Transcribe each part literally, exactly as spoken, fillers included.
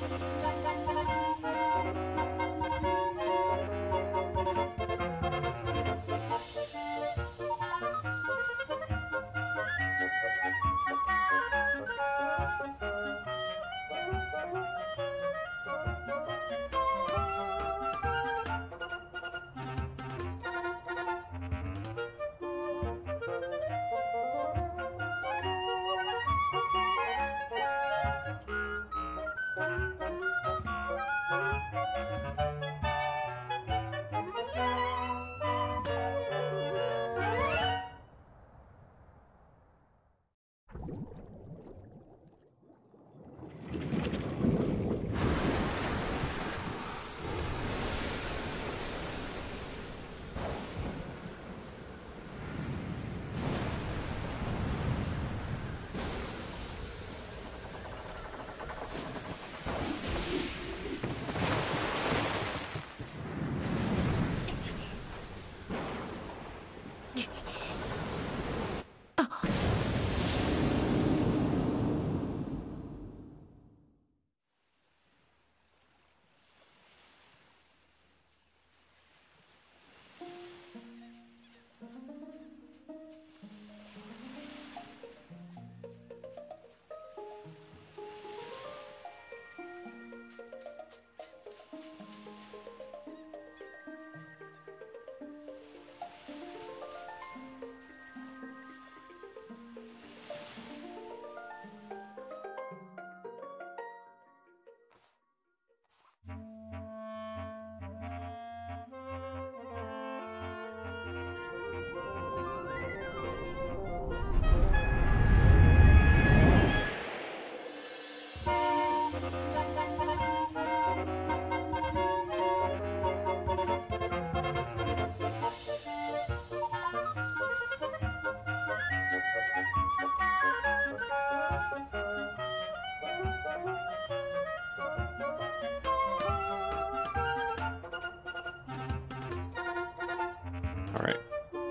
All right.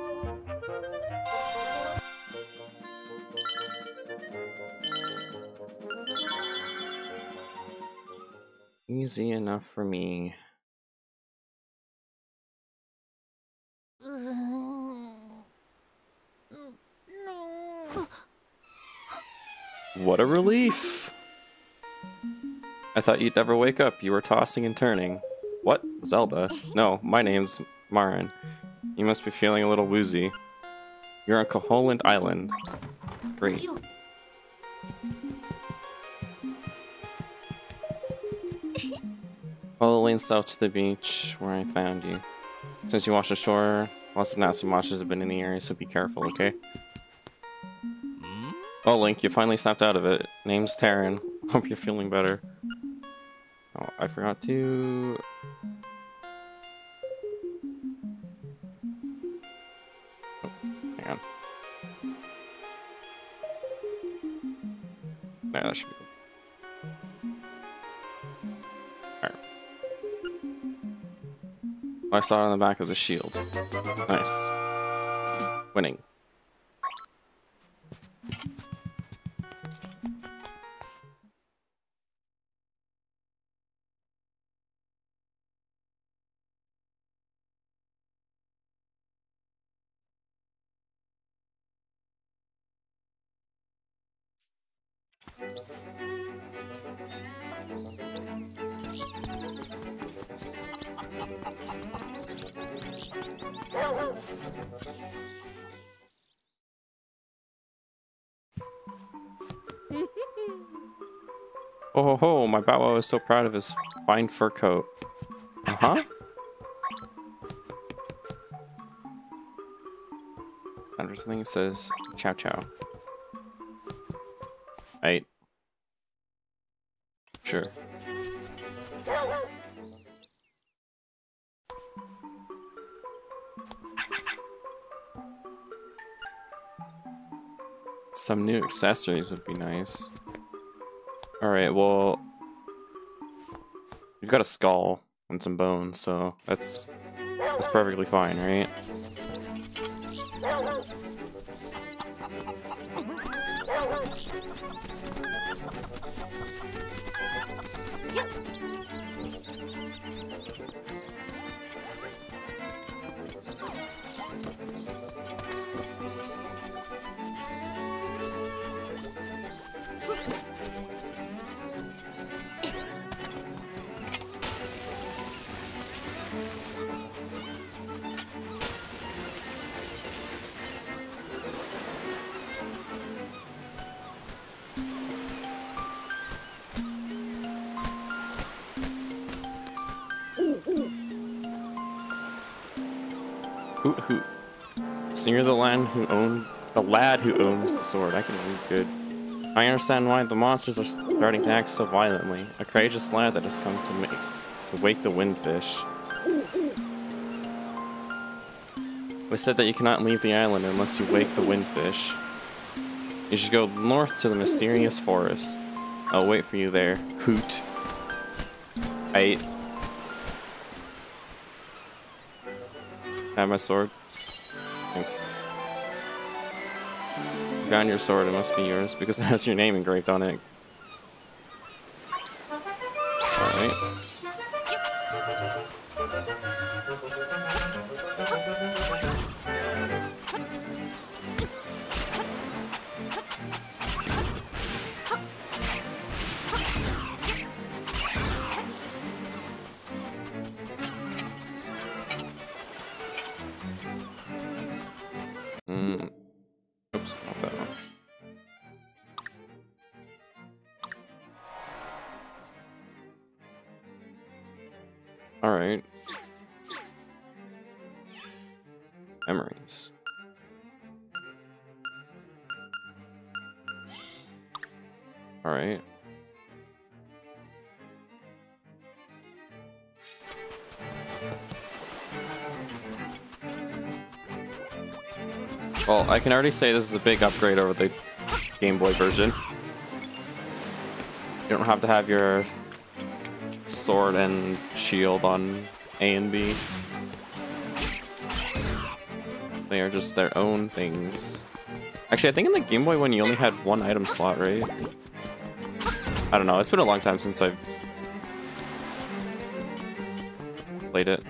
Easy enough for me. What a relief! I thought you'd never wake up. You were tossing and turning. What? Zelda? No, my name's Marin. You must be feeling a little woozy. You're on Koholint Island. Great. Follow the lane south to the beach where I found you. Since you washed ashore, lots of nasty monsters have been in the area, so be careful, okay? Oh, Link, you finally snapped out of it. Name's Terran. Hope you're feeling better. Oh, I forgot to... Oh, hang on. Yeah, that should be good. Alright. I saw it on the back of the shield. Nice. Winning. Oh ho ho, my Bow Wow is so proud of his fine fur coat. Uh-huh. Under something that says chow chow. Right. Sure. Some new accessories would be nice. Alright, well... You've got a skull and some bones, so that's... That's perfectly fine, right? Hoot hoot. So you're the lad who owns the lad who owns the sword. I can read good. I understand why the monsters are starting to act so violently. A courageous lad that has come to make to wake the windfish. It said that you cannot leave the island unless you wake the windfish. You should go north to the mysterious forest. I'll wait for you there. Hoot. I have my sword. Thanks. You found your sword, it must be yours because it has your name engraved on it. Alright. Mm. Oops, not that one. Alright. Memories. Alright. Well, I can already say this is a big upgrade over the Game Boy version. You don't have to have your sword and shield on A and B. They are just their own things. Actually, I think in the Game Boy one you only had one item slot, right? I don't know, it's been a long time since I've played it.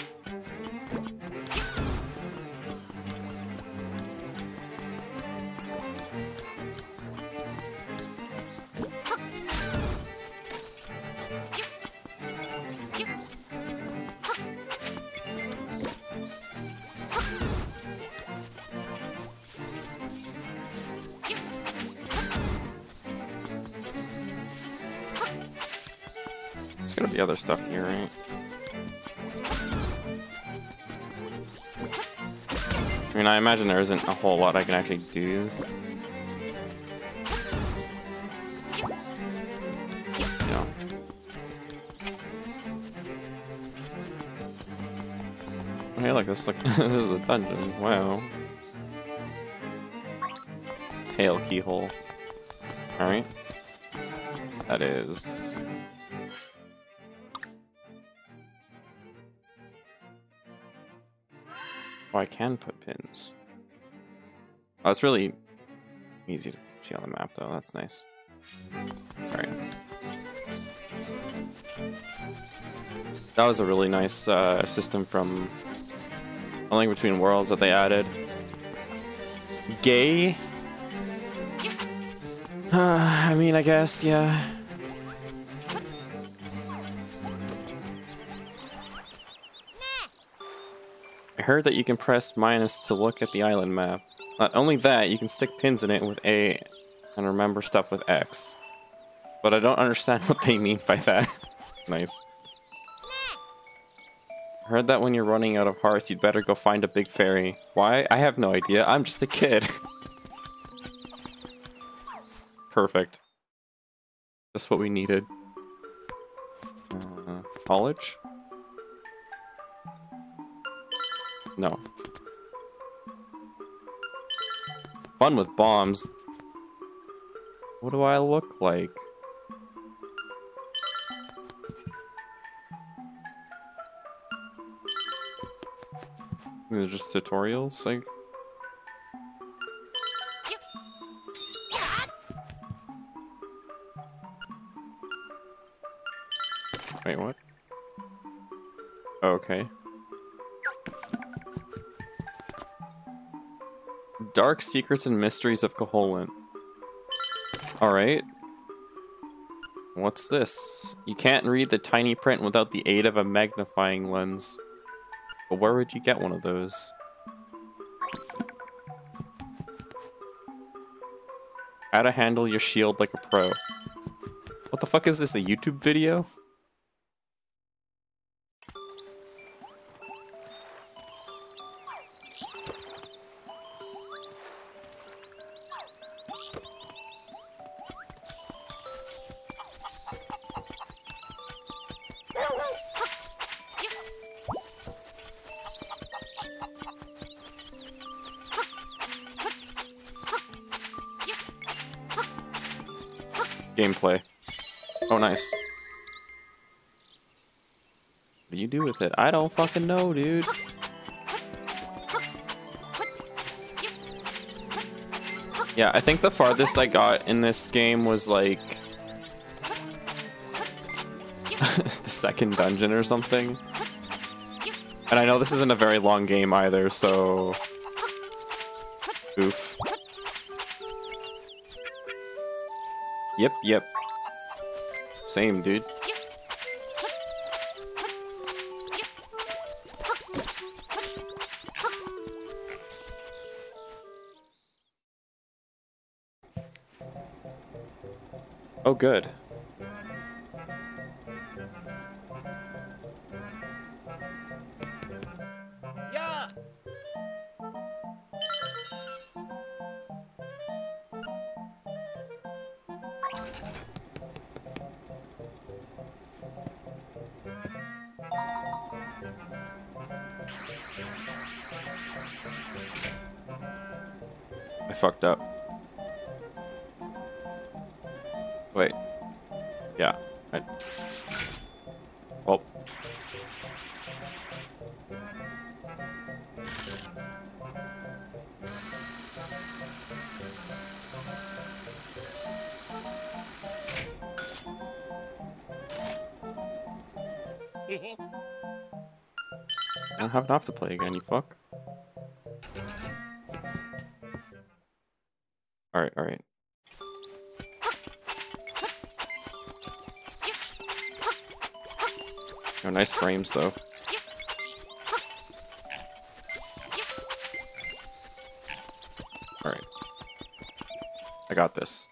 There's gotta be other stuff here, right? I mean, I imagine there isn't a whole lot I can actually do. No. Hey, look, this, look, this is a dungeon. Wow. Tail keyhole. Alright. That is... Oh, I can put pins. Oh, it's really easy to see on the map, though. That's nice. Alright. That was a really nice uh, system from A Link Between Worlds that they added. Gay? Uh, I mean, I guess, yeah. I heard that you can press minus to look at the island map. Not only that, you can stick pins in it with A and remember stuff with X. But I don't understand what they mean by that. Nice. I heard that when you're running out of hearts, you'd better go find a big fairy. Why? I have no idea. I'm just a kid. Perfect. Just what we needed. Uh, college? No. Fun with bombs. What do I look like? These are just tutorials, like. Wait, what? Okay. Dark Secrets and Mysteries of Koholint. Alright. What's this? You can't read the tiny print without the aid of a magnifying lens. But where would you get one of those? How to handle your shield like a pro. What the fuck is this, a YouTube video? gameplay. Oh, nice. What do you do with it? I don't fucking know, dude. Yeah, I think the farthest I got in this game was like the second dungeon or something. And I know this isn't a very long game either, so oof. Yep, yep. Same, dude. Oh, good. Yeah. I fucked up. Wait. Yeah. I... Oh. I don't have enough to play again, you fuck. Alright, alright. Oh, nice frames, though. Alright. I got this.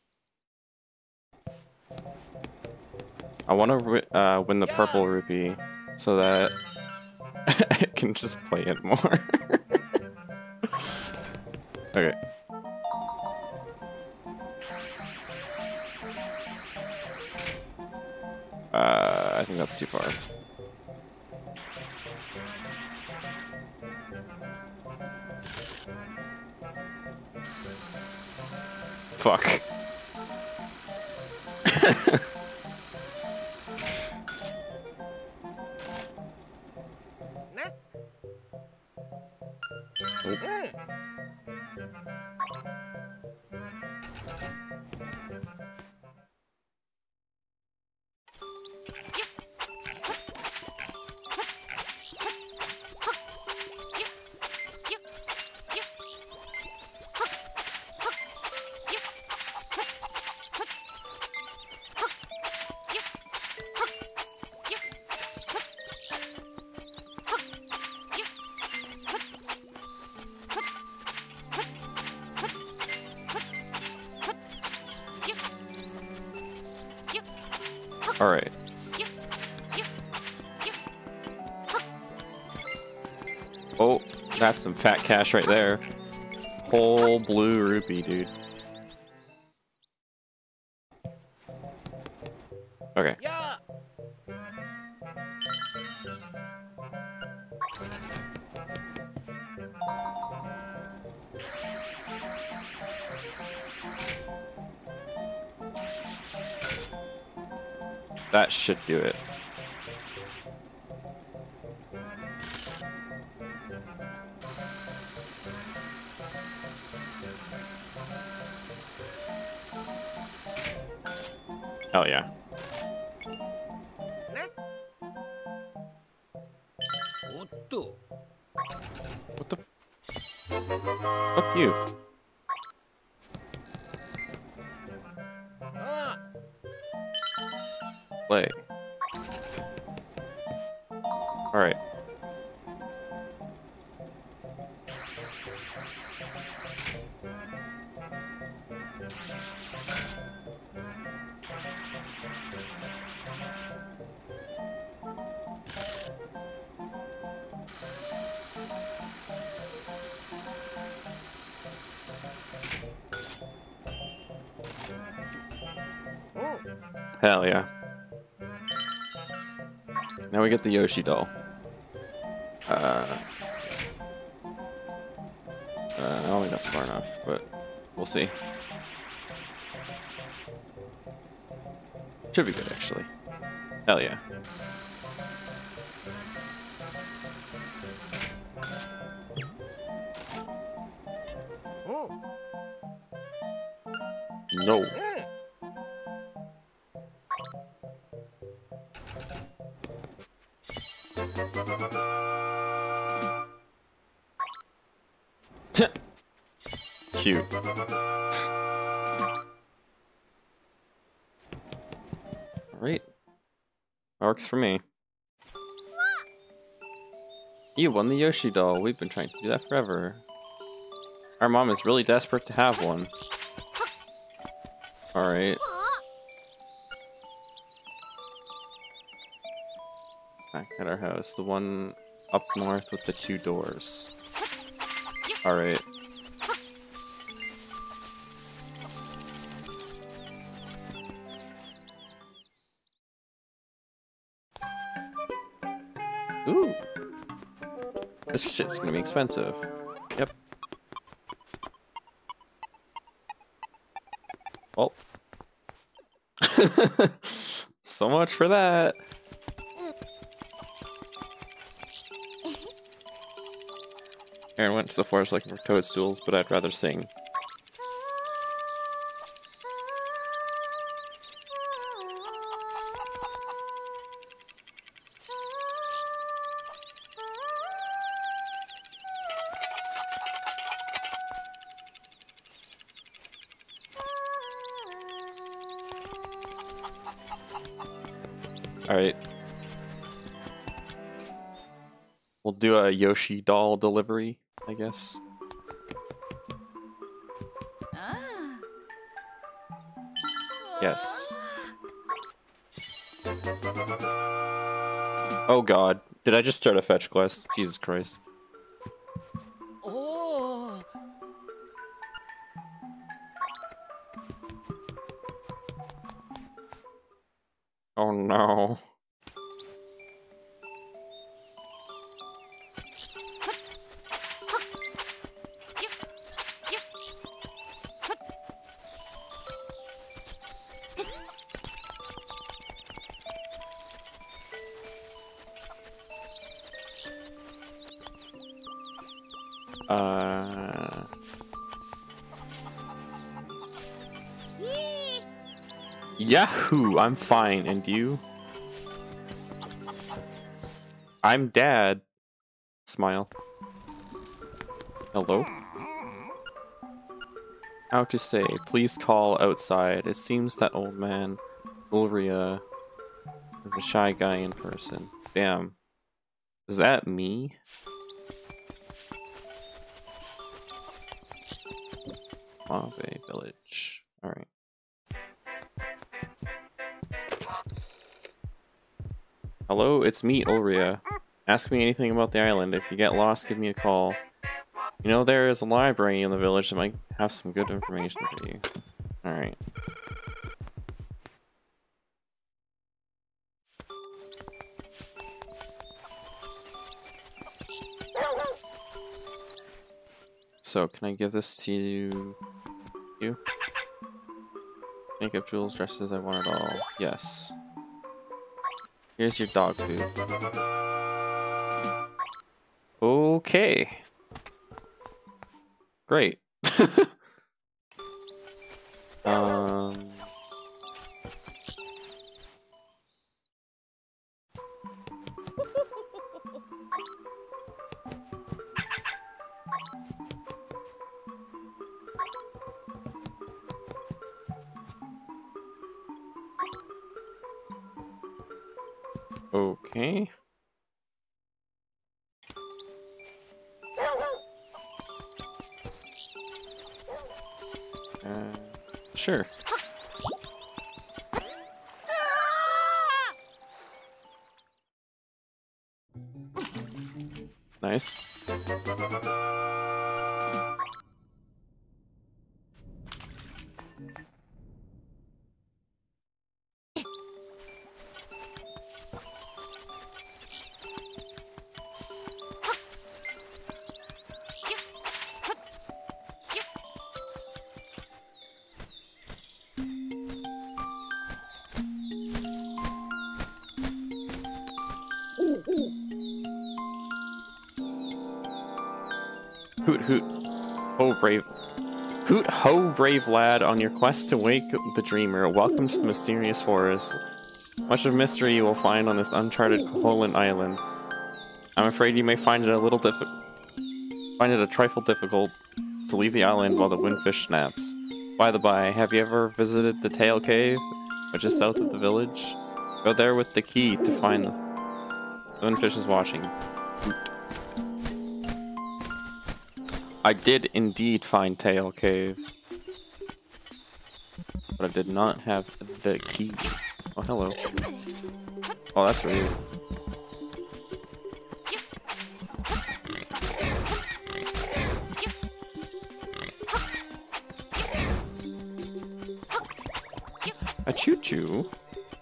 I want to uh, win the purple rupee so that I can just play it more. Okay. Uh, I think that's too far. Fuck. Alright. Oh, that's some fat cash right there. Whole blue rupee, dude. Okay. Yeah. That should do it. Hell yeah. What the? Fuck you. Play. Alright. Hell yeah. Now we get the Yoshi doll. Uh, uh, I don't think that's far enough, but we'll see. Should be good, actually. Hell yeah. No. Cute. Alright. Works for me. You won the Yoshi doll. We've been trying to do that forever. Our mom is really desperate to have one. Alright. Back at our house. The one up north with the two doors. Alright. Ooh. This shit's gonna be expensive. Yep. Well. So much for that. Aaron went to the forest looking for toadstools, but I'd rather sing. Alright. We'll do a Yoshi doll delivery, I guess. Ah. Yes. Oh god. Did I just start a fetch quest? Jesus Christ. Oh. Oh no. Uh... Yahoo! I'm fine, and you? I'm Dad. Smile. Hello? How to say, please call outside. It seems that old man, Ulria, is a shy guy in person. Damn. Is that me? Mave Village. Alright. Hello, it's me, Ulria. Ask me anything about the island. If you get lost, give me a call. You know, there is a library in the village that might have some good information for you. Alright. So, can I give this to you? You? Makeup, jewels, dresses, I want it all. Yes. Here's your dog food. Okay. Great. um... Okay. Uh, sure. Nice. Hoot hoot. Oh, brave. Hoot ho, brave lad, on your quest to wake the dreamer. Welcome to the mysterious forest. Much of mystery you will find on this uncharted Koholint island. I'm afraid you may find it a little diffi- find it a trifle difficult to leave the island while the windfish snaps. By the by, have you ever visited the Tail Cave, which is south of the village? Go there with the key to find the, the windfish is watching. Hoot. I did indeed find Tail Cave, but I did not have the key. Oh, hello. Oh, that's rude. A choo-choo?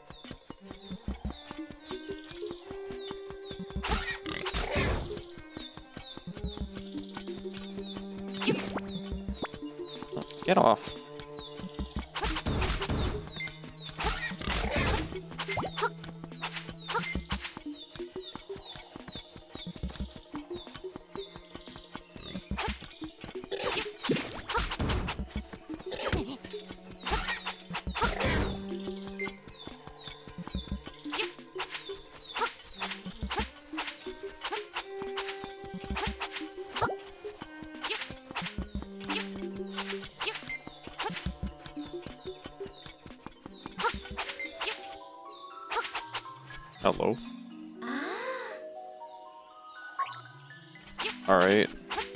Get off. Hello. All right.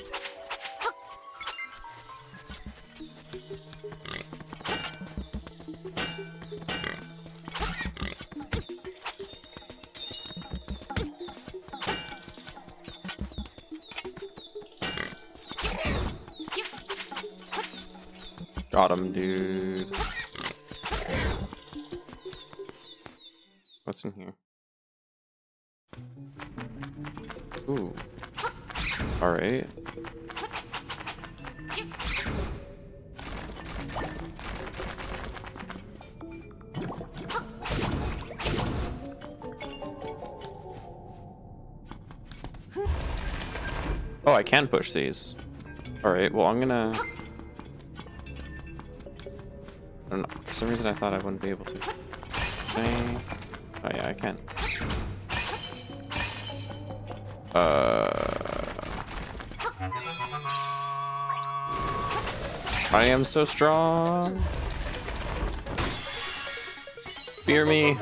Got him, dude. What's in here? Ooh. Alright. Oh, I can push these. Alright, well, I'm gonna... I don't know. For some reason, I thought I wouldn't be able to. Okay. Oh, yeah, I can. Uh... I am so strong. Fear me.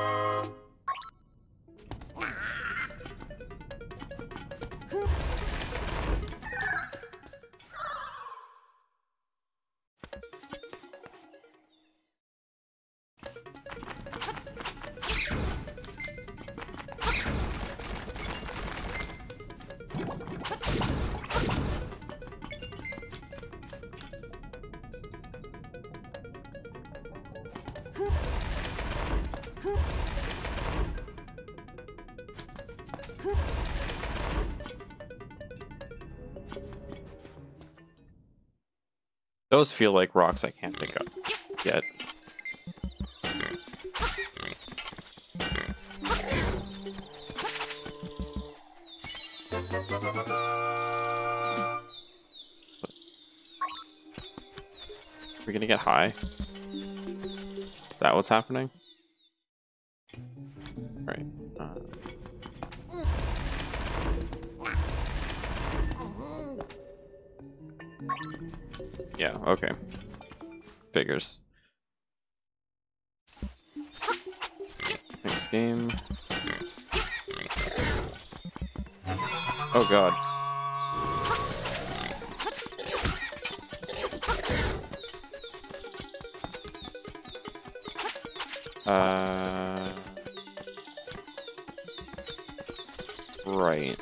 Those feel like rocks I can't pick up yet. We're gonna get high. Is that what's happening? Alright. Uh... Yeah, okay. Figures. Next game. Oh god. Uh... Right.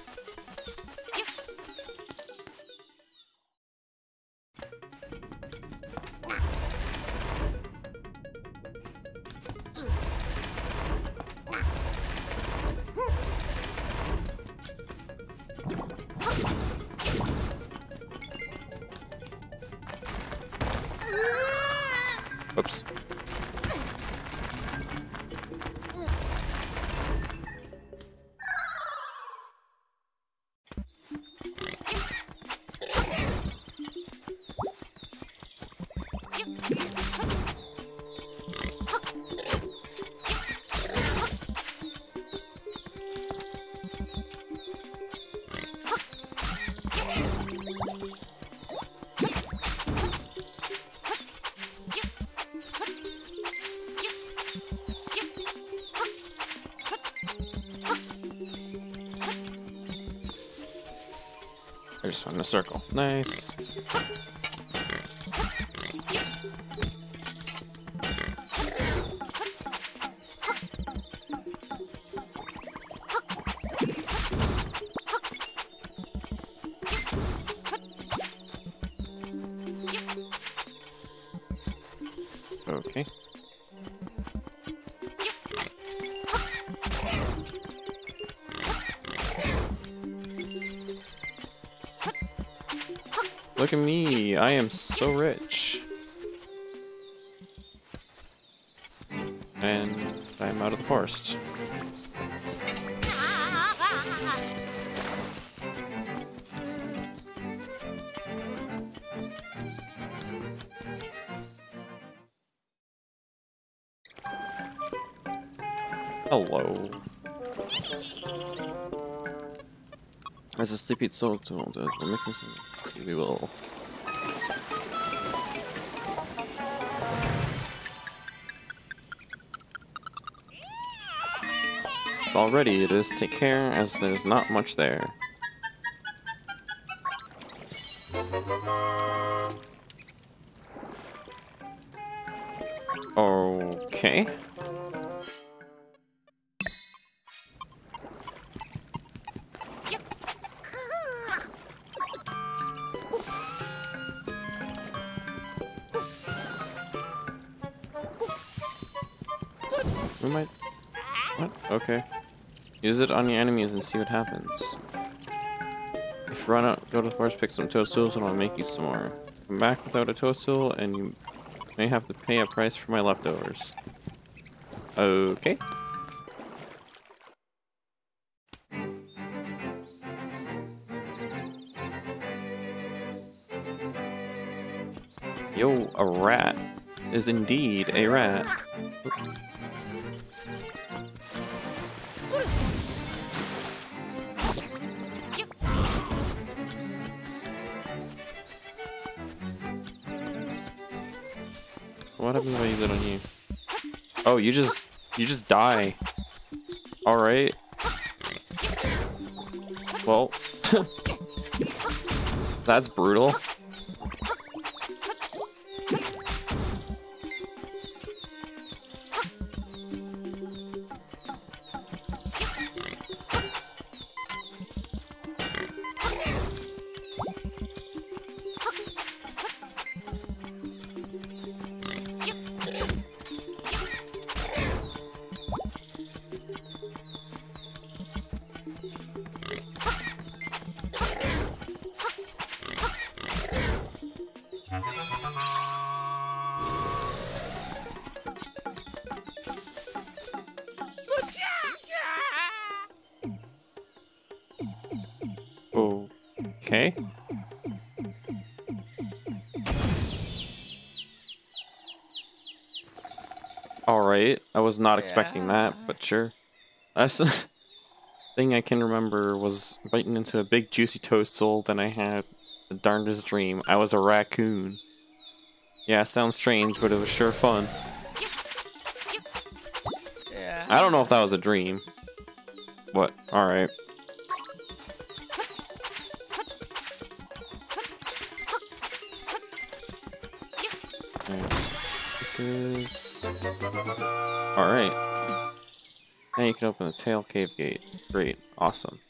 Oops. just went in a circle. Nice. Okay. Look at me, I am so rich. And I'm out of the forest. Hello. As a sleepy soul told us, we're making some. We will. It's all ready. It is. Take care, as there's not much there. Okay. We might. What? Okay. Use it on your enemies and see what happens. If you run out, go to the forest, pick some toadstools, and I'll make you some more. Come back without a toadstool, and you may have to pay a price for my leftovers. Okay. Yo, a rat is indeed a rat. What happens if I use it on you? Oh, you just you just die. All right. Well, that's brutal. Okay. Alright, I was not expecting that, but sure. That's the thing I can remember was biting into a big juicy toadstool, then I had the darndest dream. I was a raccoon. Yeah, sounds strange, but it was sure fun. I don't know if that was a dream. What? Alright. This is... Alright. Now you can open the tail cave gate. Great. Awesome.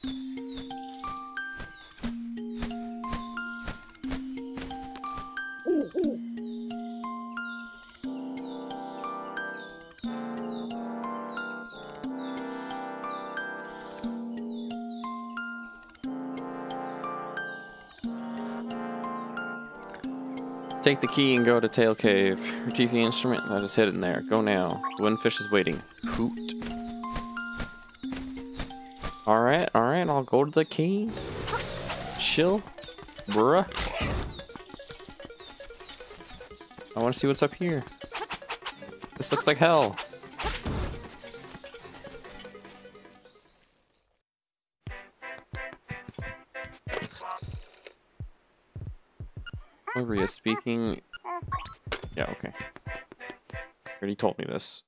Take the key and go to Tail Cave. Retrieve the instrument that is hidden there. Go now. The windfish is waiting. Hoot. Alright, alright, I'll go to the key. Chill. Bruh. I want to see what's up here. This looks like hell. Maria speaking. Yeah, okay. Already told me this.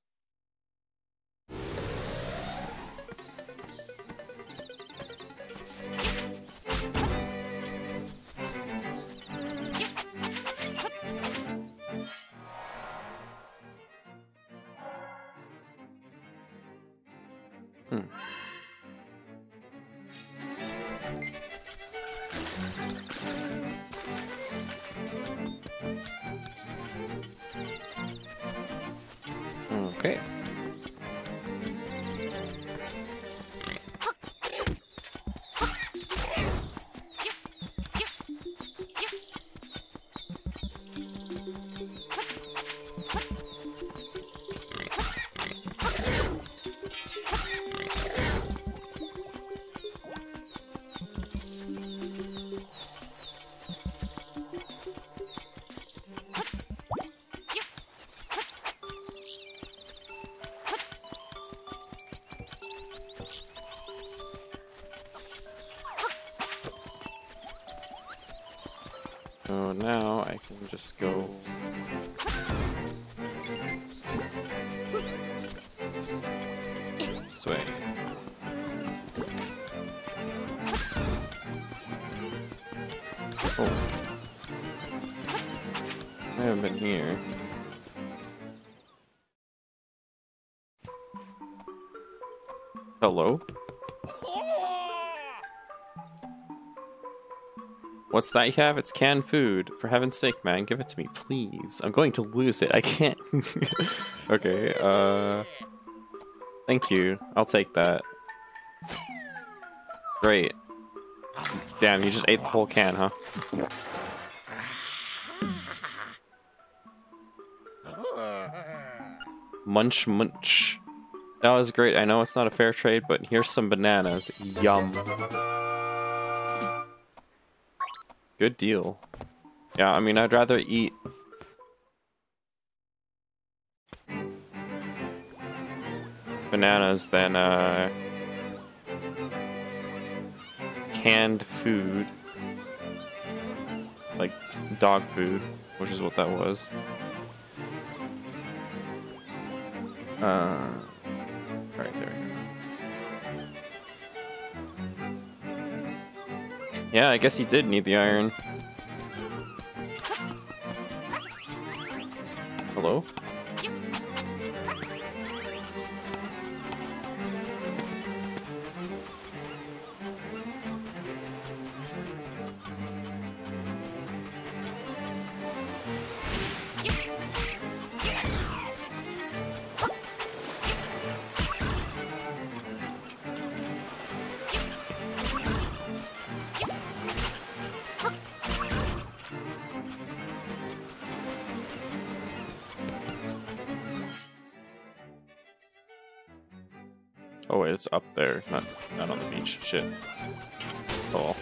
Hmm. Okay. So now I can just go. This way. Oh. I haven't been here. Hello? What's that you have? It's canned food. For heaven's sake, man, give it to me, please. I'm going to lose it. I can't. Okay, uh... thank you. I'll take that. Great. Damn, you just ate the whole can, huh? Munch munch. That was great. I know it's not a fair trade, but here's some bananas. Yum. Good deal. Yeah, I mean, I'd rather eat bananas than uh, canned food. Like dog food, which is what that was. Uh, right there. Yeah, I guess he did need the iron. Hello? Oh wait, it's up there, not not on the beach. Shit. Oh.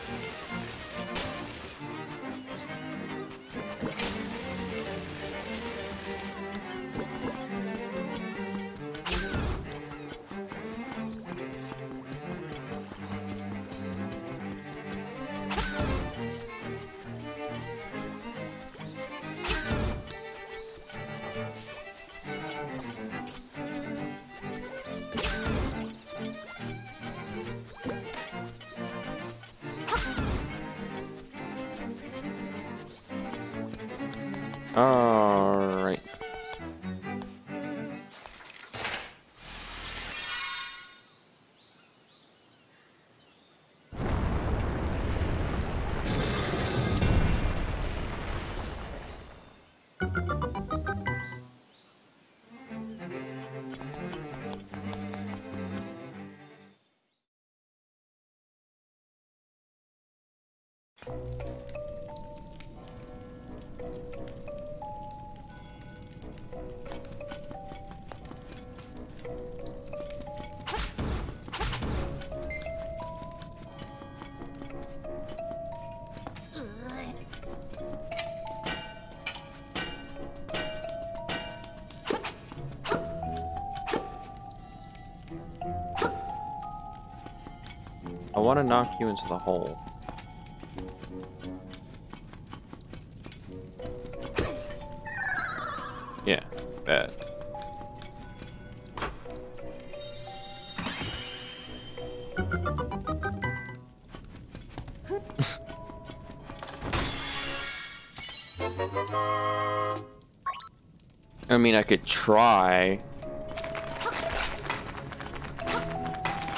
All right. I want to knock you into the hole. Yeah, bad. I mean, I could try.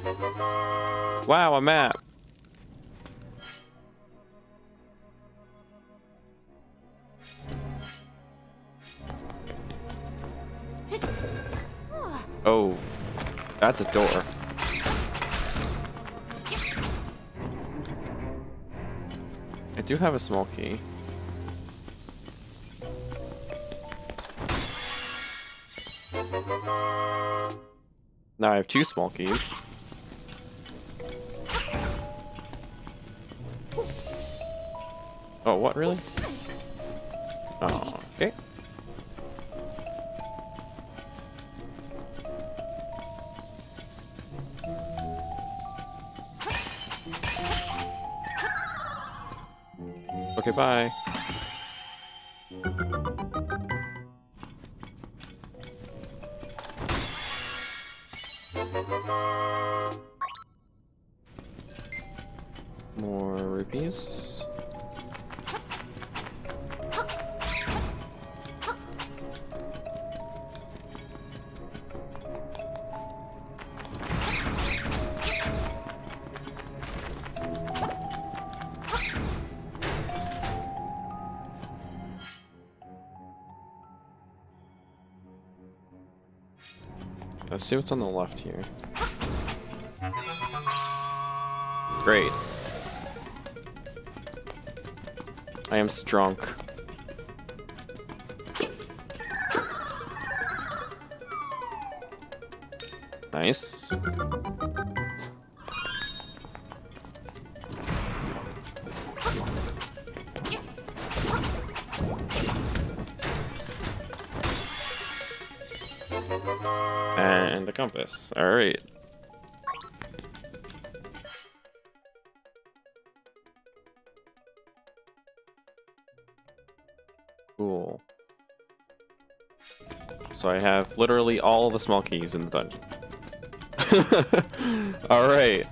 Wow, a map. Oh, that's a door. I do have a small key. Now I have two small keys. Oh, what, really? Oh, okay. Okay, bye. More rupees. Let's see what's on the left here. Great. I am strong. Nice. And the compass. All right. Cool. So I have literally all the small keys in the dungeon. All right.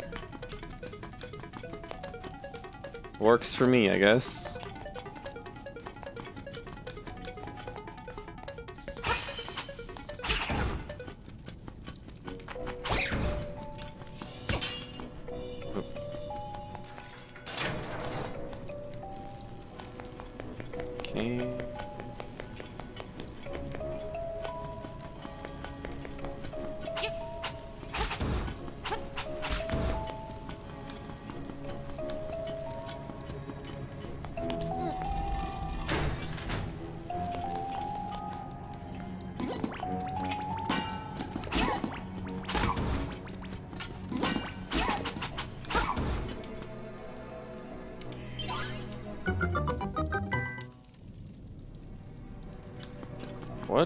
Works for me, I guess. Okay. What?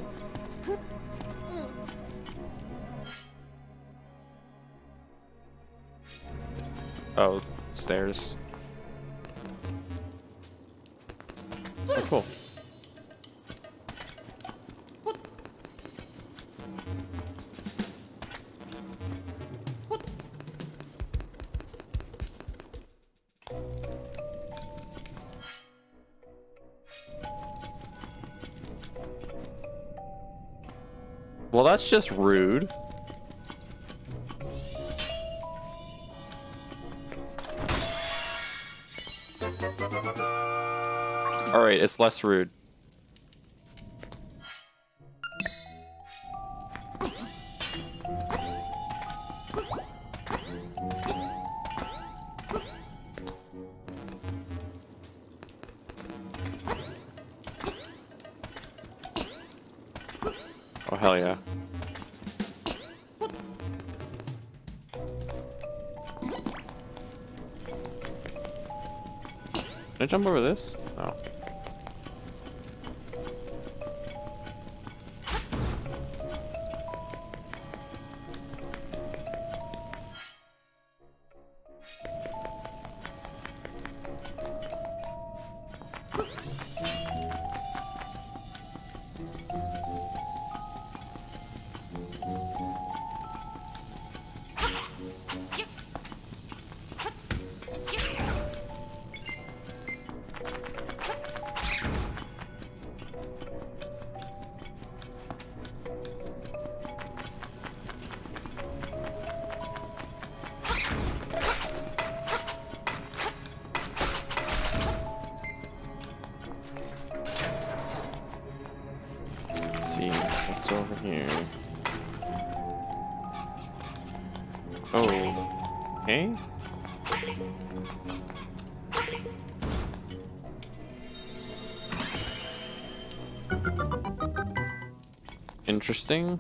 Oh, stairs. Oh, cool. Well, that's just rude. Alright, it's less rude. Oh, hell yeah. Can I jump over this? No. Oh. Okay. Interesting.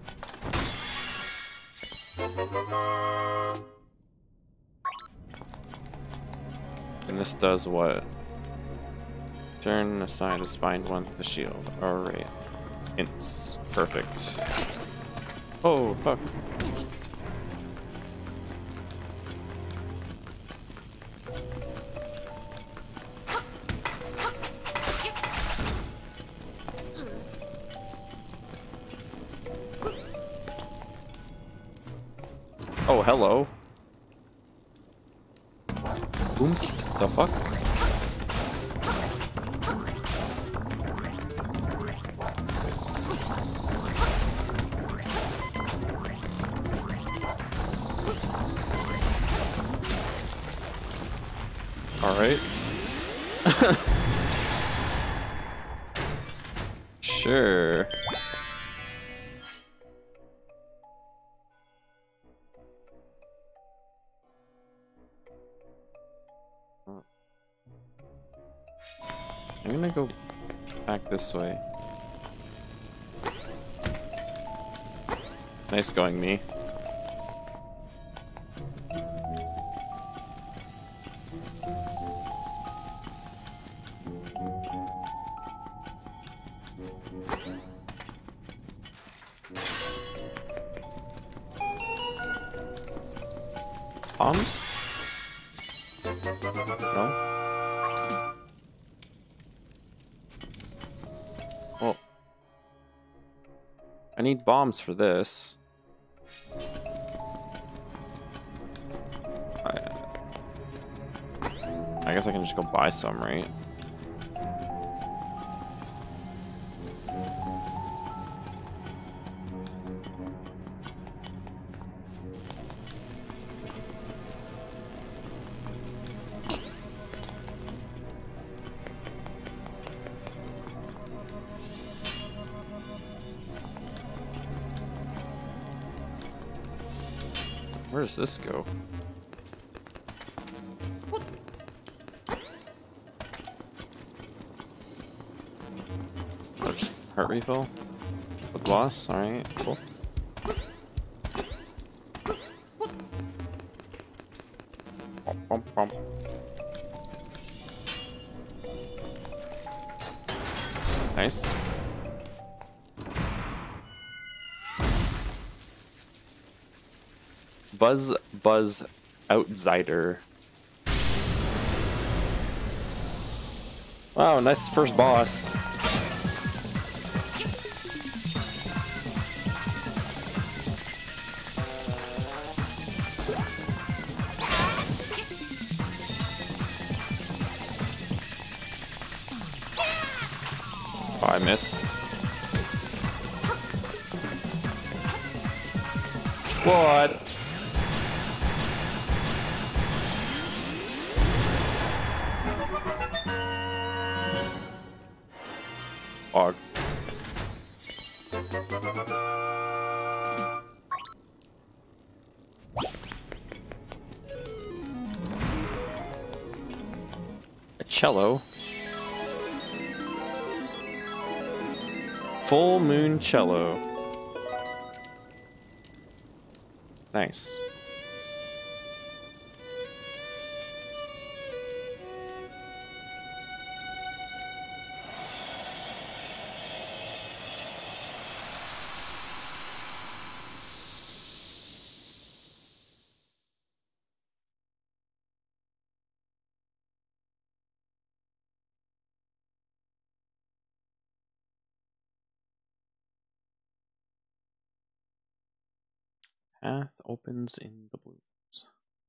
And this does what? Turn aside to bind one with the shield. Alright. Hints. Perfect. Oh, fuck. Oh, hello. Boomst, the fuck? Alright. Sure. I'm gonna go back this way. Nice going, me. Bombs? No? Well, I need bombs for this. I, I guess I can just go buy some, right? Where does this go? Oh, just heart refill? With boss? Alright, cool. Bump, bump, bump. Nice. Buzz Buzz Outsider. Wow, nice first boss. Oh, I missed. What? Og. A cello. Full Moon Cello. Nice. Path opens in the blues.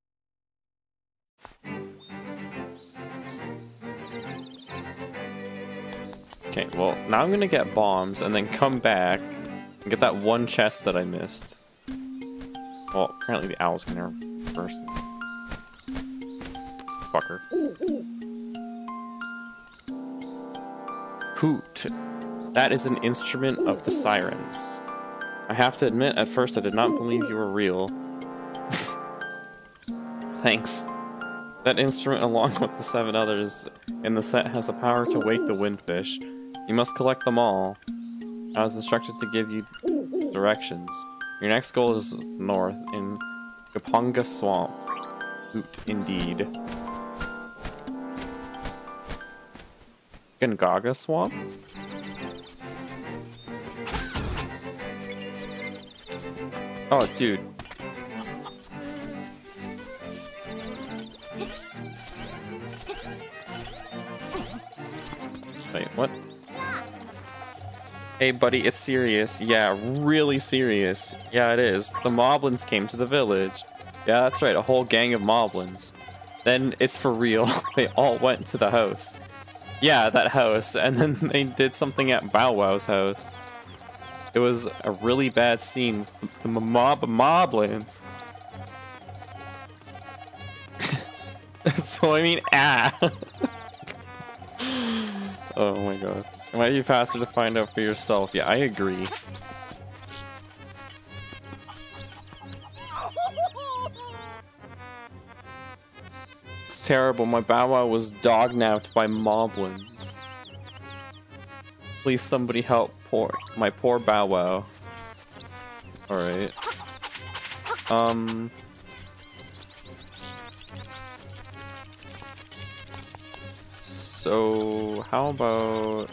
Okay, well, now I'm gonna get bombs and then come back and get that one chest that I missed. Well, apparently the owl's gonna first. Fucker. Hoot. That is an instrument of the sirens. I have to admit, at first I did not believe you were real. Thanks. That instrument, along with the seven others in the set, has the power to wake the windfish. You must collect them all. I was instructed to give you directions. Your next goal is north, in Gapunga Swamp. Hoot, indeed. Gungaga Swamp? Oh, dude. Wait, what? Hey, buddy, it's serious. Yeah, really serious. Yeah, it is. The Moblins came to the village. Yeah, that's right, a whole gang of Moblins. Then it's for real. They all went to the house. Yeah, that house. And then they did something at Bow Wow's house. It was a really bad scene. The mob Moblins. So, I mean, ah. Oh my god. It might be faster to find out for yourself. Yeah, I agree. It's terrible. My Bow Wow was dog-napped by Moblins. Please somebody help poor my poor Bow Wow. Alright. Um... So, how about...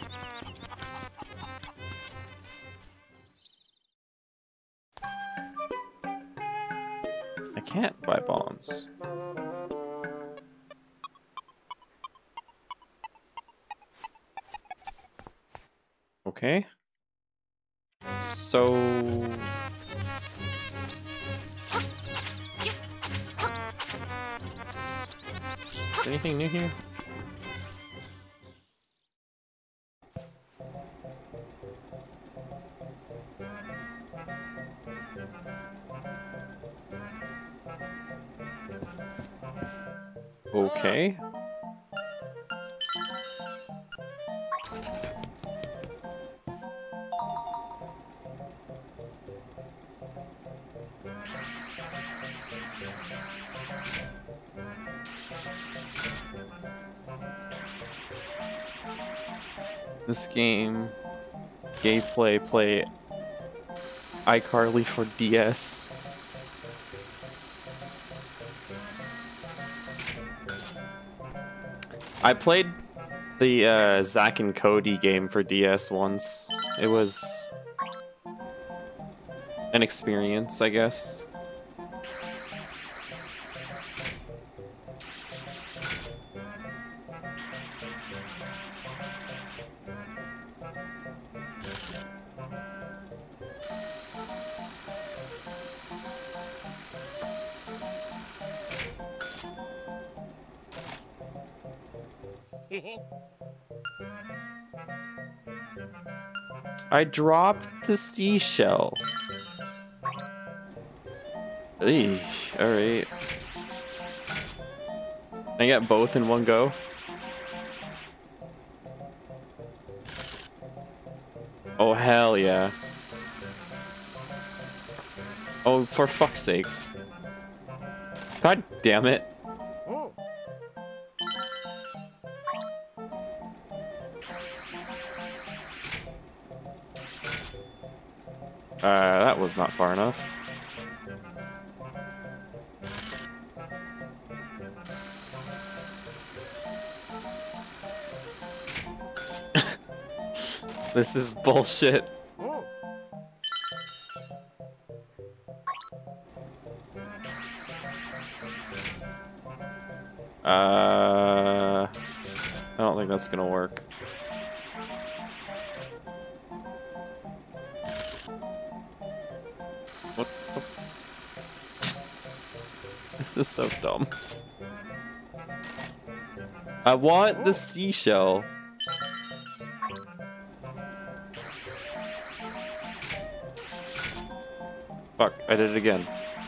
I can't buy bombs. Okay. So... Is anything new here? Okay. This game, gameplay, play iCarly for D S. I played the uh, Zack and Cody game for D S once. It was an experience, I guess. I dropped the seashell. Eesh, alright. Can I get both in one go? Oh, hell yeah. Oh, for fuck's sakes. God damn it. Uh, that was not far enough. This is bullshit. Uh, I don't think that's gonna work. What the? This is so dumb. I want the seashell. Fuck, I did it again.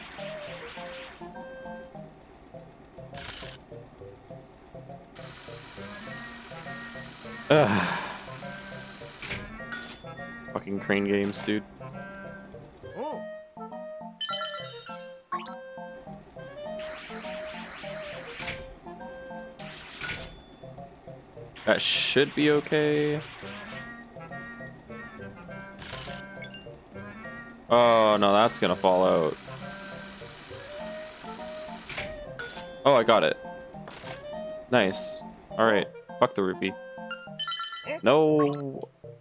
Ugh. Fucking crane games, dude. That should be okay. Oh no, that's gonna fall out. Oh, I got it. Nice. Alright, fuck the rupee. No.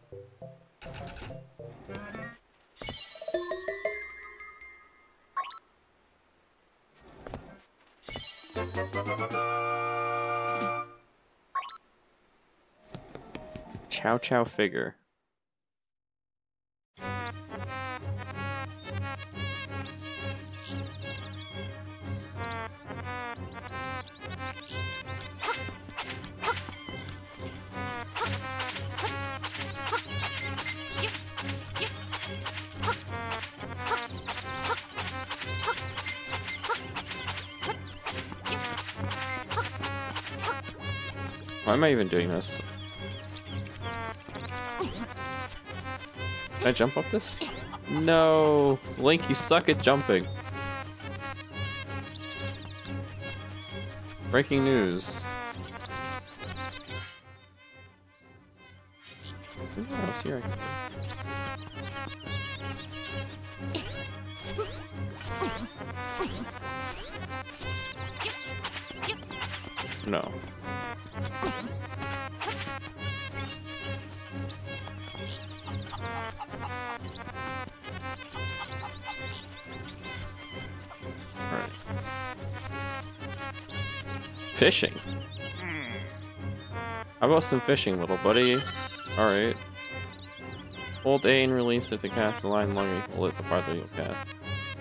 Chow Chow figure. Why am I even doing this? Can I jump up this? No! Link, you suck at jumping. Breaking news. Oh, it's here. No. Alright. Fishing. How about some fishing, little buddy? Alright. Hold A and release it to cast the line longer. Hold it the farther you'll cast.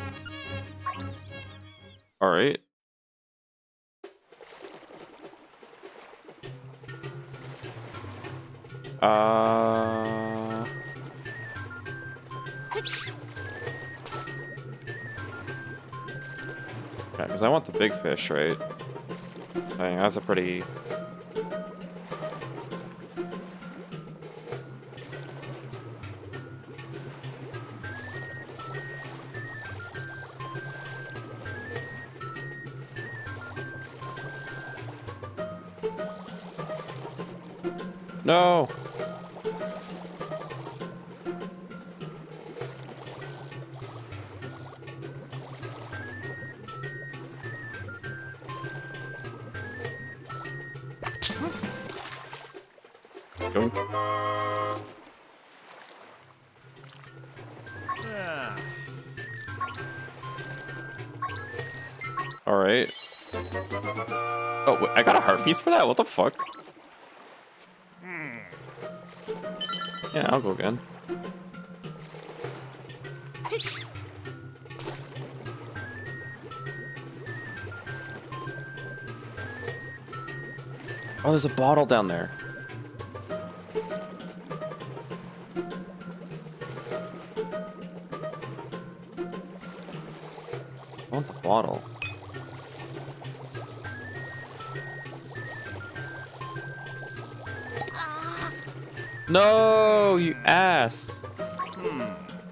Alright. Uh... Yeah, because I want the big fish, right? I think that's a pretty... No! Dunk. Alright. Oh, wait, I got a heart piece for that? What the fuck? Yeah, I'll go again. Oh, there's a bottle down there. I want the bottle. No, you ass. Hmm.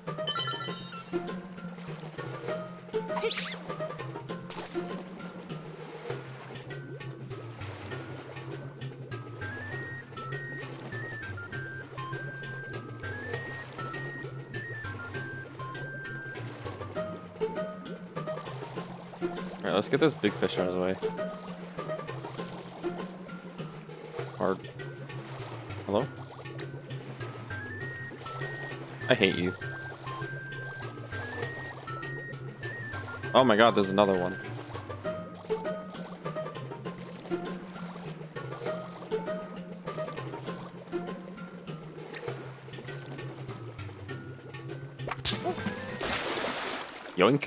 Alright, let's get this big fish out of the way. Hard. Hello? I hate you. Oh my god, there's another one. Yoink.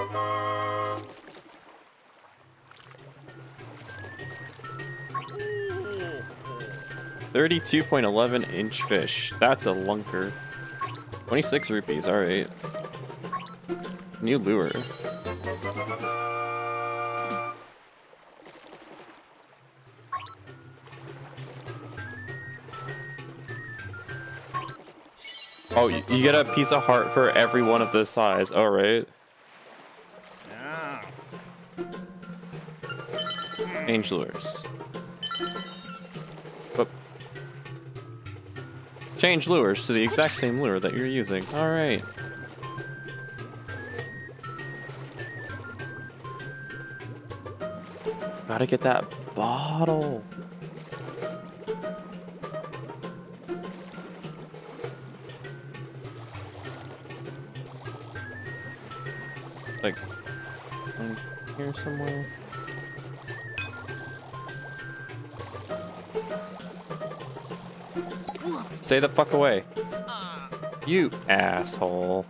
thirty-two point one one inch fish. That's a lunker. twenty-six rupees, alright. New lure. Oh, you, you get a piece of heart for every one of this size, alright. Change lures. But Change lures to the exact same lure that you're using. Alright. Gotta get that bottle. Like, in here somewhere. Stay the fuck away. You asshole.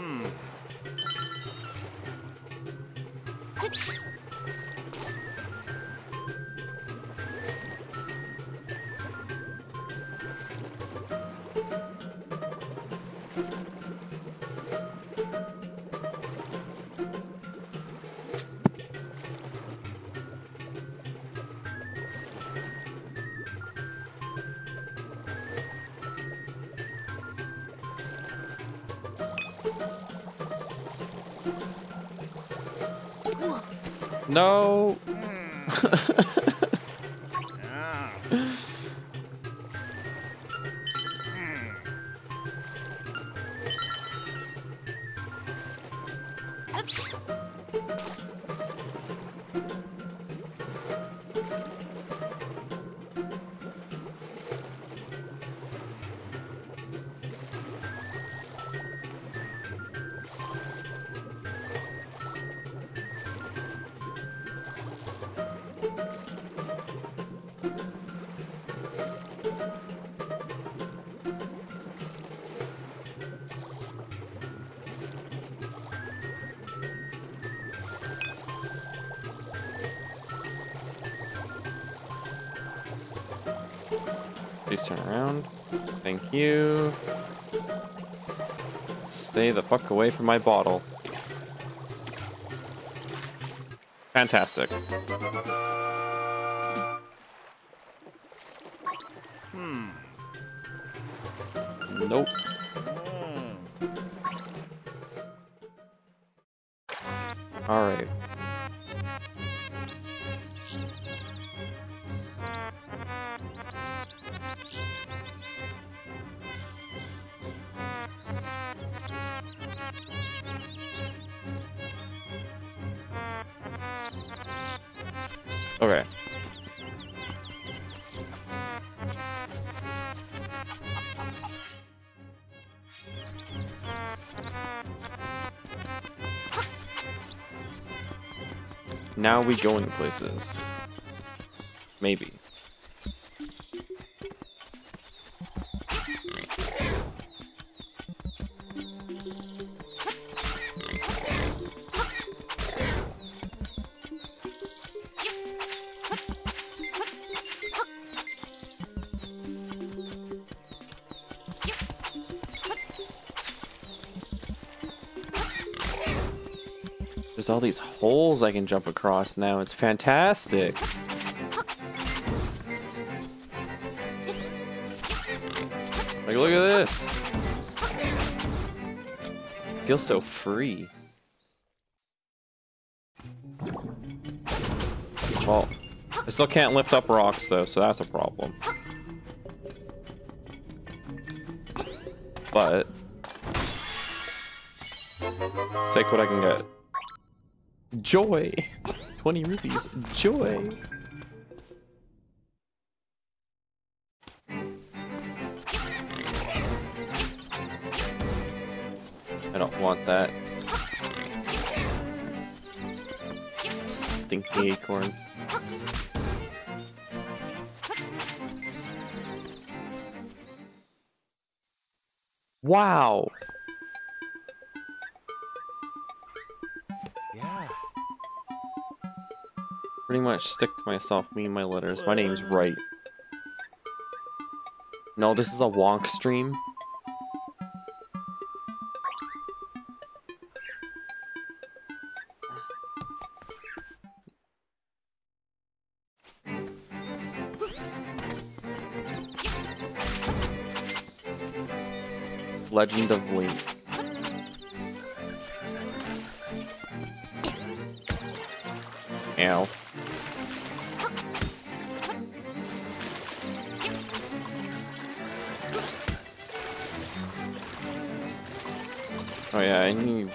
No. Please turn around. Thank you. Stay the fuck away from my bottle. Fantastic. Hmm. Nope. All right. Okay. Now we going places. Maybe. There's all these holes I can jump across now. It's fantastic. Like, look at this. I feel so free. Well, I still can't lift up rocks though, so that's a problem. But take what I can get. Joy! twenty rupees. Joy! I don't want that. Stinky acorn. Wow! Yeah. Pretty much stick to myself, me and my letters. My name's right. No, this is a wonk stream. Legend of Link. Ow. Oh yeah, I need...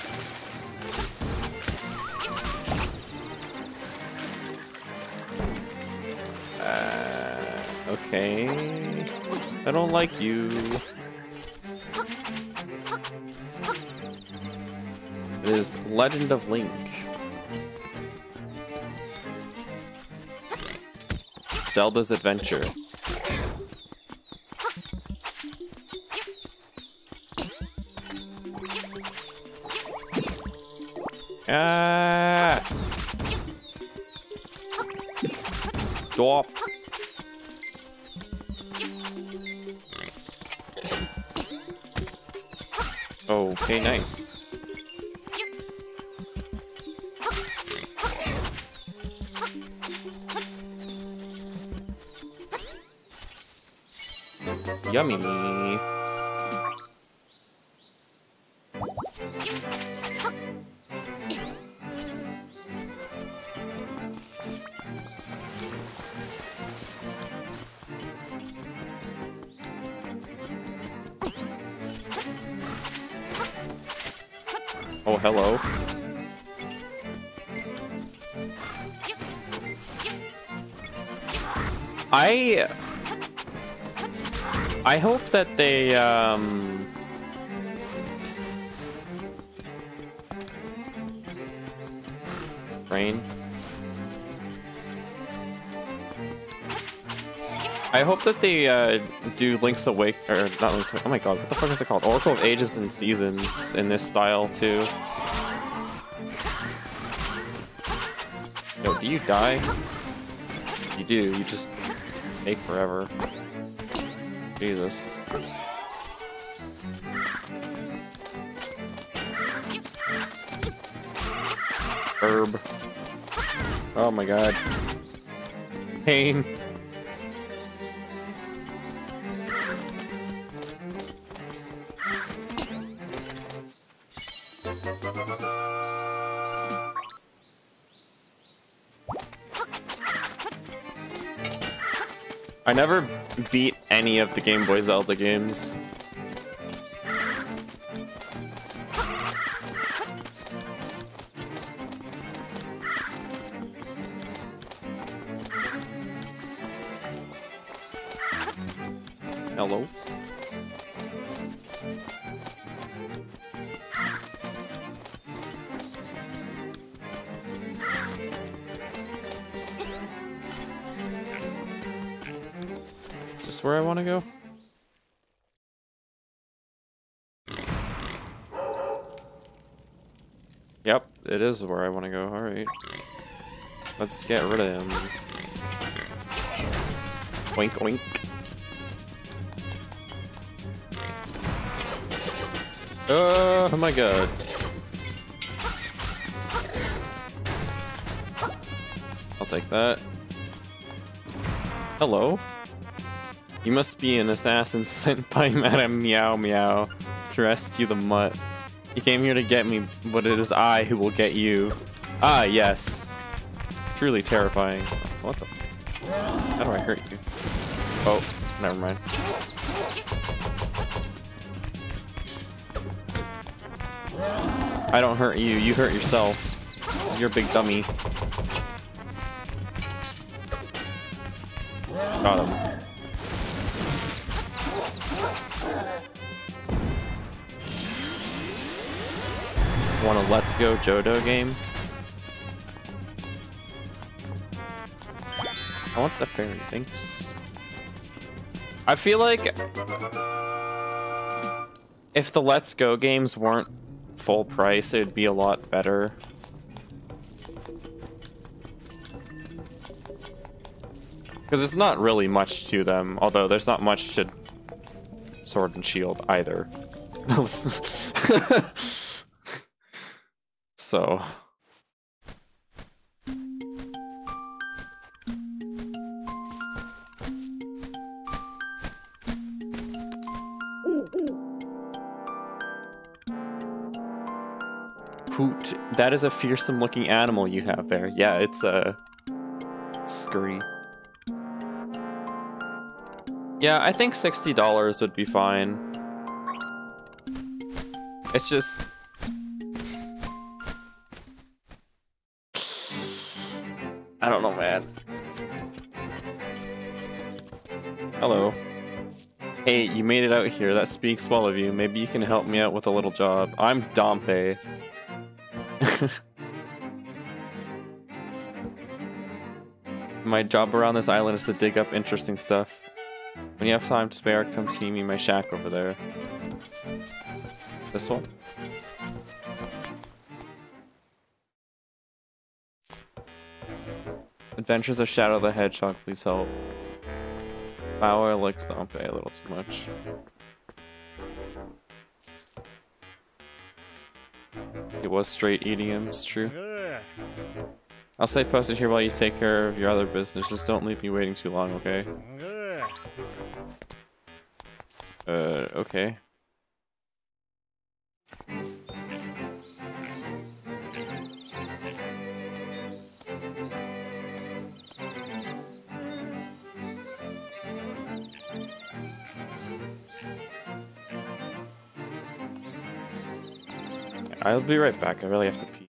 Uh, okay. I don't like you. It is Legend of Link. Zelda's Adventure. Ah! Stop. Okay, nice. Yummy. Oh, hello. I... I hope that they, um... Rain? I hope that they, uh, do Link's Awake... or, not Link's Awake... Oh my god, what the fuck is it called? Oracle of Ages and Seasons in this style, too. Yo, do you die? You do, you just take forever. Jesus. Herb. Oh my god. Pain. I never beat any of the Game Boy Zelda games. Hello? Is this where I want to go? Yep, it is where I want to go. Alright. Let's get rid of him. Oink oink. Oh my god. I'll take that. Hello? You must be an assassin sent by Madame Meow Meow to rescue the mutt. You came here to get me, but it is I who will get you. Ah, yes. Truly terrifying. What the f- How do I hurt you? Oh, never mind. I don't hurt you, you hurt yourself. You're a big dummy. Got him. Want a Let's Go Johto game? I want the fairy, thanks. I feel like if the Let's Go games weren't full price, it would be a lot better. Because it's not really much to them, although there's not much to Sword and Shield either. So... Hoot, that is a fearsome looking animal you have there. Yeah, it's a... Scurry. Yeah, I think sixty dollars would be fine. It's just... I don't know, man. Hello. Hey, you made it out here. That speaks well of you. Maybe you can help me out with a little job. I'm Dompe. My job around this island is to dig up interesting stuff. When you have time to spare, come see me in my shack over there. This one? Adventures of Shadow the Hedgehog, please help. Wow, I like Stompe a little too much. It was straight idioms, true. I'll stay posted here while you take care of your other business. Just don't leave me waiting too long, okay? Uh, okay. I'll be right back. I really have to pee.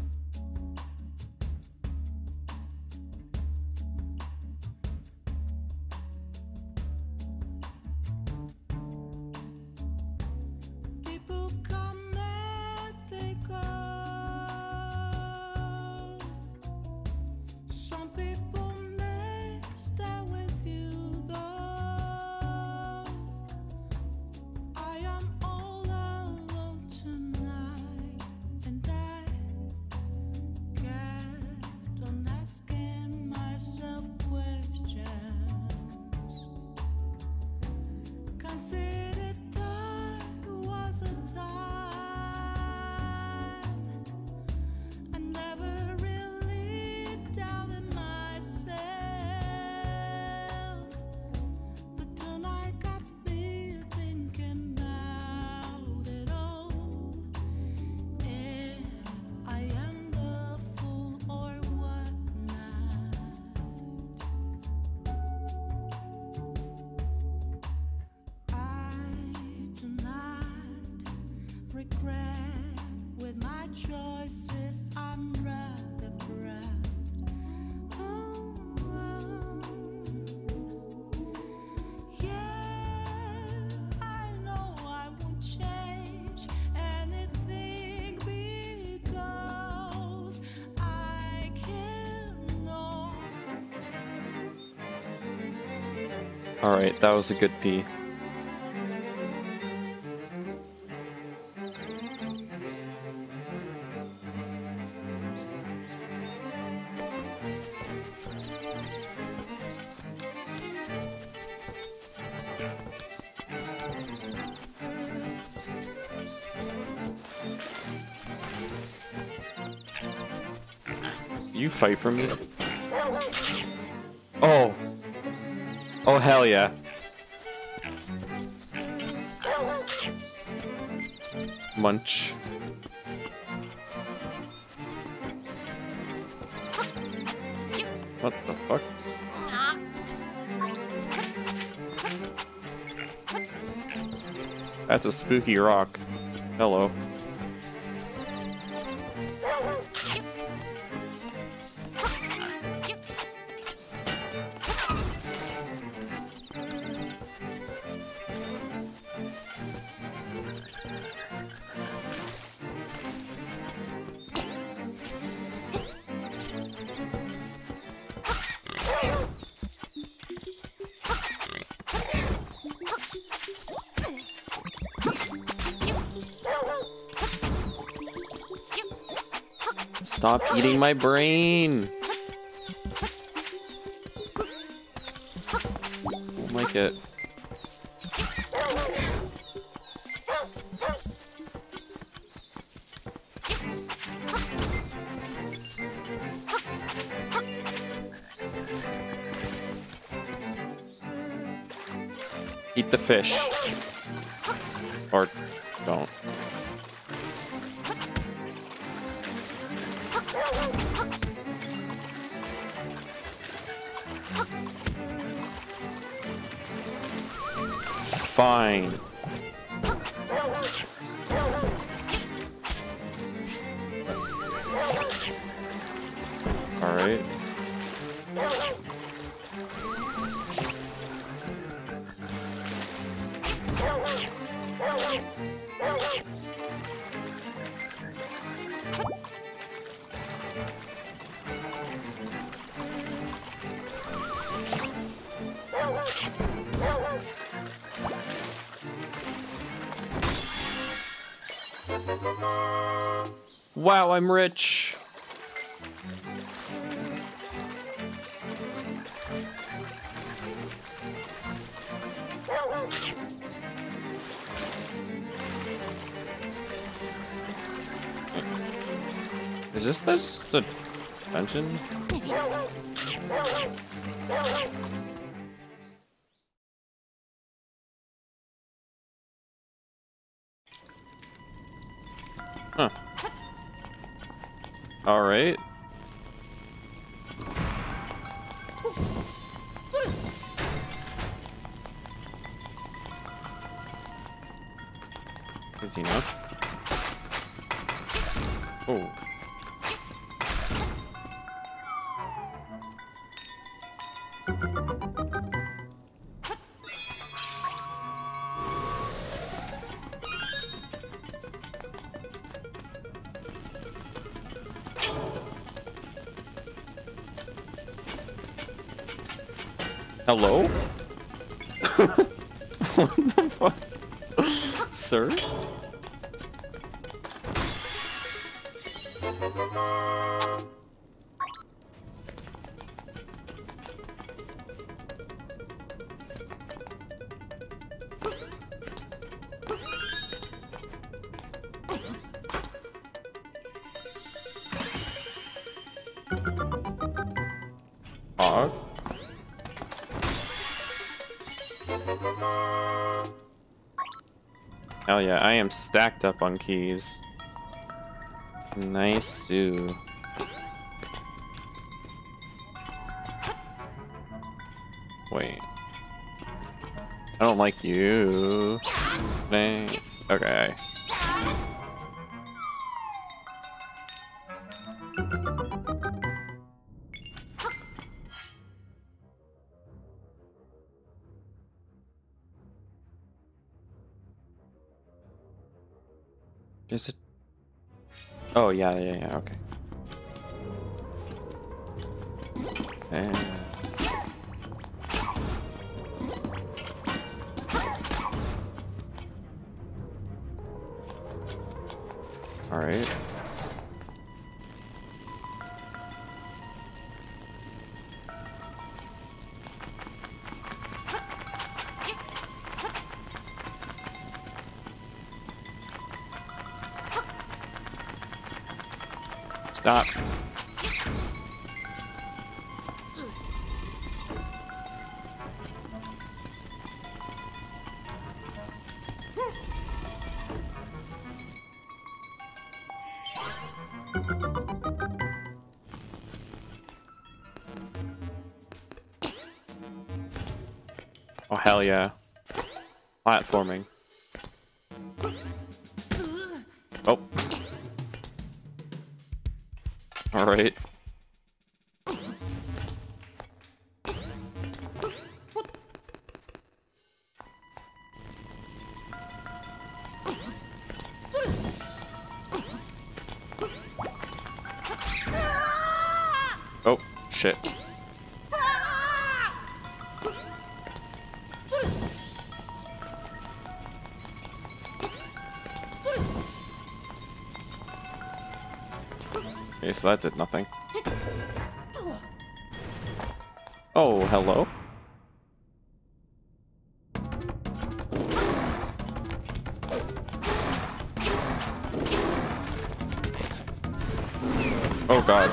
Alright, that was a good pee. You fight for me? Oh! Oh, hell yeah. Munch. What the fuck? That's a spooky rock. Hello. Stop eating my brain! Don't like it. Eat the fish. Or don't. Fine. Wow, I'm rich. Is this this the dungeon? Huh. All right. Easy enough. Oh. Hello? What the fuck? Sir? Hog? Hell yeah, I am stacked up on keys. Nice. -oo. Wait. I don't like you. Dang. Okay. Is it? Oh yeah, yeah, yeah. Okay. And... all right. Stop. Oh, hell yeah. Platforming. Oh. All right. Oh, shit. Okay, so that did nothing. Oh, hello? Oh god.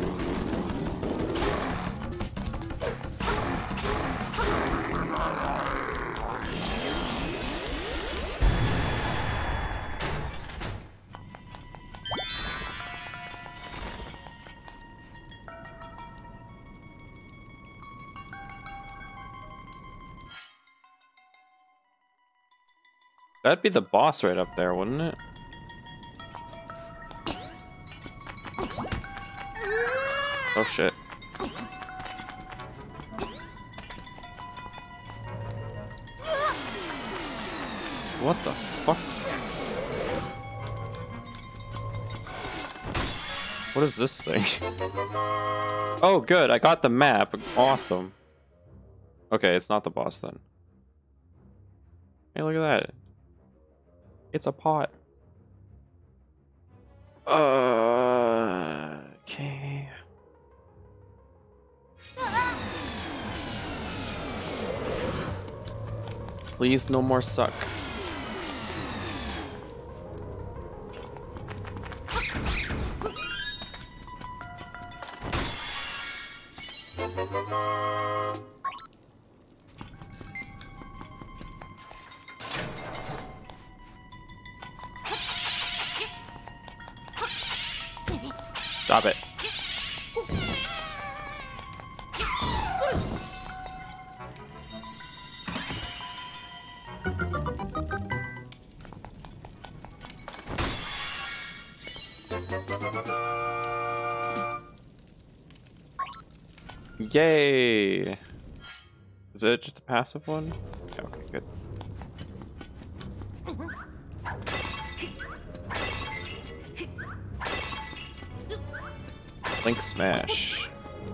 That'd be the boss right up there, wouldn't it? Oh shit. What the fuck? What is this thing? Oh, good. I got the map. Awesome. Okay, it's not the boss then. Hey, look at that. It's a pot. Uh, okay. Please, no more suck. Stop it. Yay! Is it just a passive one? Yeah, okay, good. Link smash.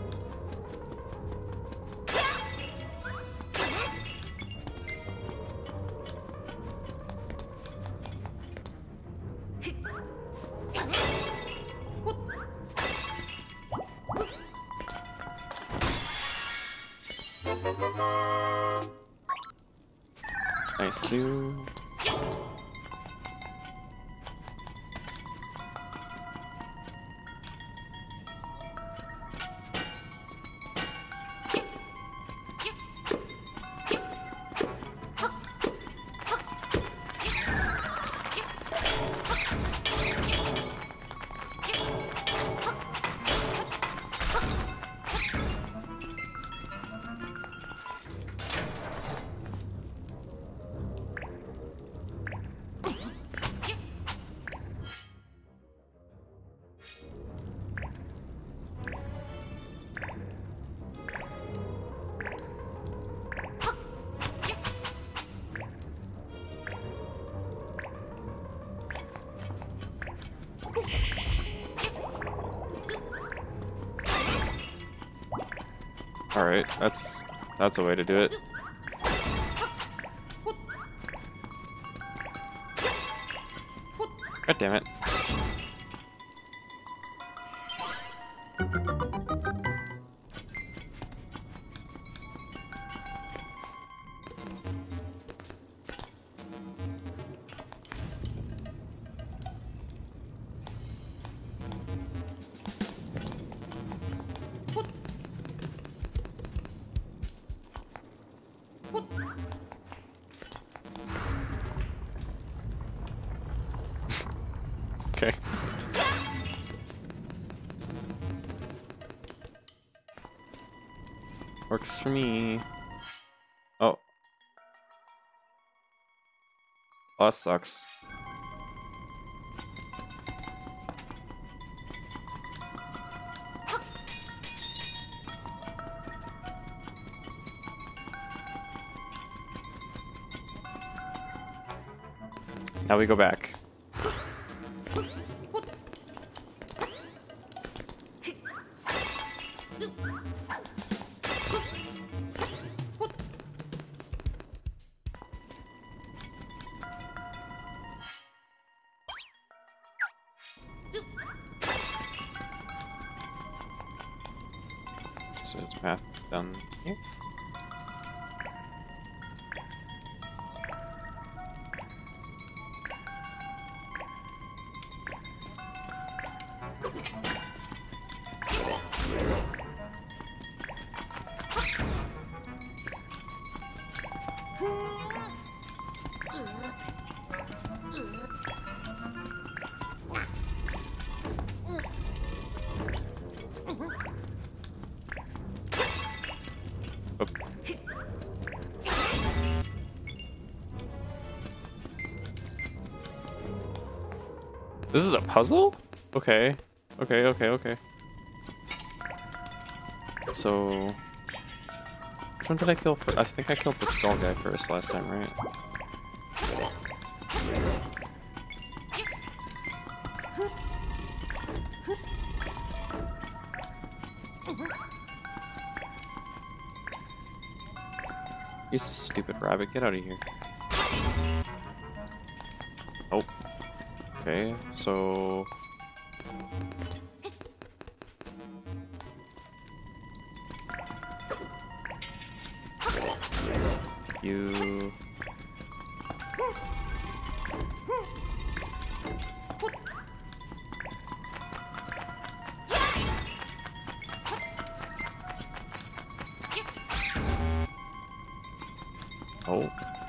I assume. Alright, that's that's a way to do it. God damn it. Okay. Works for me. Oh. Oh, that sucks. Now we go back. So it's path down here. This is a puzzle? Okay. Okay, okay, okay. So... which one did I kill first? I think I killed the skull guy first last time, right? You stupid rabbit, get out of here. Oh. Okay, so... You... Oh.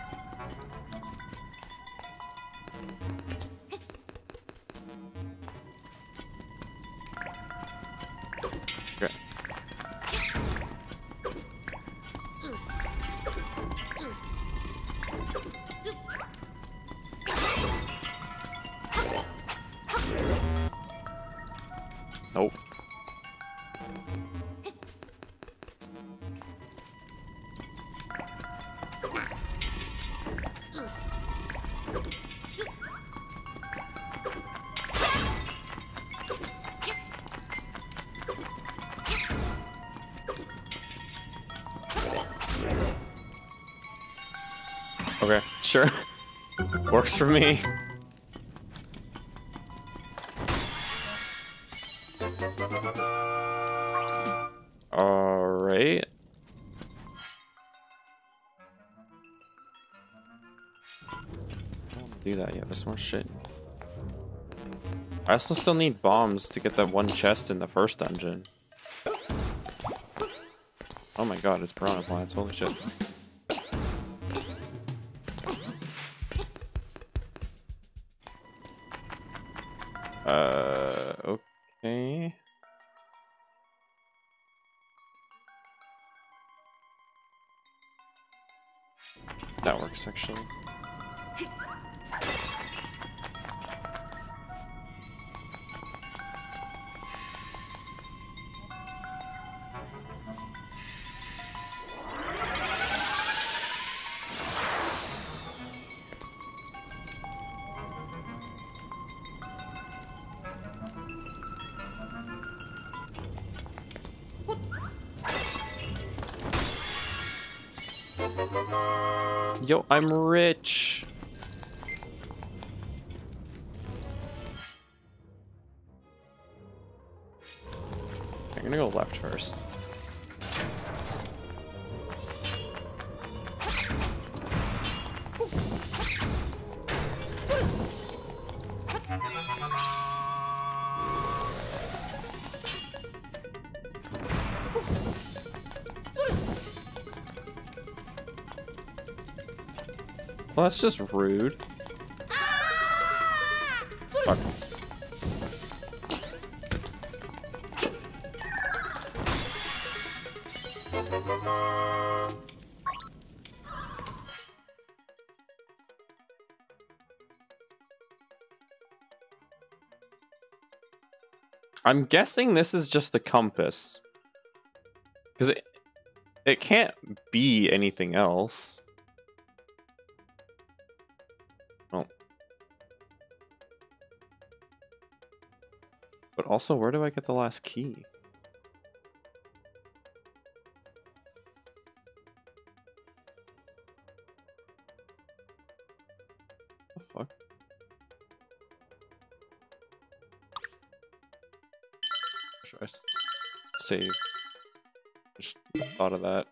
Okay. Nope. Okay, sure. Works for me. Alright. I don't do that yet, there's more shit. I also still need bombs to get that one chest in the first dungeon. Oh my god, it's piranha plants, holy shit. Uh, okay. That works, actually. Yo, I'm rich. I'm gonna go left first. Well, that's just rude. Fuck. I'm guessing this is just the compass. Because it, it can't be anything else. Oh. But also, where do I get the last key? What the fuck? Should I s- save? Just thought of that.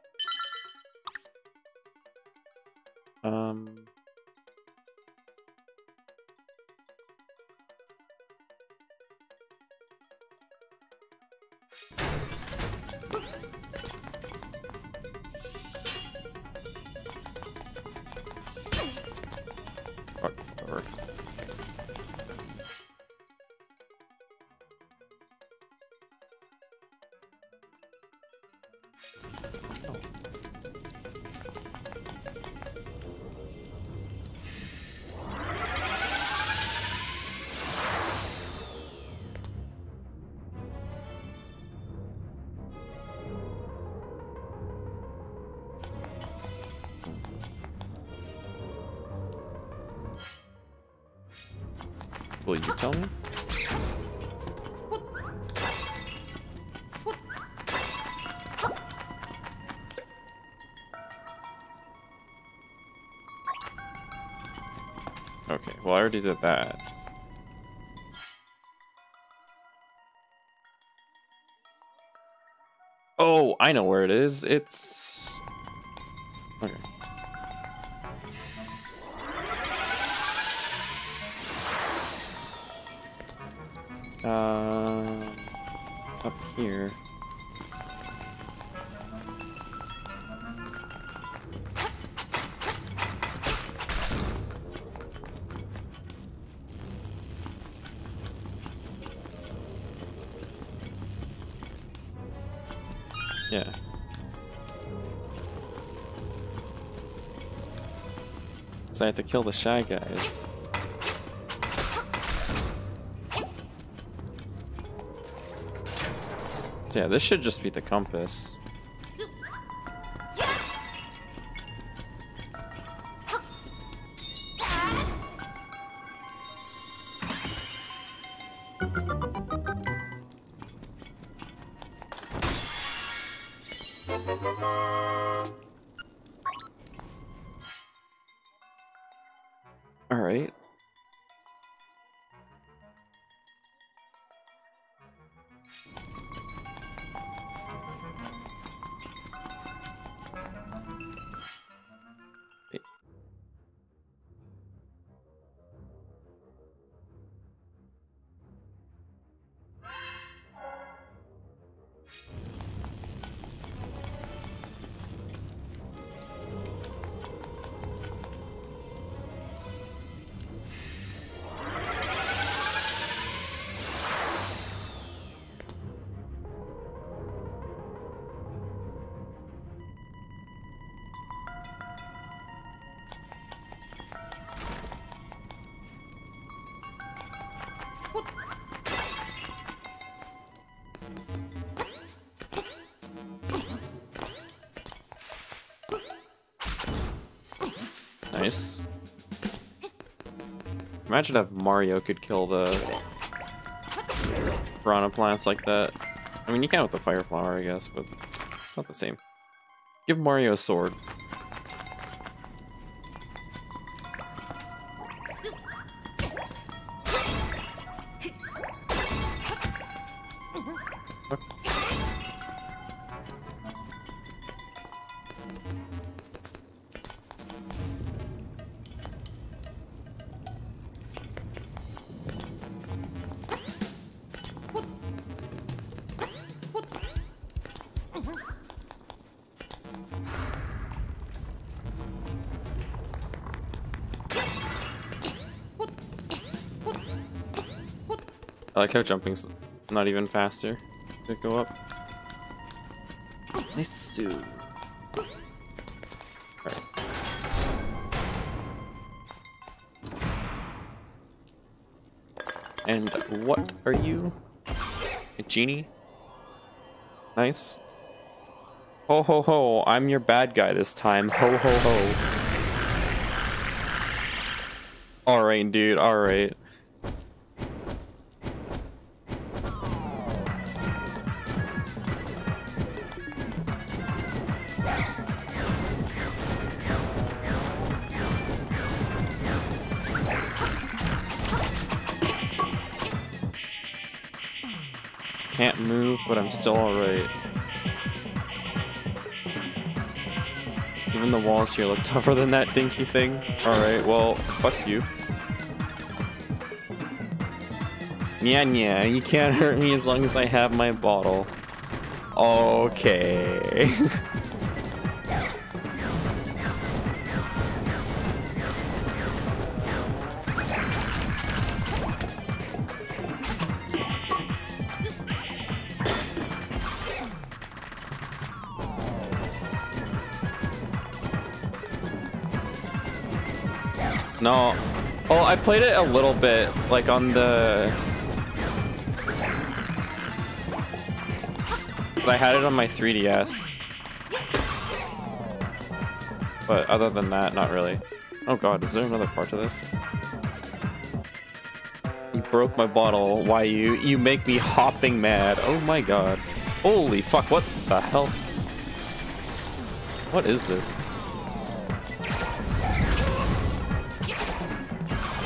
Um. Fuck, whatever. Will you tell me? Okay, well I already did that. Oh, I know where it is. It's... Okay. Uh, up here. Yeah. So I have to kill the Shy Guys. So yeah, this should just be the compass. All right. Nice. Imagine if Mario could kill the piranha plants like that. I mean, you can with the fire flower, I guess, but it's not the same. Give Mario a sword. I like how jumping's not even faster to go up. Nice suit. Alright. And what are you? A genie? Nice. Ho ho ho, I'm your bad guy this time. Ho ho ho. Alright, dude, alright. Can't move, but I'm still alright. Even the walls here look tougher than that dinky thing. Alright, well, fuck you. Yeah, yeah, you can't hurt me as long as I have my bottle. Okay. No. Oh, I played it a little bit, like on the... Because I had it on my three D S. But other than that, not really. Oh god, is there another part to this? You broke my bottle. Why you? You make me hopping mad. Oh my god. Holy fuck, what the hell? What is this?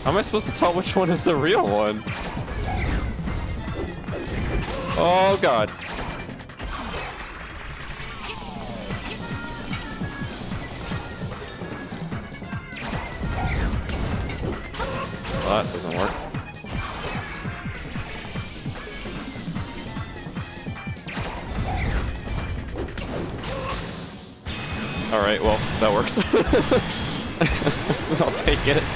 How am I supposed to tell which one is the real one? Oh god. Well, that doesn't work. Alright, well, that works. I'll take it.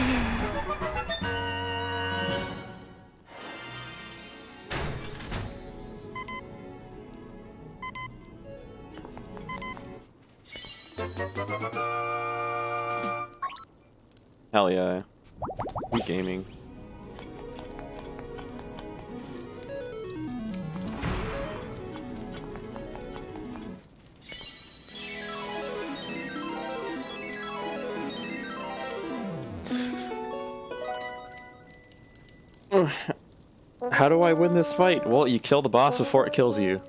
Hell yeah. I'm gaming. How do I win this fight? Well, you kill the boss before it kills you.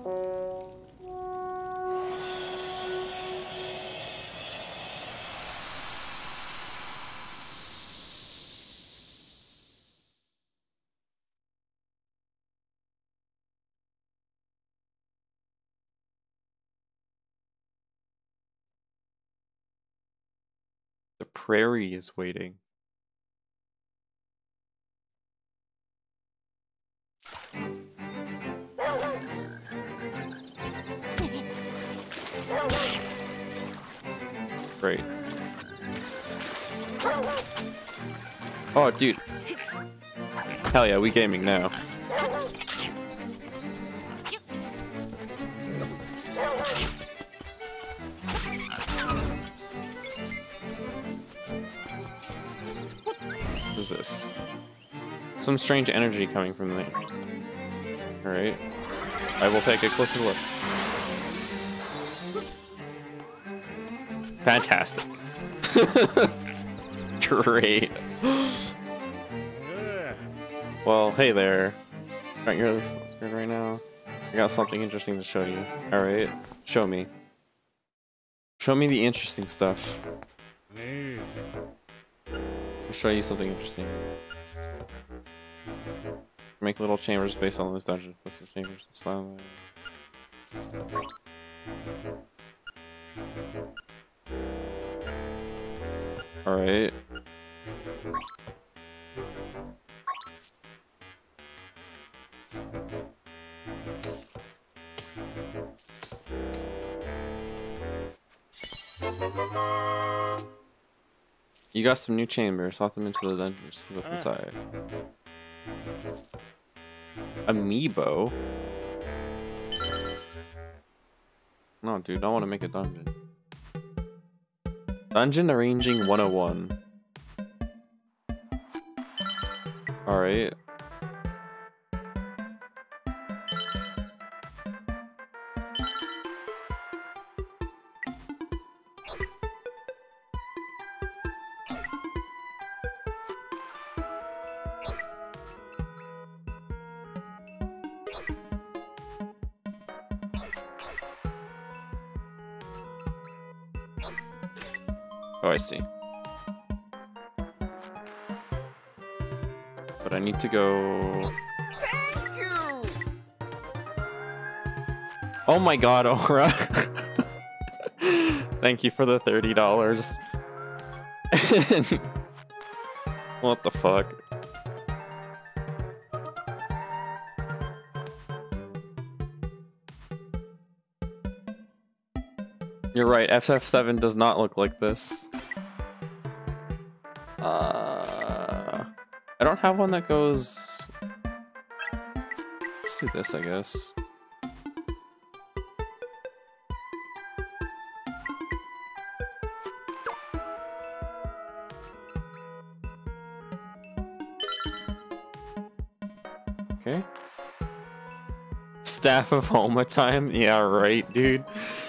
The prairie is waiting. Great. Oh, dude. Hell yeah, we gaming now. What is this? Some strange energy coming from there. Alright. I will take a closer look. Fantastic. Great. Well, hey there. Aren't you scared right now? I got something interesting to show you. Alright, show me. Show me the interesting stuff. I'll show you something interesting. Make little chambers based on this dungeon. What's the chambers? Slime. Alright. You got some new chambers. Slot them into the dungeons to look inside. Amiibo? No, dude, I want to make a dungeon. Dungeon arranging one oh one. Alright. Oh, I see. But I need to go... Thank you. Oh my god, Aura! Thank you for the thirty dollars. What the fuck? You're right, F F seven does not look like this. Uh, I don't have one that goes... Let's do this, I guess. Okay. Staff of Homa time? Yeah, right, dude.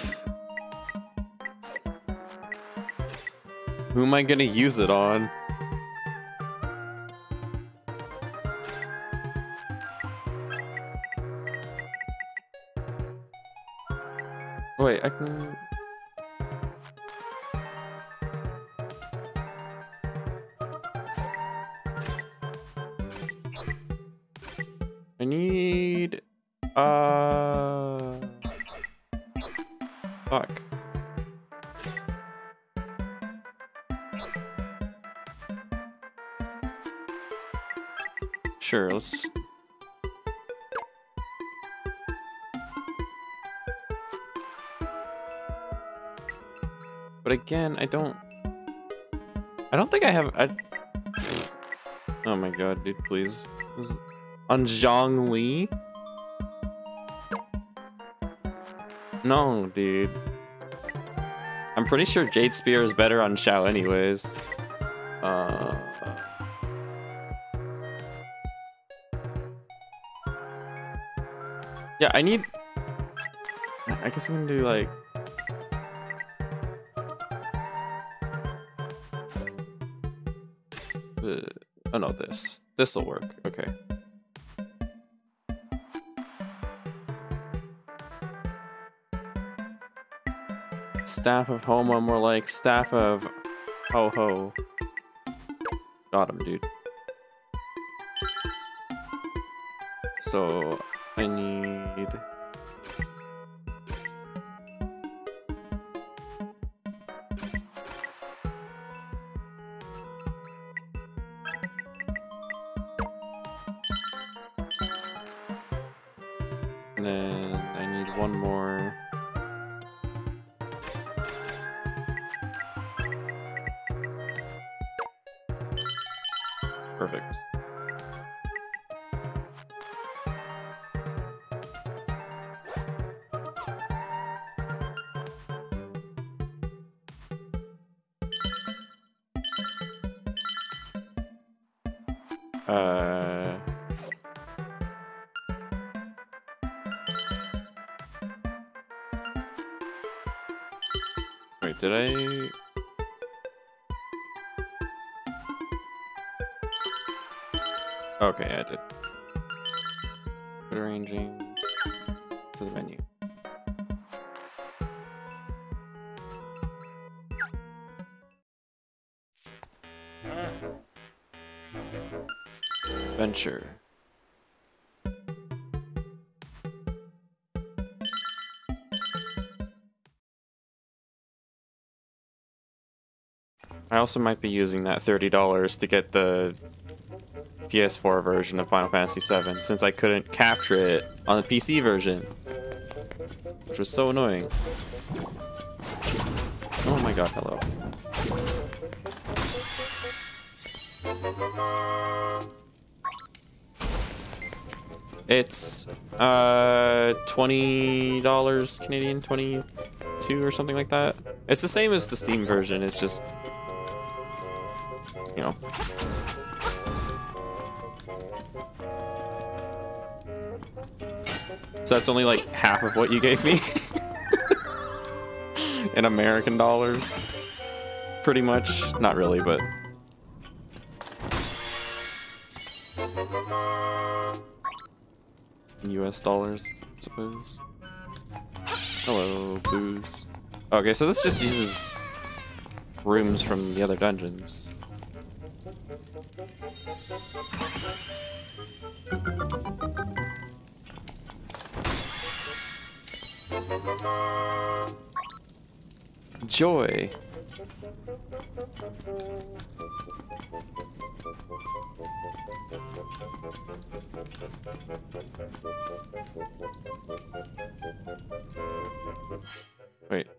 Who am I gonna use it on? Wait, I can... Uh. Fuck. Sure, let's. But again, I don't. I don't think I have. I... Oh my god, dude, please. This is... On Zhongli? No, dude. I'm pretty sure Jade Spear is better on Xiao anyways. Uh... Yeah, I need... I guess I'm gonna do like... Uh, oh no, this. This'll work, okay. Staff of Homo, more like Staff of Ho-Ho. Got him, dude. So, I need... And then I need one more. Perfect. Uh... Wait, did I... Okay, I did. Rearranging to the menu. Adventure. I also might be using that thirty dollars to get the P S four version of Final Fantasy seven, since I couldn't capture it on the P C version, which was so annoying. Oh my god, hello. It's uh twenty dollars Canadian, twenty-two or something like that. It's the same as the Steam version, it's just, you know. So that's only like half of what you gave me in American dollars. Pretty much. Not really, but. In U S dollars, I suppose. Hello, booze. Okay, so this just uses rooms from the other dungeons. Joy. Wait.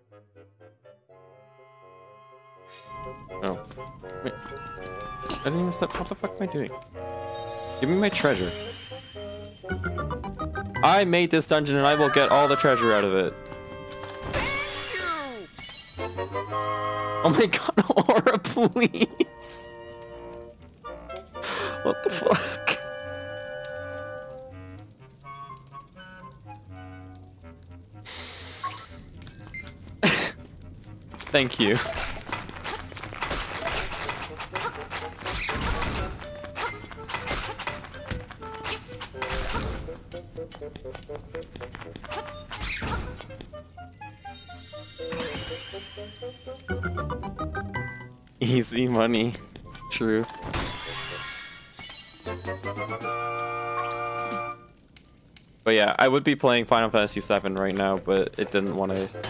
Oh. Wait. I didn't even step. What the fuck am I doing? Give me my treasure. I made this dungeon and I will get all the treasure out of it. Oh my god, Aura, please! What the fuck? Thank you. Easy money. True. But yeah, I would be playing Final Fantasy seven right now, but it didn't want to.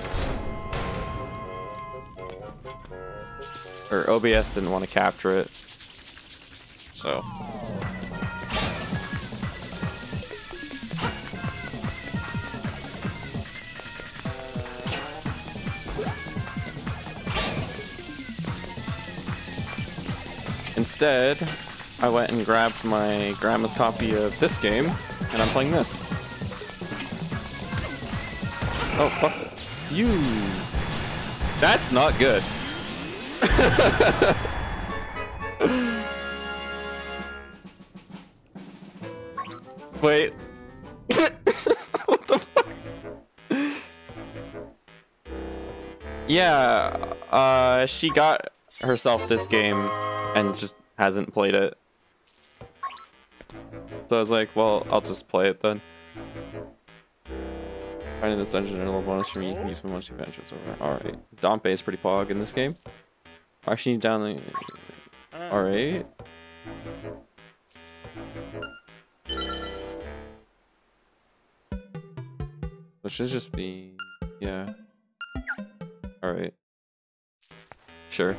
Or O B S didn't want to capture it. So. Instead, I went and grabbed my grandma's copy of this game, and I'm playing this. Oh, fuck. You. That's not good. Wait. What the fuck? Yeah, uh, she got herself this game and just hasn't played it. So I was like, well, I'll just play it then. Finding this dungeon and a little bonus from you can use for most adventures over. Alright. Dompe is pretty pog in this game. Actually, down the. Alright. Which should just be. Yeah. Alright. Sure.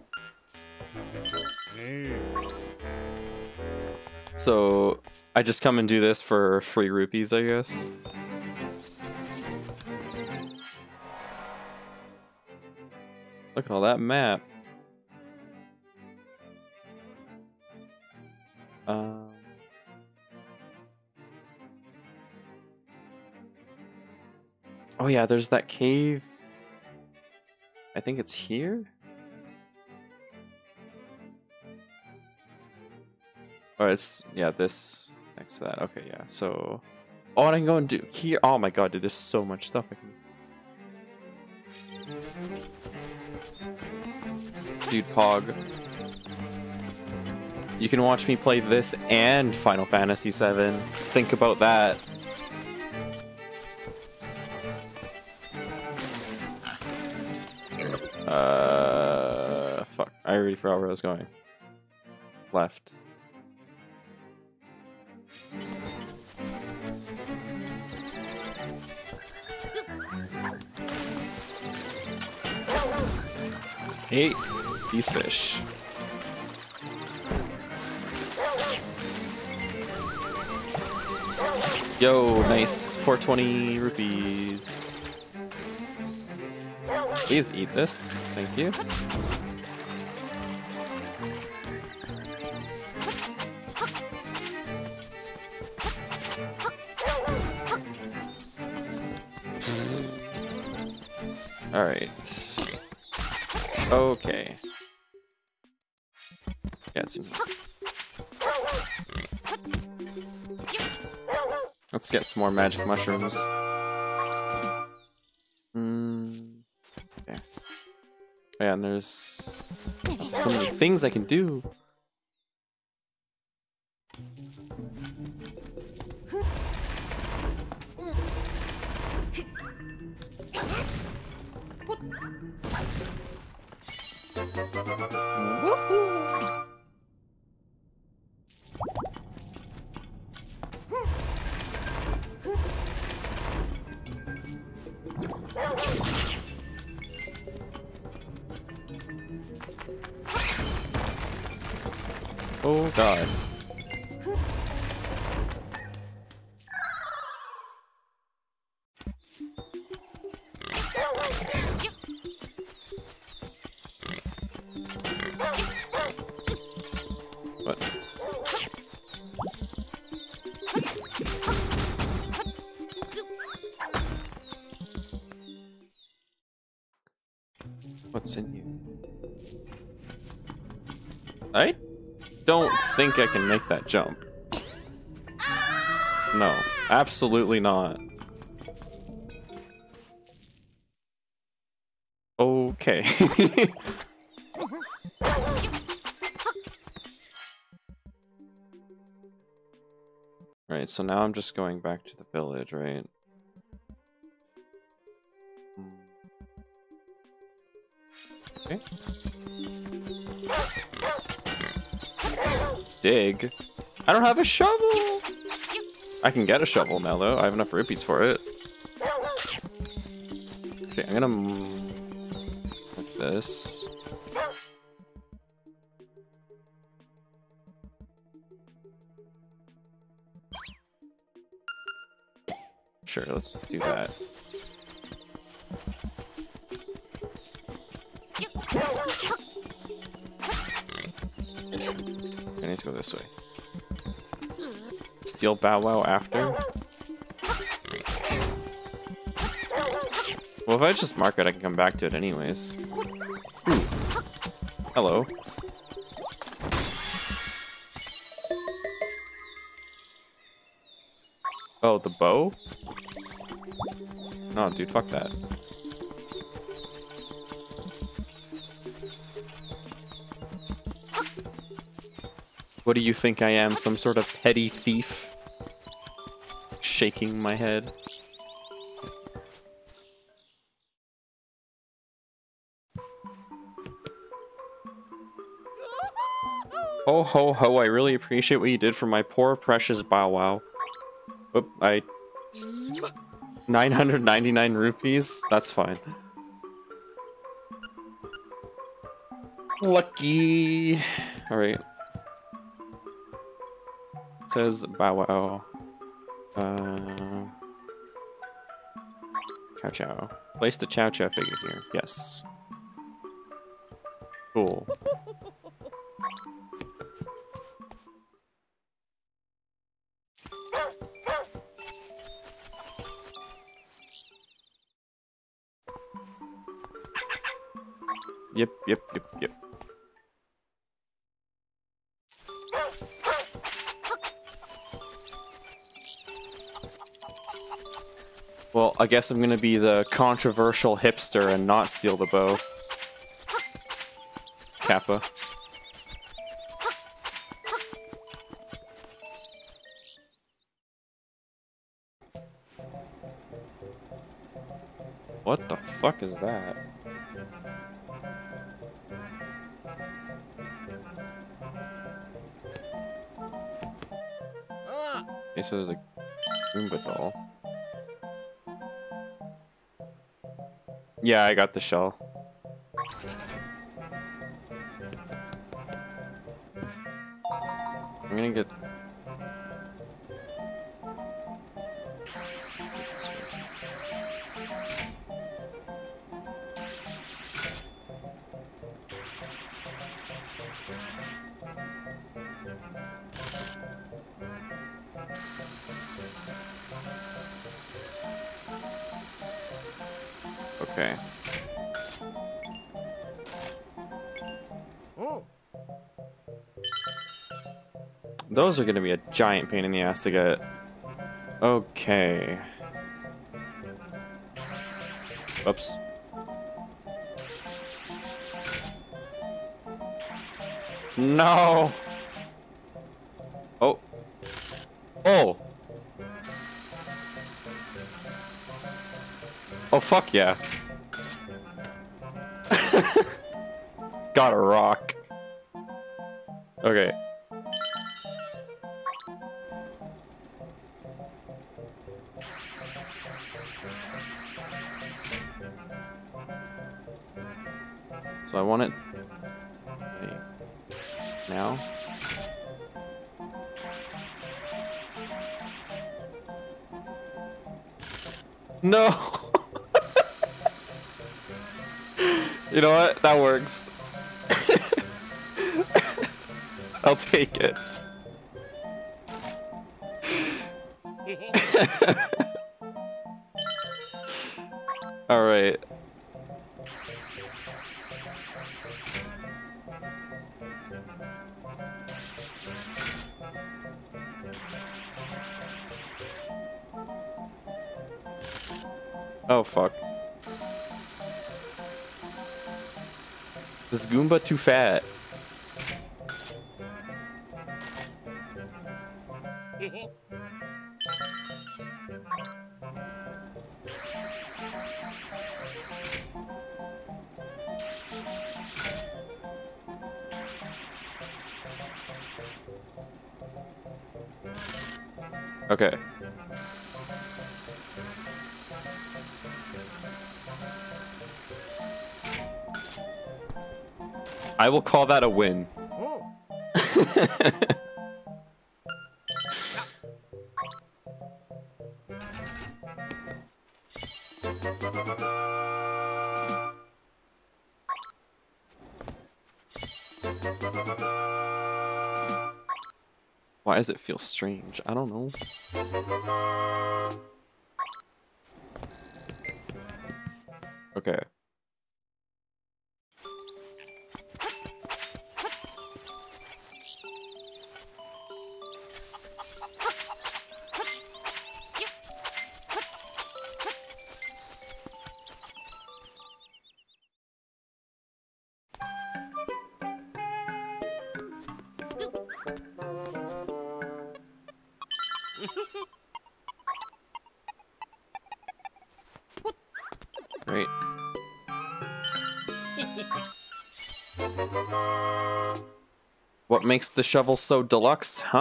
So, I just come and do this for free rupees, I guess. Look at all that map. Um. Oh yeah, there's that cave. I think it's here? Oh, it's, yeah, this next to that. Okay, yeah, so. Oh, and I can go and do here. Oh my god, dude, there's so much stuff I can. Dude, Pog. You can watch me play this and Final Fantasy seven. Think about that. Uh, fuck. I already forgot where I was going. Left. Hate these fish. Yo, nice. four twenty rupees. Please eat this. Thank you. All right. Okay. Yeah, it's in here. Let's get some more magic mushrooms. Mm, yeah. Oh, yeah, and there's so many things I can do. Woohoo! Oh god. What? What's in here? I don't think I can make that jump. No, absolutely not. Okay. Right, so now I'm just going back to the village, right? Okay. Dig. I don't have a shovel! I can get a shovel now, though. I have enough rupees for it. Okay, I'm gonna like this. Sure, let's do that. I need to go this way. Steal Bow Wow after? Well, if I just mark it, I can come back to it anyways. Ooh. Hello. Oh, the bow? No, dude, fuck that. What do you think I am? Some sort of petty thief? Shaking my head. Ho ho ho, I really appreciate what you did for my poor precious Bow Wow. Oop, I... nine hundred ninety-nine rupees? That's fine. Lucky! Alright. It says Bow Wow. Uh... Chow Chow. Place the Chow Chow figure here. Yes. Cool. Yep, yep, yep, yep. Well, I guess I'm gonna be the controversial hipster and not steal the bow. Kappa. What the fuck is that? Okay, so there's a Goomba doll. Yeah, I got the shell. I'm gonna get... this first. Okay. Oh. Those are gonna be a giant pain in the ass to get. Okay. Oops. No! Oh. Oh! Oh, fuck yeah. Got a rock. Okay. So I want it... Wait. Now? No! You know what? That works. I'll take it. All right. Oh fuck. Is Goomba too fat? Okay. I will call that a win. Oh. Why does it feel strange? I don't know. Okay. Great. What makes the shovel so deluxe, huh?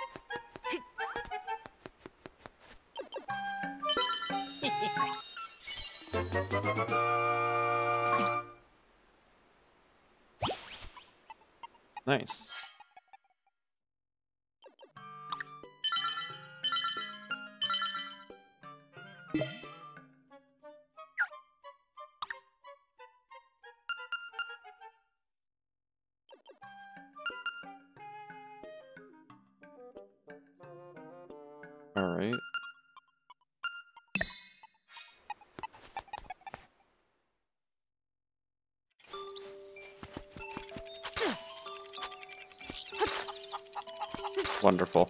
Nice. All right. Wonderful.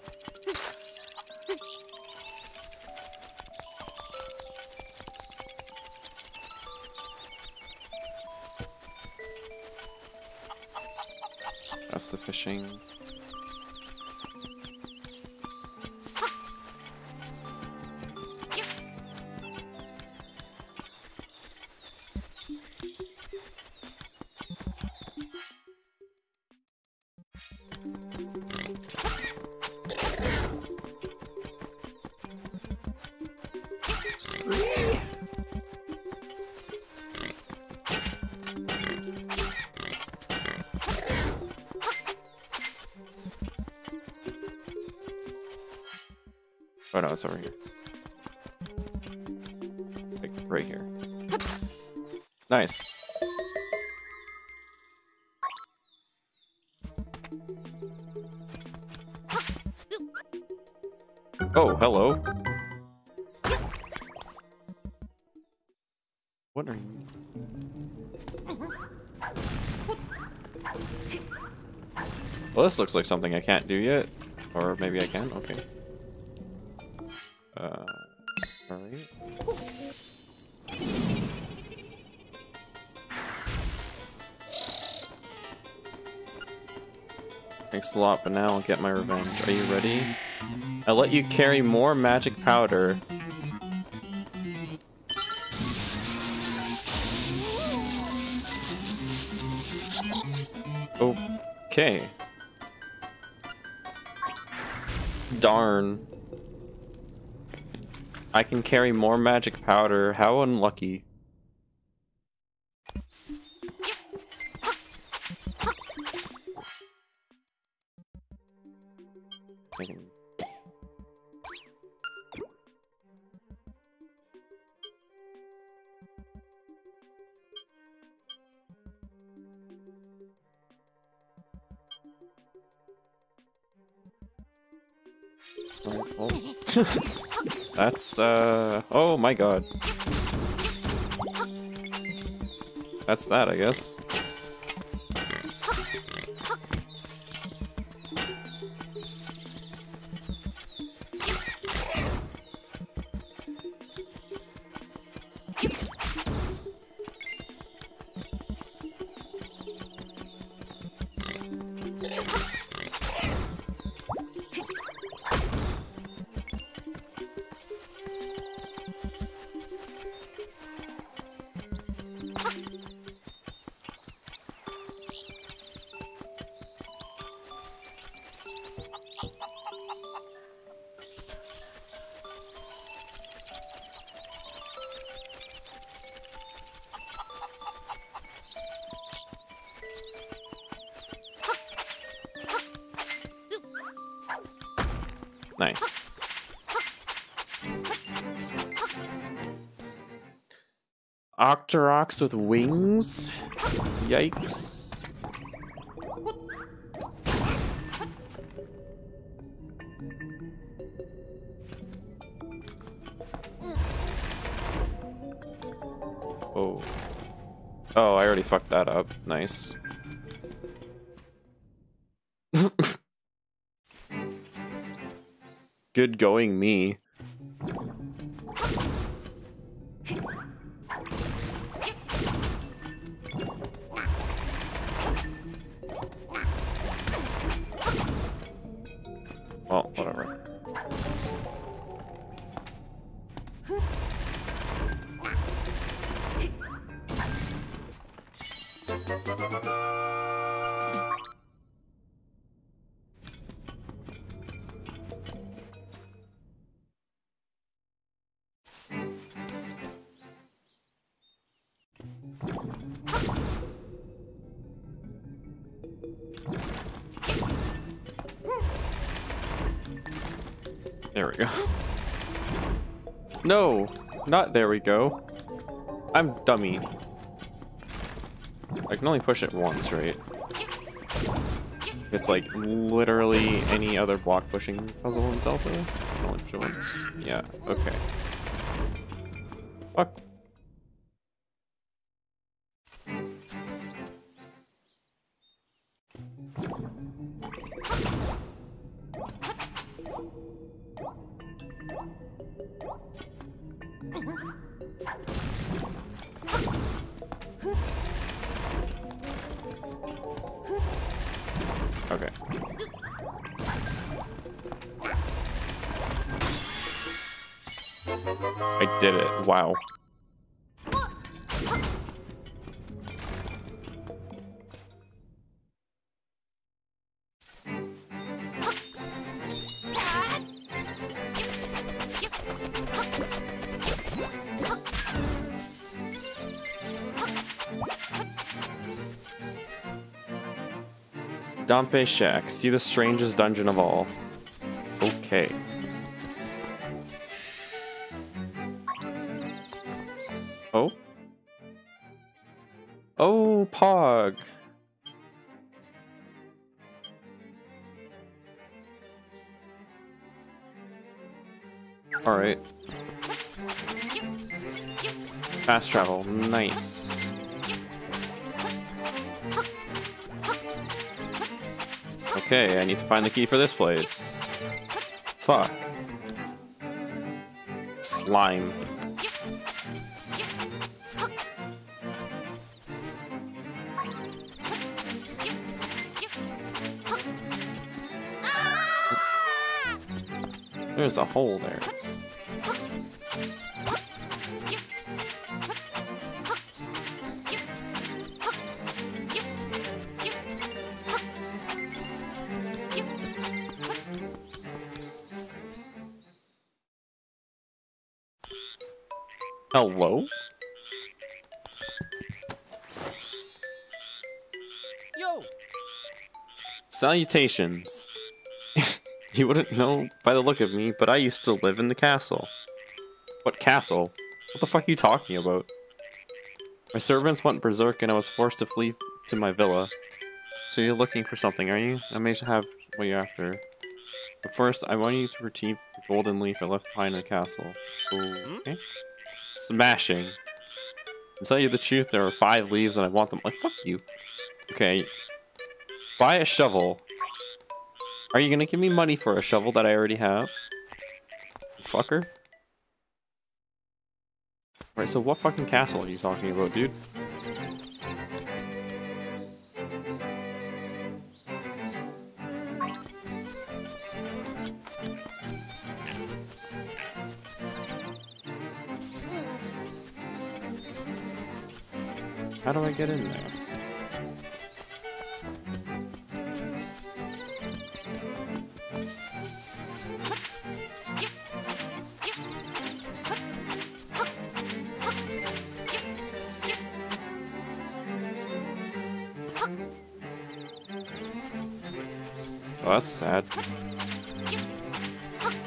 That's the fishing. Oh no, it's over here. Like, right here. Nice. Oh, hello. What are you? Well, this looks like something I can't do yet. Or maybe I can? Okay. Uh, alright. Thanks a lot, but now I'll get my revenge. Are you ready? I'll let you carry more magic powder. Okay. Darn. I can carry more magic powder. How unlucky. I can... Oh, oh. That's, uh... oh my god. That's that, I guess. Nice. Octoroks with wings? Yikes. Oh. Oh, I already fucked that up. Nice. Good going, me. Well, whatever. There we go. No, not there we go. I'm dummy. I can only push it once, right? It's like literally any other block pushing puzzle in Zelda. Only push it once. Yeah, okay. Fuck. Okay. I did it. Wow. Dampe Shack. See the strangest dungeon of all. Okay. Oh? Oh, Pog. Alright. Fast travel. Nice. Okay, I need to find the key for this place. Fuck. Slime. There's a hole there. Hello? Yo! Salutations. You wouldn't know by the look of me, but I used to live in the castle. What castle? What the fuck are you talking about? My servants went berserk and I was forced to flee to my villa. So you're looking for something, are you? I may have what you're after. But first, I want you to retrieve the golden leaf I left behind in the castle. Okay. Smashing. To tell you the truth, there are five leaves and I want them. Like, fuck you. Okay. Buy a shovel. Are you gonna give me money for a shovel that I already have? Fucker. Right, so what fucking castle are you talking about, dude? How do I get in there? Oh, that's sad.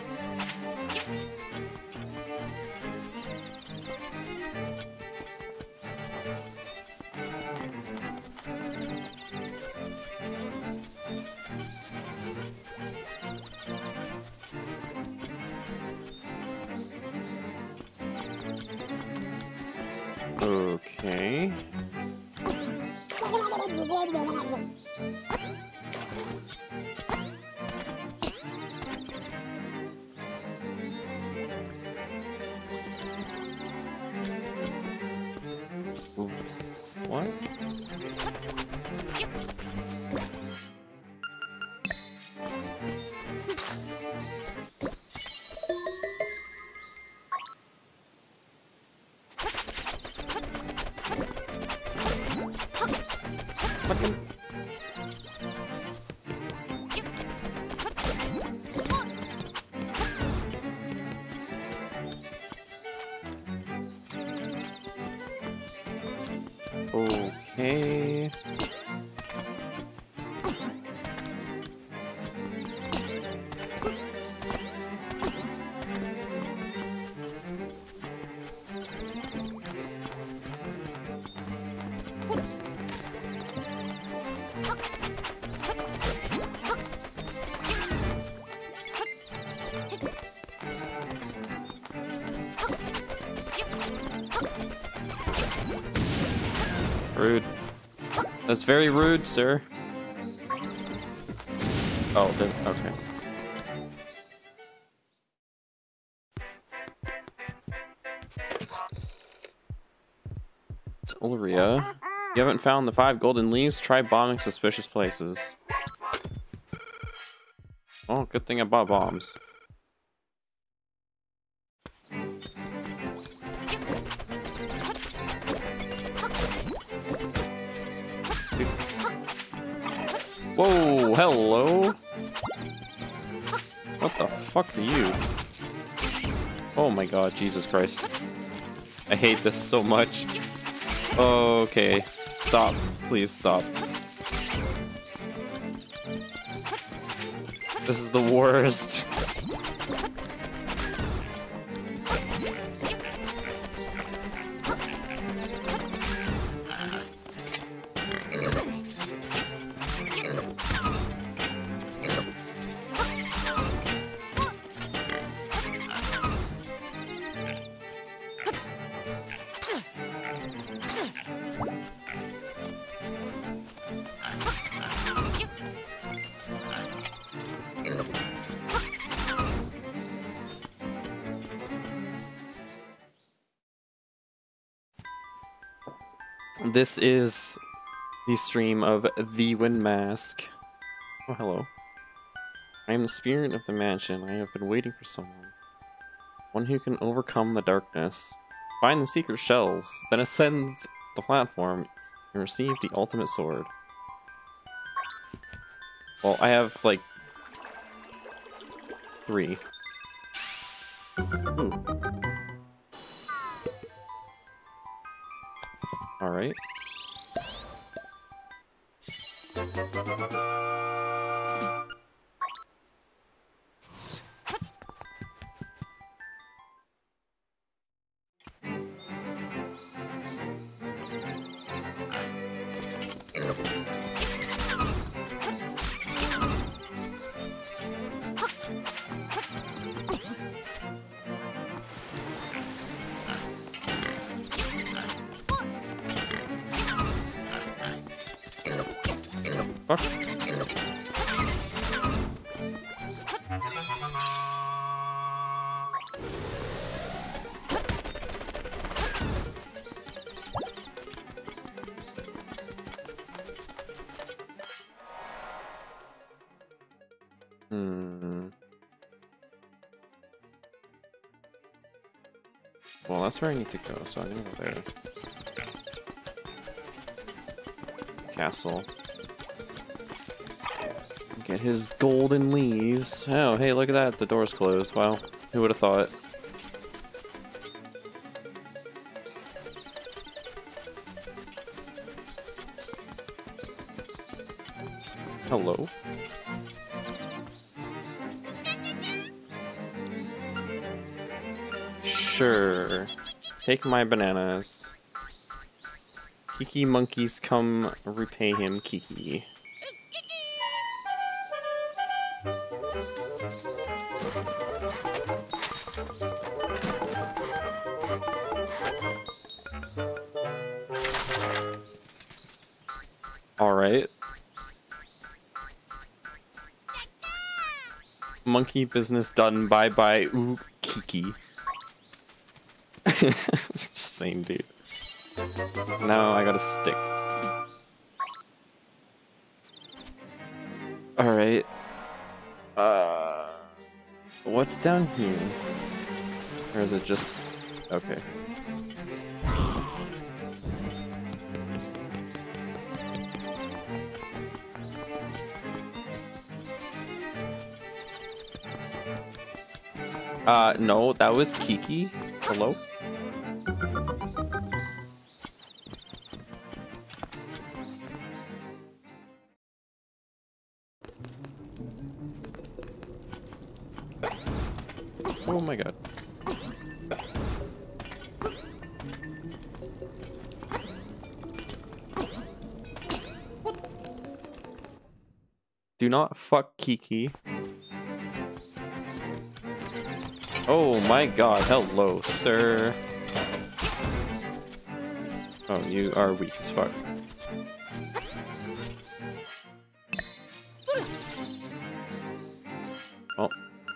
Okay. What? Fucking... Okay. Rude. That's very rude, sir. Oh, there's... okay. It's Ulria. You haven't found the five golden leaves? Try bombing suspicious places. Oh, good thing I bought bombs. Whoa, hello. What the fuck are you? Oh my god, Jesus Christ. I hate this so much. Okay, stop. Please stop. This is the worst. This is the stream of The Wind Mask. Oh, hello. I am the spirit of the mansion. I have been waiting for someone. One who can overcome the darkness. Find the secret shells, then ascend the platform and receive the ultimate sword. Well, I have, like, three. Ooh. Alright. Fuck. Hmm. Well, that's where I need to go, so I'm gonna go there. Castle. Get his golden leaves. Oh, hey, look at that. The door's closed. Wow. Who would have thought? Hello? Sure. Take my bananas. Kiki monkeys come repay him, Kiki. monkey business done. Bye bye, ooh, Kiki. Same dude. Now I got a stick. Alright. Uh, what's down here? Or is it just... okay. Uh, no, that was Kiki. Hello? Oh my god. Do not fuck Kiki. Oh my god, hello, sir. Oh, you are weak as fuck. Oh.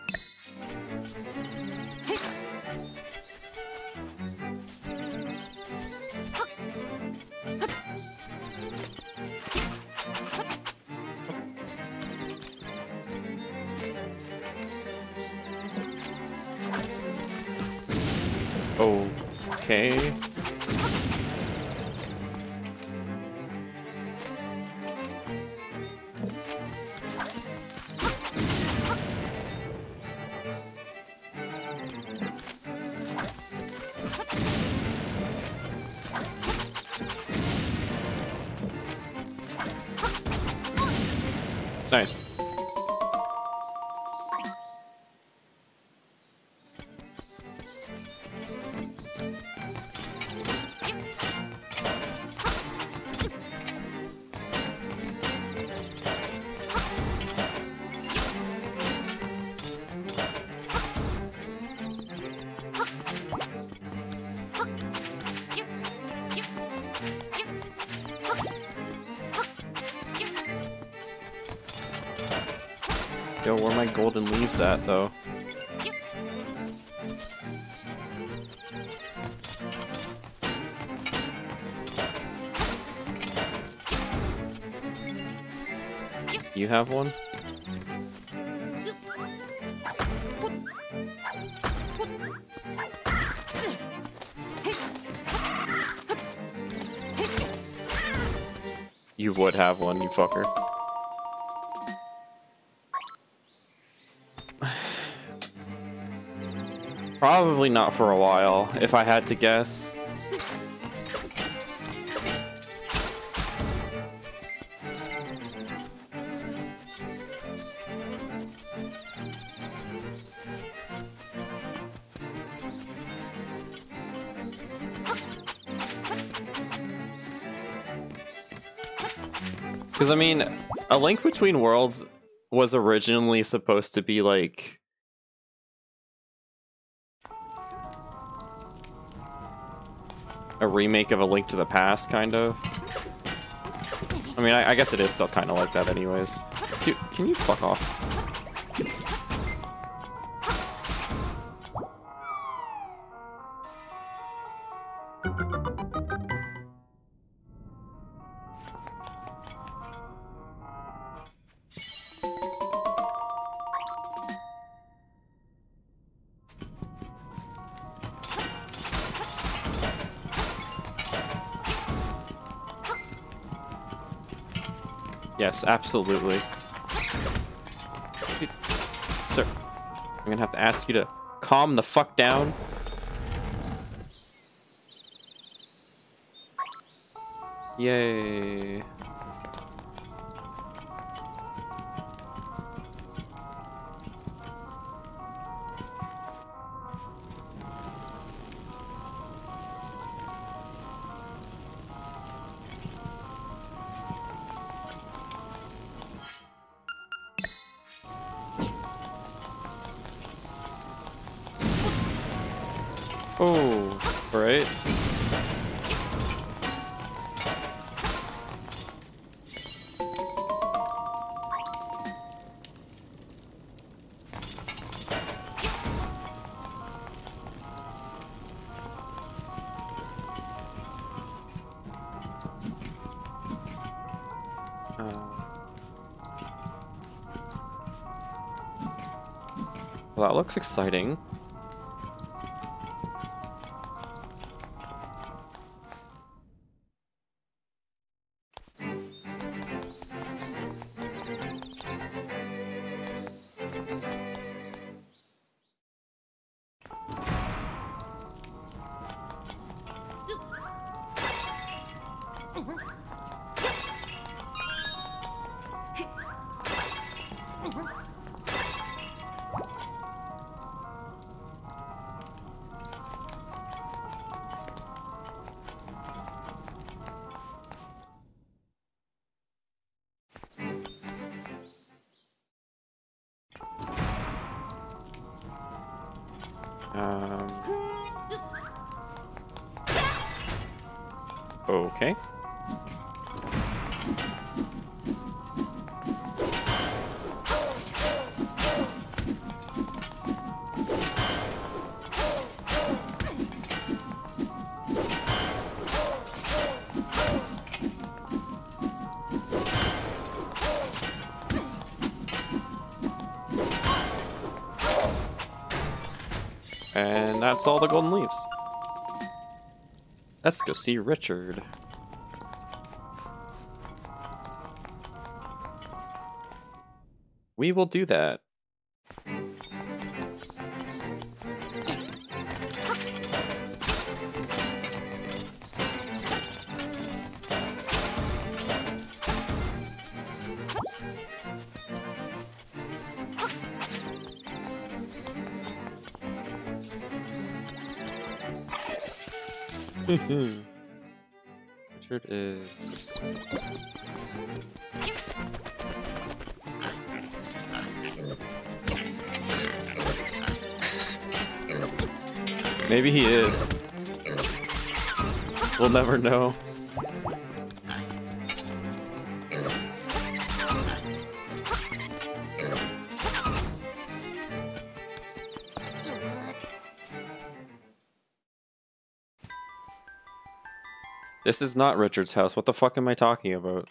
Okay. Nice. Yo, where are my golden leaves at, though? You have one? You would have one, you fucker. Probably not for a while, if I had to guess. Because, I mean, A Link Between Worlds was originally supposed to be, like... a remake of A Link to the Past, kind of. I mean, I, I guess it is still kind of like that anyways. Dude, can you fuck off? Yes, absolutely. Dude, sir, I'm gonna have to ask you to calm the fuck down. Yay. Oh, right. Well, that looks exciting. Um, okay. And that's all the golden leaves. Let's go see Richard. We will do that. Richard is this way. Maybe he is. We'll never know. This is not Richard's house. What the fuck am I talking about?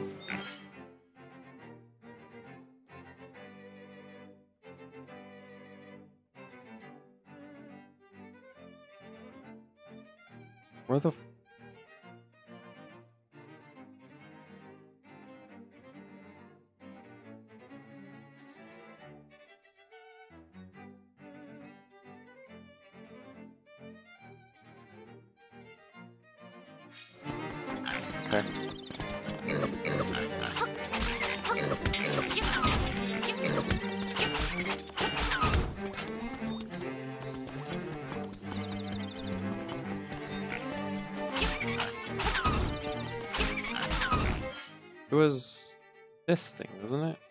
Where the f- Okay. It was this thing, wasn't it?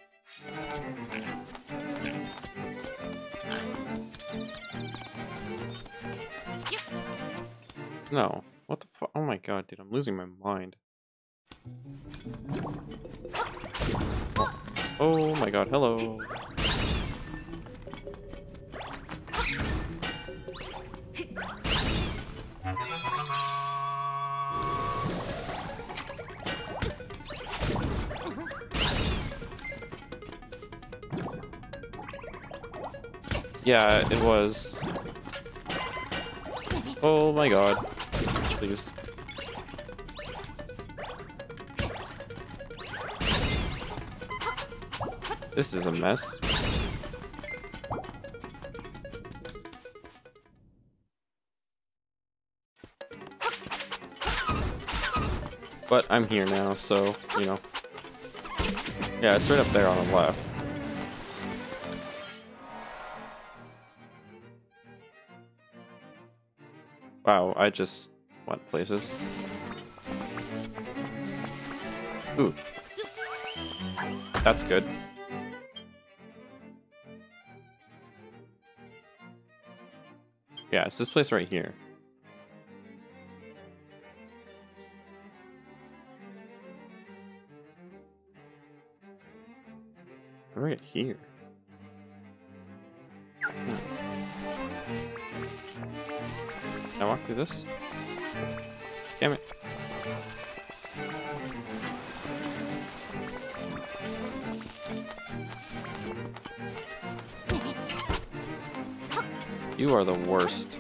No. What the fuck? Oh my god, dude, I'm losing my mind. Oh my god, hello. Yeah, it was. Oh my god. Please. This is a mess. But I'm here now, so, you know. Yeah, it's right up there on the left. Wow, I just went places. Ooh. That's good. Yeah, it's this place right here. How do I get here? Hmm. Can I walk through this? Damn it. You are the worst.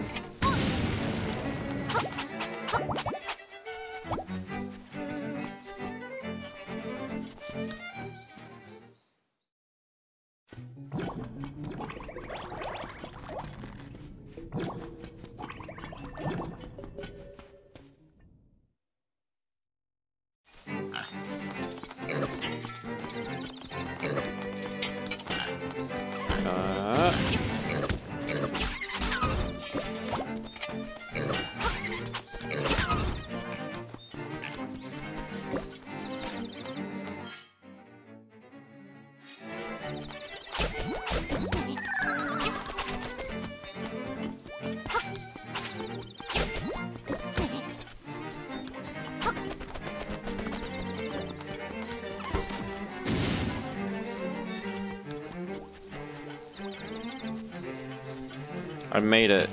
Uh, I made it.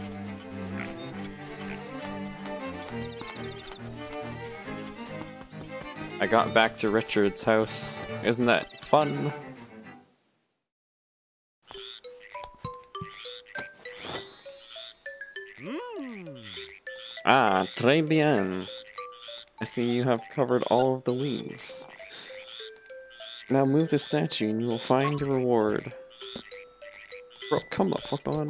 I got back to Richard's house. Isn't that fun? Mm. Ah, très bien. I see you have covered all of the leaves. Now move the statue and you will find your reward. Bro, come the fuck on.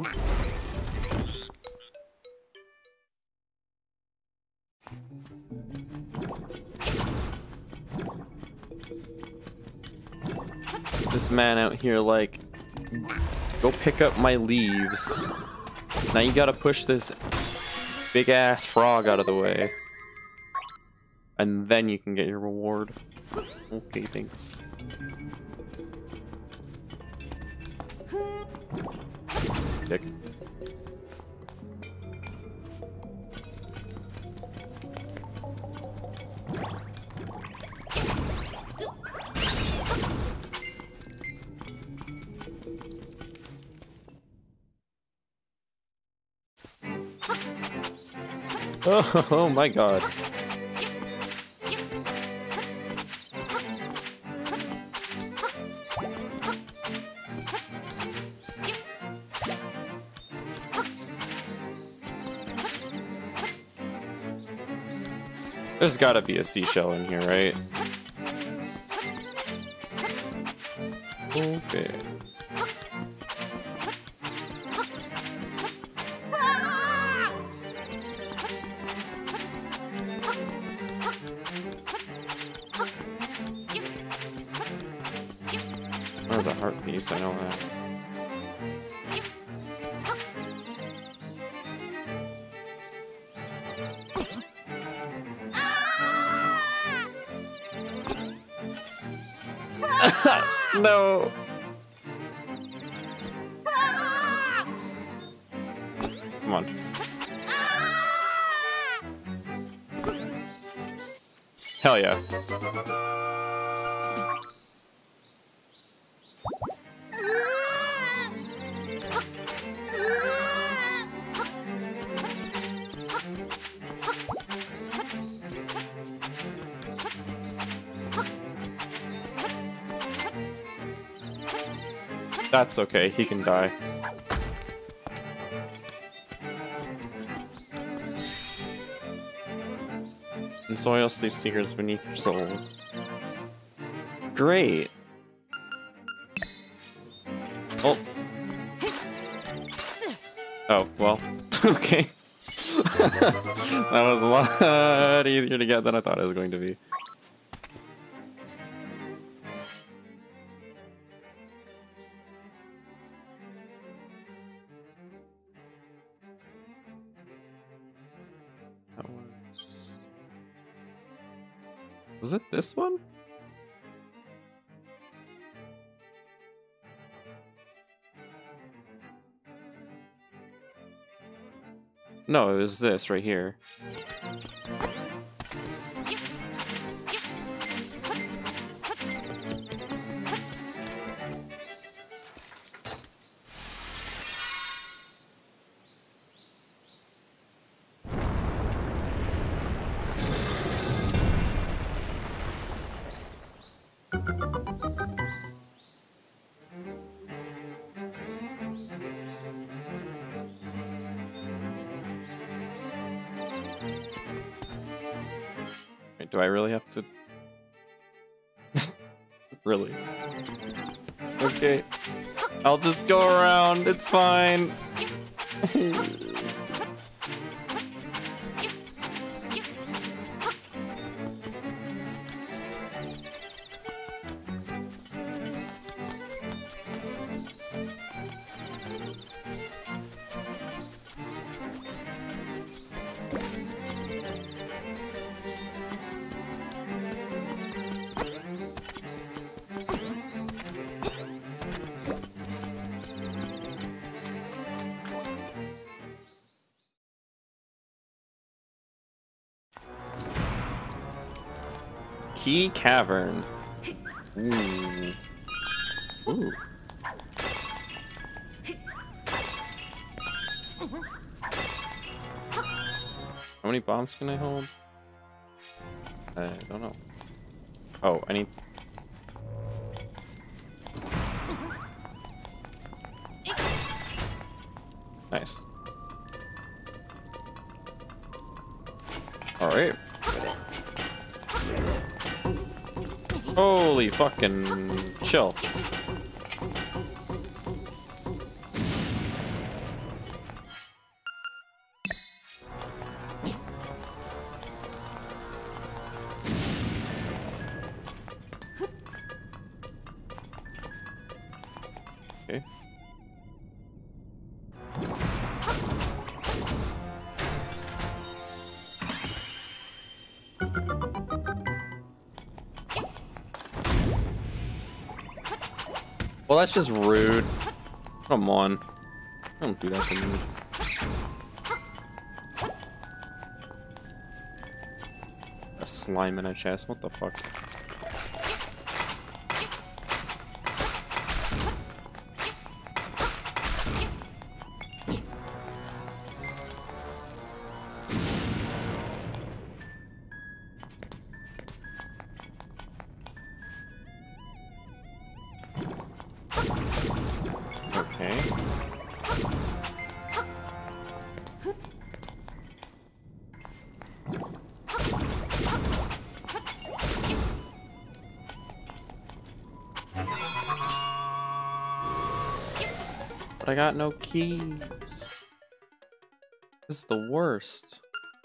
This man out here like, go pick up my leaves. Now you gotta push this big ass frog out of the way. And then you can get your reward. Okay, thanks. Dick. Oh, oh my god. There's gotta be a seashell in here, right? Okay. That was a heart piece, I know that. No. Come on. Hell yeah. That's okay, he can die. And soil sleep seekers beneath your souls. Great! Oh. Oh, well. Okay. That was a lot easier to get than I thought it was going to be. That was... Was it this one? No, it was this right here. Wait, do I really have to? Really? Okay. I'll just go around. It's fine. Key Cavern. Ooh. Ooh. How many bombs can I hold? I don't know. Oh, I need... Nice. Alright. Holy fucking chill. Okay. Well, that's just rude. Come on. Don't do that to me. A slime in a chest? What the fuck? Okay. But I got no keys. This is the worst.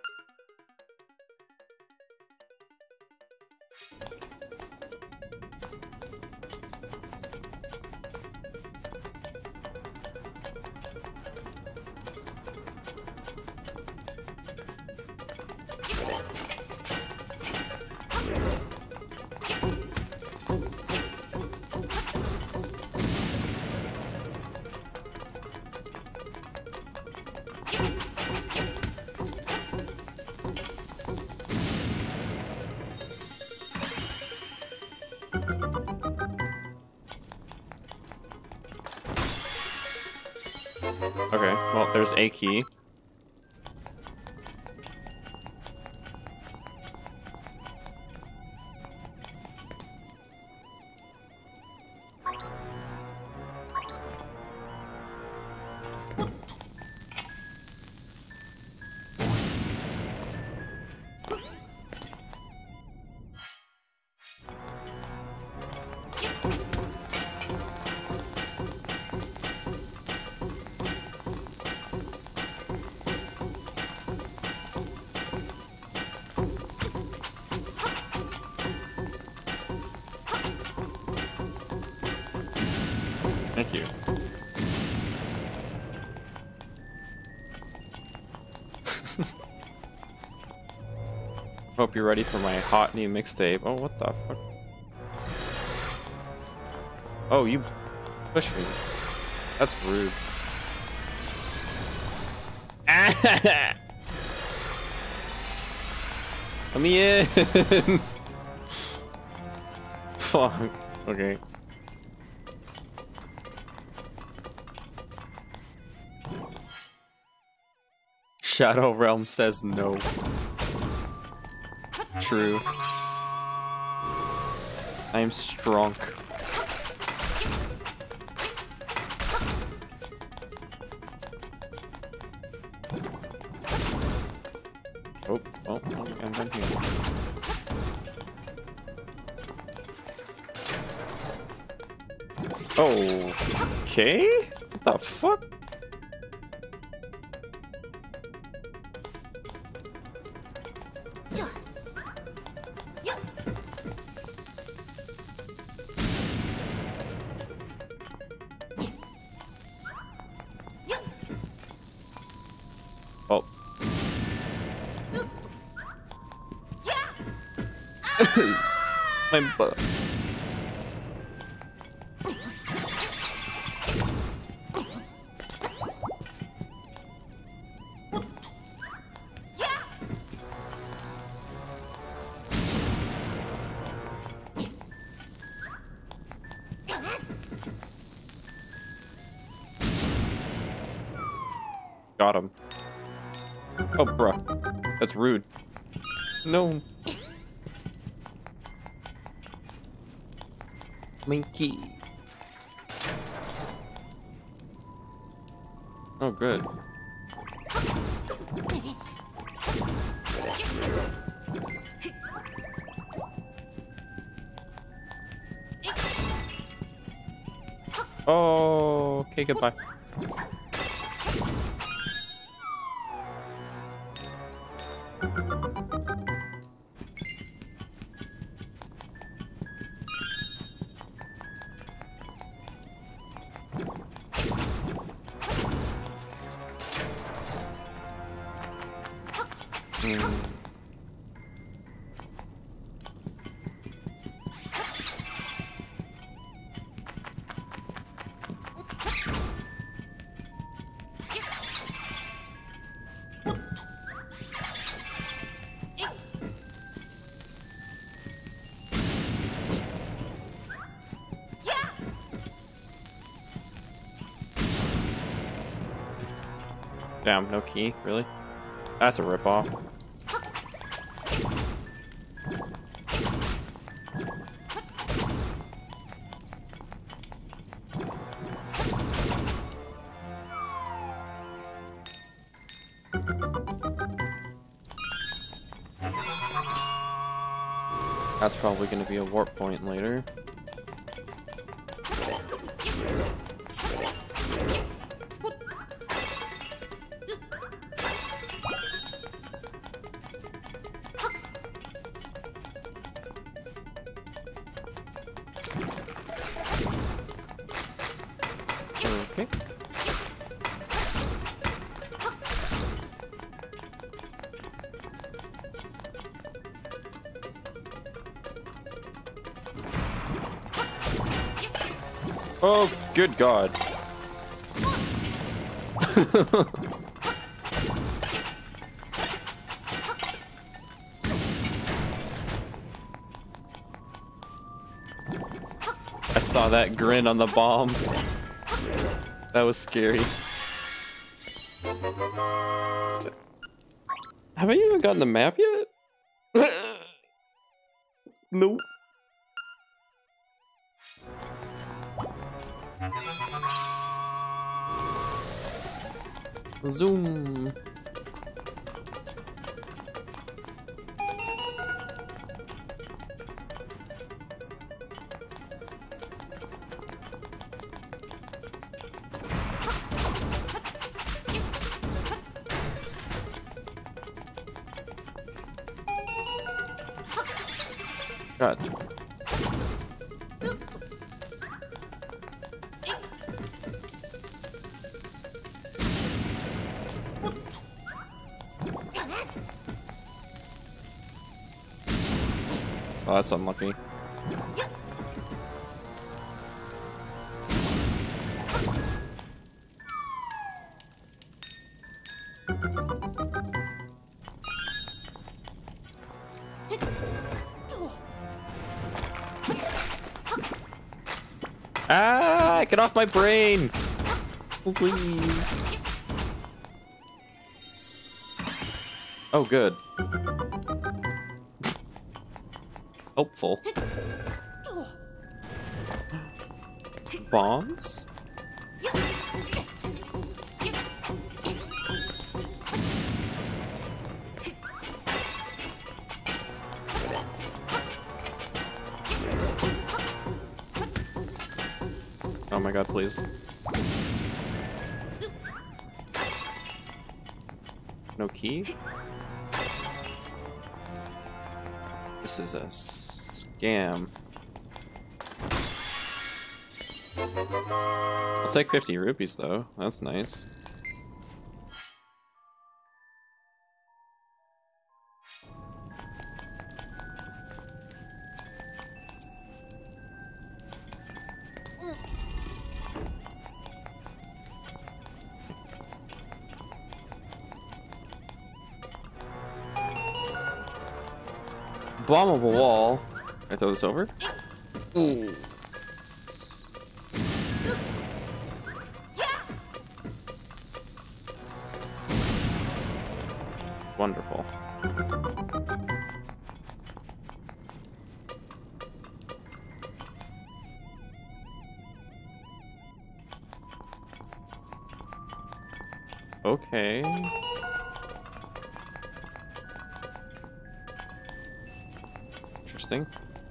Okay, well, there's a key. Thank you. Hope you're ready for my hot new mixtape. Oh, what the fuck? Oh, you pushed me. That's rude. Let me in. Fuck. Okay. Shadow Realm says no. True. I am strong. Oh, oh, oh, I'm done here. Okay? What the fuck? Oh. My butt. Got him. Oh, bruh. That's rude. No. Minky. Oh, good. Oh, okay, goodbye. Mm. Damn, no key, really? That's a ripoff. That's probably going to be a warp point later. Okay. Oh, good God. I saw that grin on the bomb. That was scary. Have I even gotten the map yet? Nope. Zoom. God. Oh, that's unlucky. Ah, get off my brain! Oh, please. Oh, good. Helpful. Bombs? my god, please. No key? This is a scam. I'll take fifty rupees though. That's nice. Bombable wall. Can I throw this over? Ooh. Wonderful. Okay. Interesting.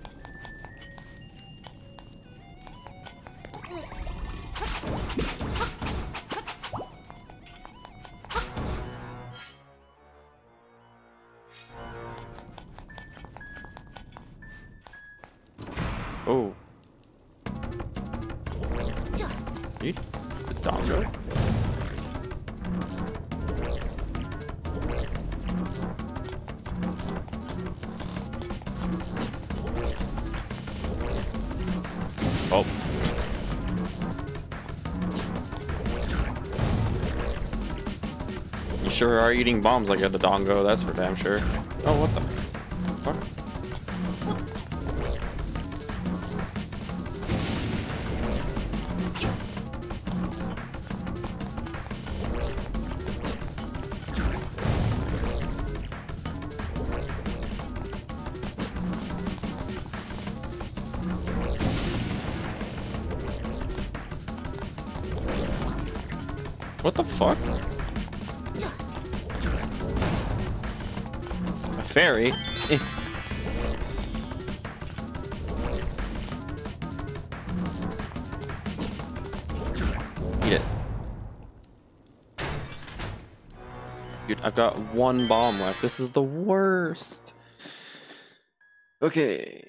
Oh. Eat the dongo. Oh. You sure are eating bombs like at the dongo, that's for damn sure. Oh, what the fuck? What the fuck? A fairy? Eh. Eat it. Dude, I've got one bomb left. This is the worst. Okay.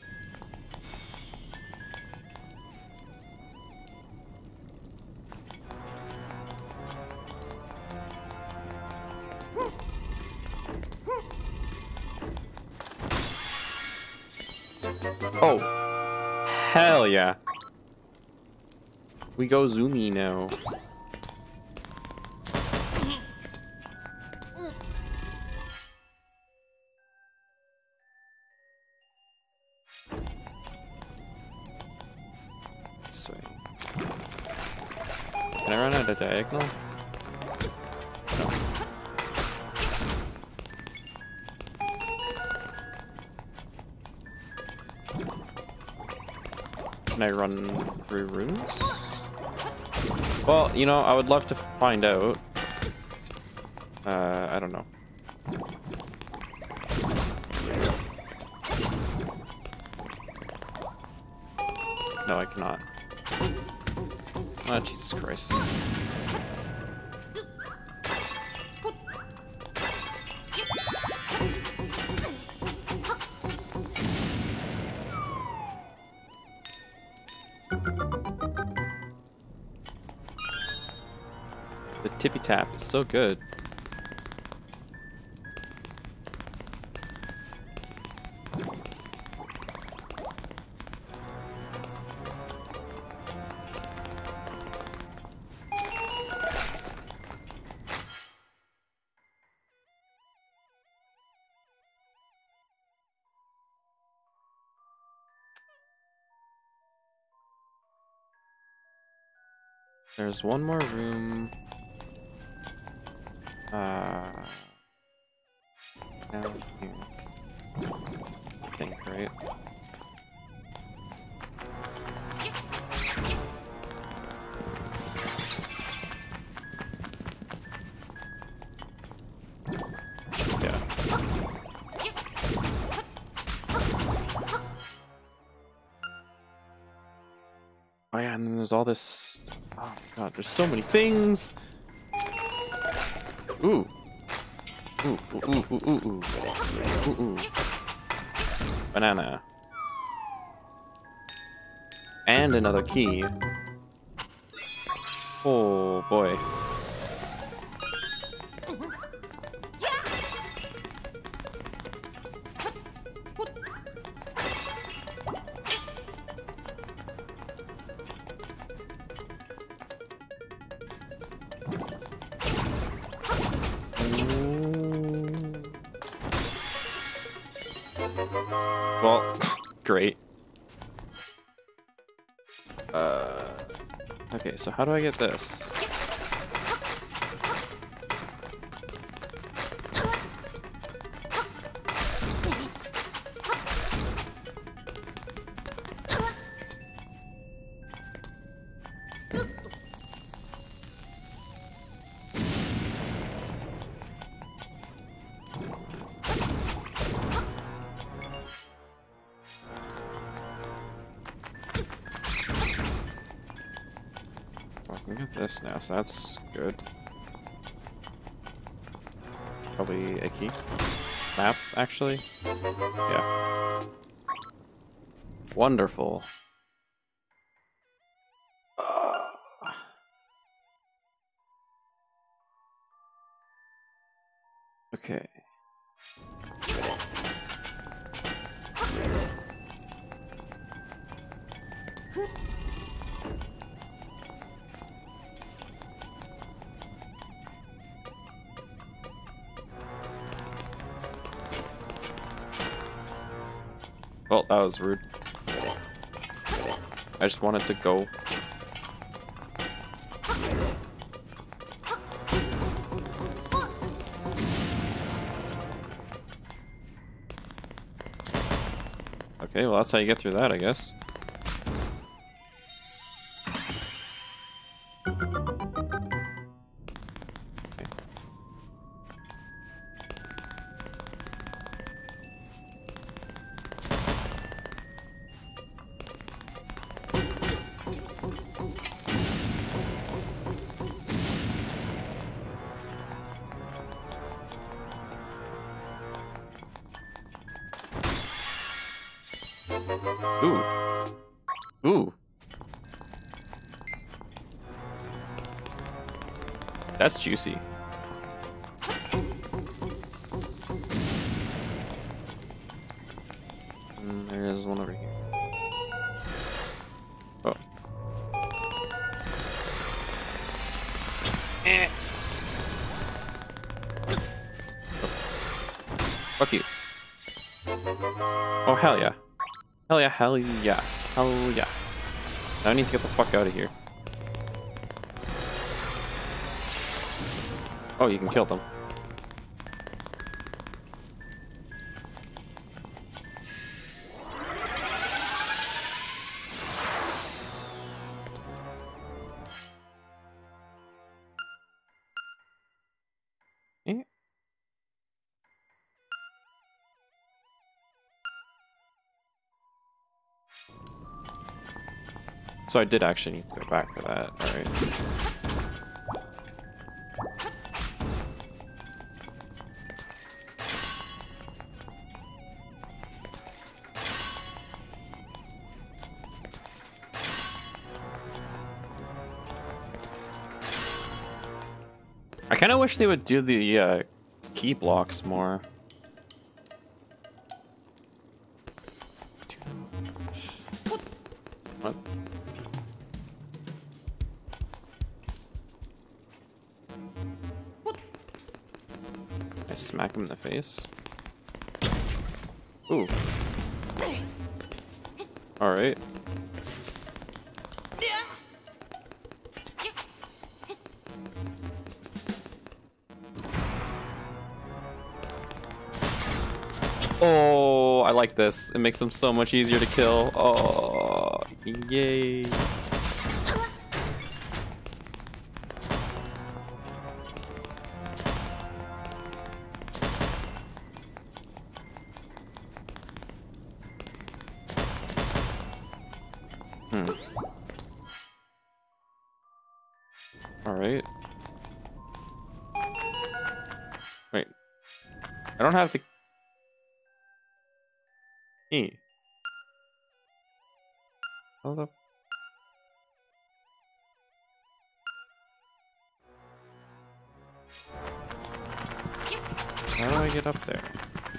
Oh, hell yeah. We go zoomy now. So, can I run out of diagonal? No. Can I run through rooms? Well, you know, I would love to find out. Uh, I don't know. No, I cannot. Oh, Jesus Christ. The tippy tap is so good. There's one more room. Uh, down here. I think, right? Yeah. Oh yeah, and then there's all this. Oh my god, there's so many things. Ooh. Ooh, ooh, ooh, ooh, ooh, ooh. Ooh, ooh. Banana. And another key. Oh boy. Well, great. Uh, okay, so how do I get this? Get this now, so that's good. Probably a key. Map, actually. Yeah. Wonderful. Uh. Okay. Well, that was rude. I just wanted to go. Okay, well that's how you get through that, I guess. Ooh. Ooh. That's juicy. And there's one over here. Oh. Eh. Oh. Fuck you. Oh, hell yeah. Hell yeah, hell yeah. Hell yeah. Now I need to get the fuck out of here. Oh, you can kill them. Eh? So I did actually need to go back for that, alright. I kind of wish they would do the uh, key blocks more. What? I smack him in the face. Ooh. Alright. Oh, I like this. It makes them so much easier to kill. Oh, yay. Hmm. right? Wait. I don't have the key. How the... How do I get up there?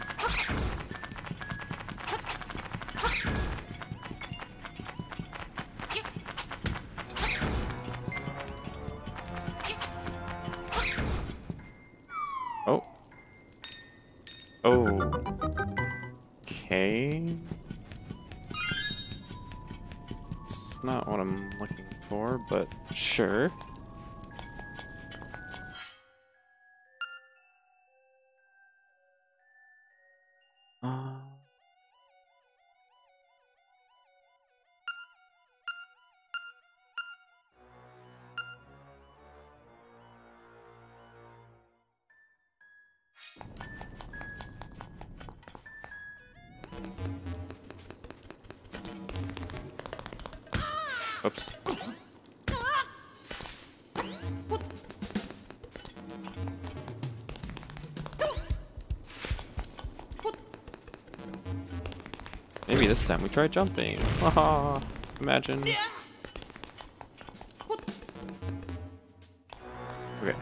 Oh. Oh. Okay. It's not what I'm looking for, but sure. Uh... Oops. Maybe this time we try jumping. Haha. Imagine. Okay.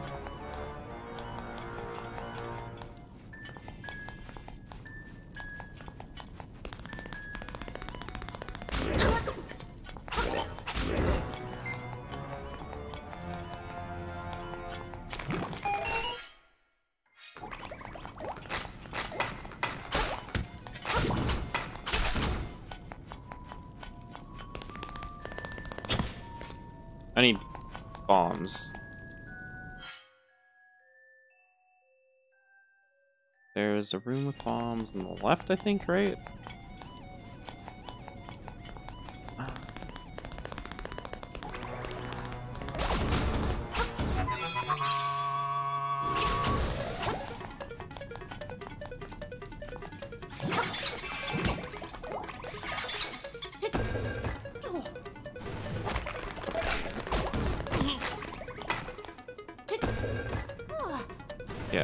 I need bombs. There's a room with bombs on the left, I think, right? Yeah.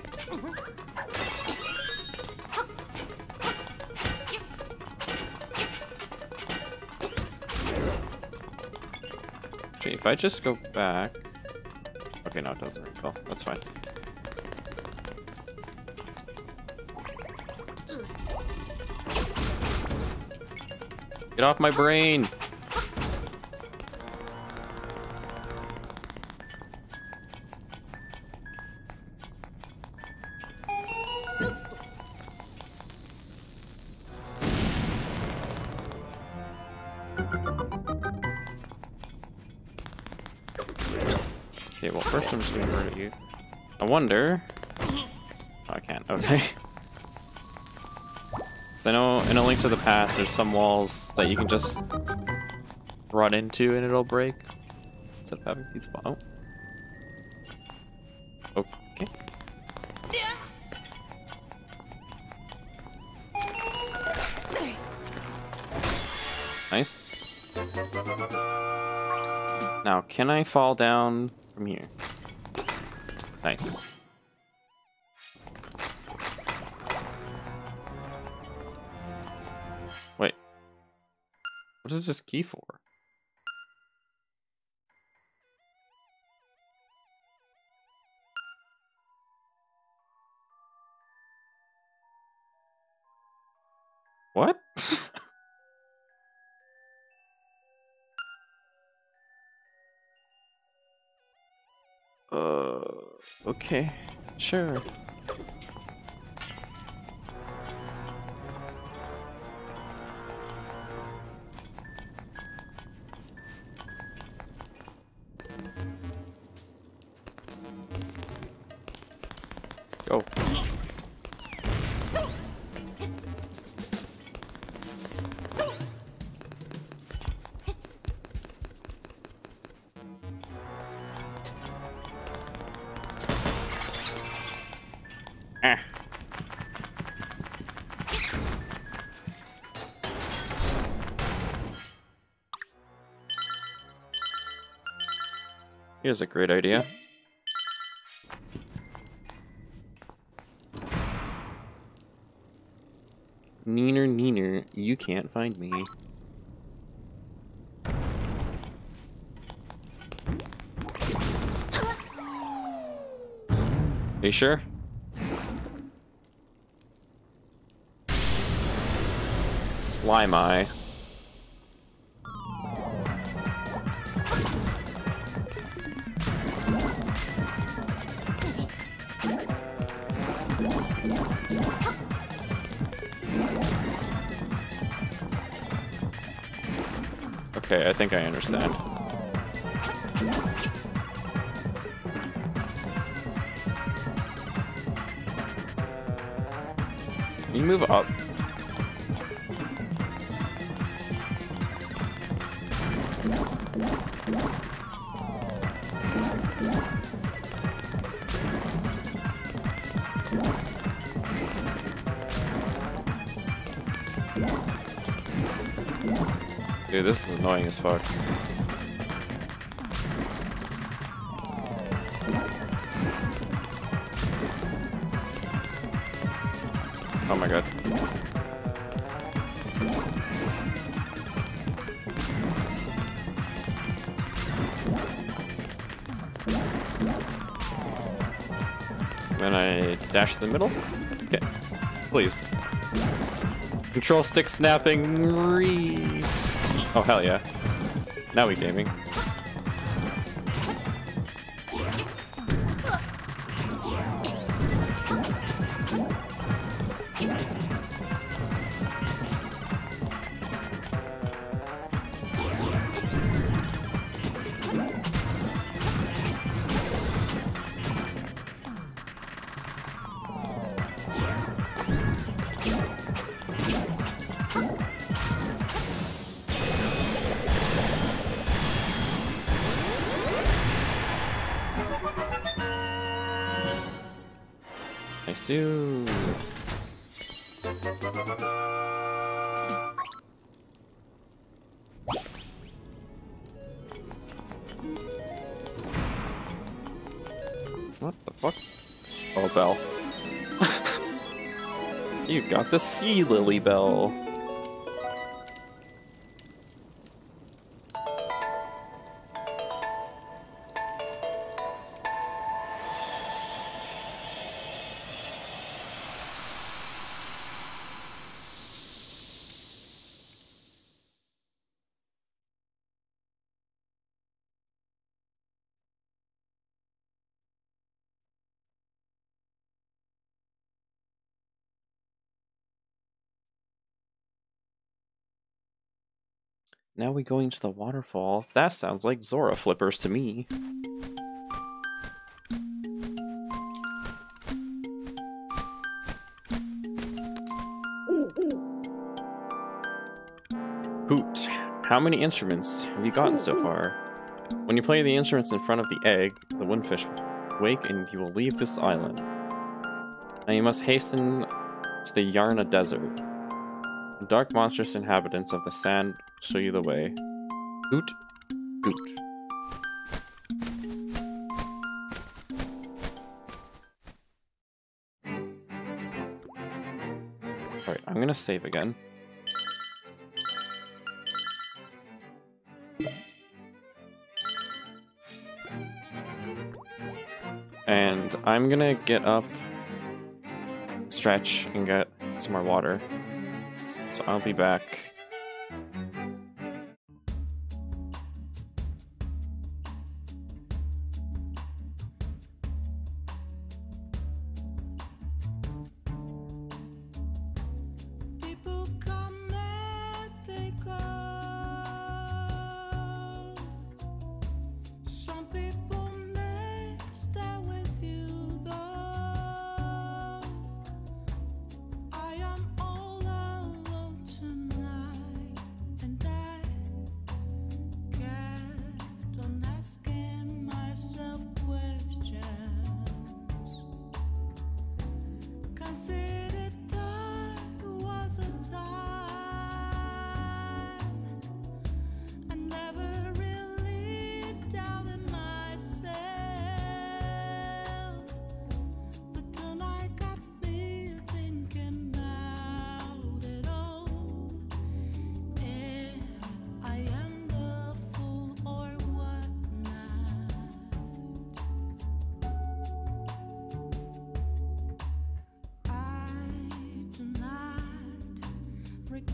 Okay, if I just go back... Okay, no, it doesn't recall. That's fine. Get off my brain! Okay, well, first I'm just gonna murder you. I wonder... Oh, I can't. Okay. So I know in A Link to the Past, there's some walls that you can just run into and it'll break. Instead of having these... Oh. Okay. Nice. Now, can I fall down from here? Nice. Wait. What is this key for? What? uh, okay, sure. Go. Ah. Here's a great idea. Neener, neener, you can't find me. Are you sure? Slime Eye. Okay, I think I understand. Can you move up? Dude, this is annoying as fuck. Oh my god. Then I dash to the middle? Okay. Please. Control stick snapping. Ree. Oh, hell yeah. Now we gaming. Nice. What the fuck? Oh, bell. You got the sea lily bell. Now we going to the waterfall. That sounds like Zora flippers to me. Hoot. How many instruments have you gotten so far? When you play the instruments in front of the egg, the windfish will wake and you will leave this island. Now you must hasten to the Yarna Desert. The dark monstrous inhabitants of the sand show you the way. Hoot, hoot. Alright, I'm gonna save again. And I'm gonna get up, stretch, and get some more water. So I'll be back.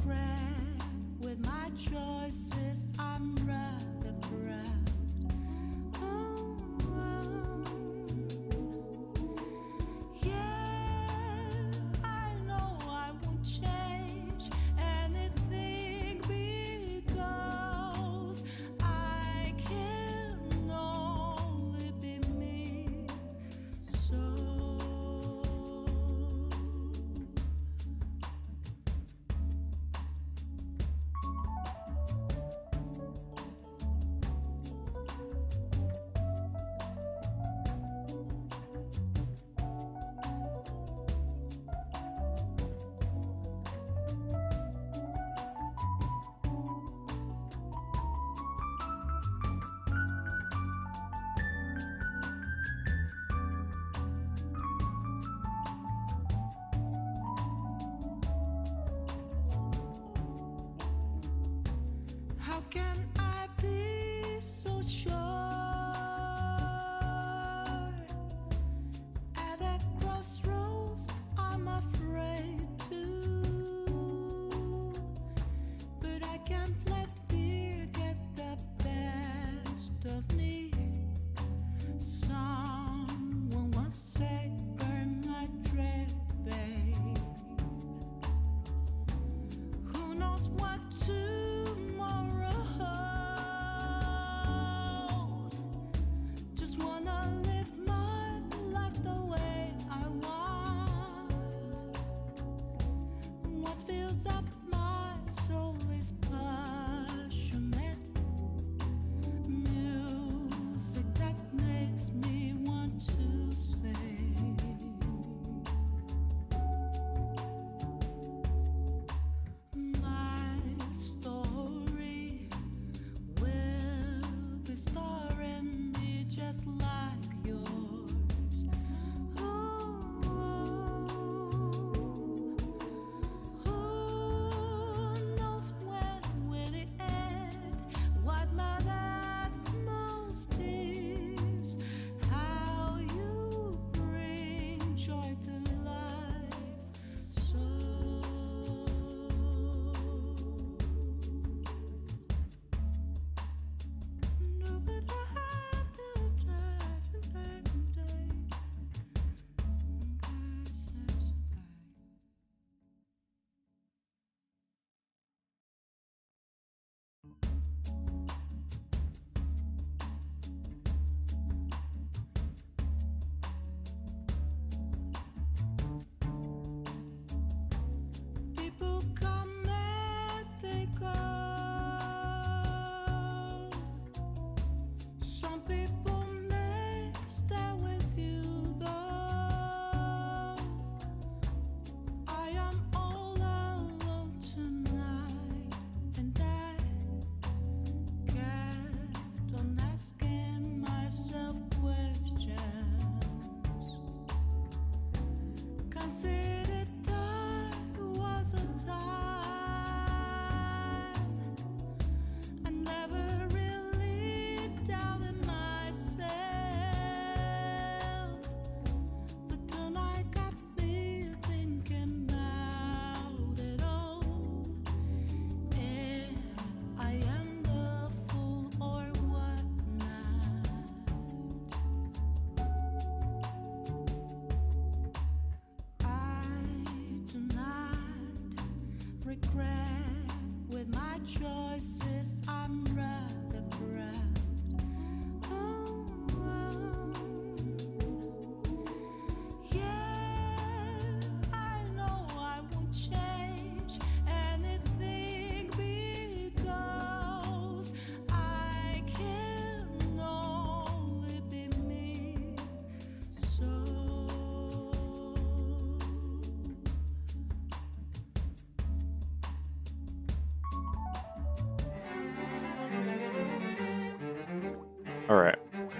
Alright.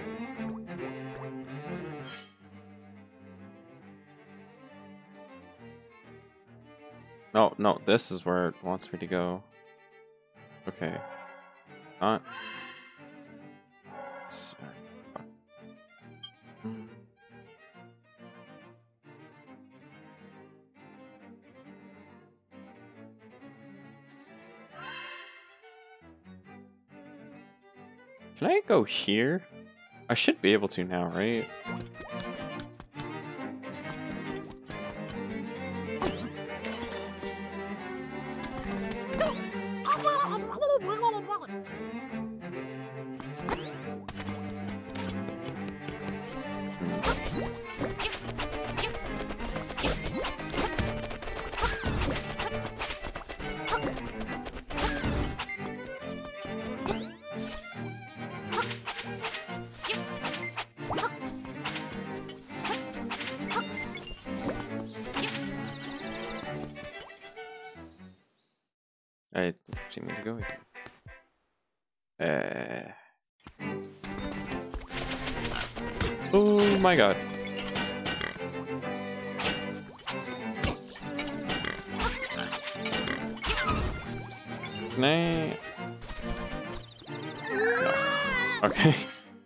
No, no, this is where it wants me to go. Okay. Not. Sorry. Mm. Can I go here? I should be able to now, right? I seem to go here. Uh. Oh my god. Can I? No. Okay.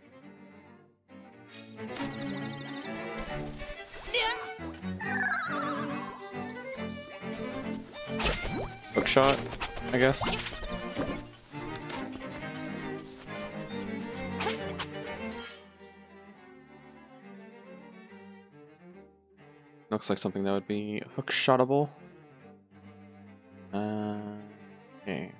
Hook shot, I guess. Looks like something that would be hook shotable. Uh, okay.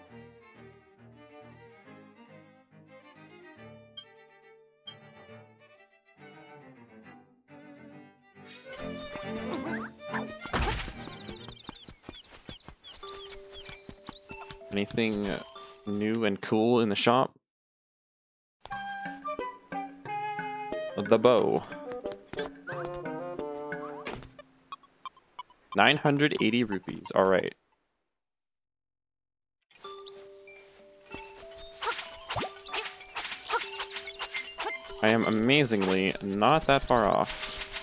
Anything new and cool in the shop? The bow. nine hundred eighty rupees, alright. I am amazingly not that far off.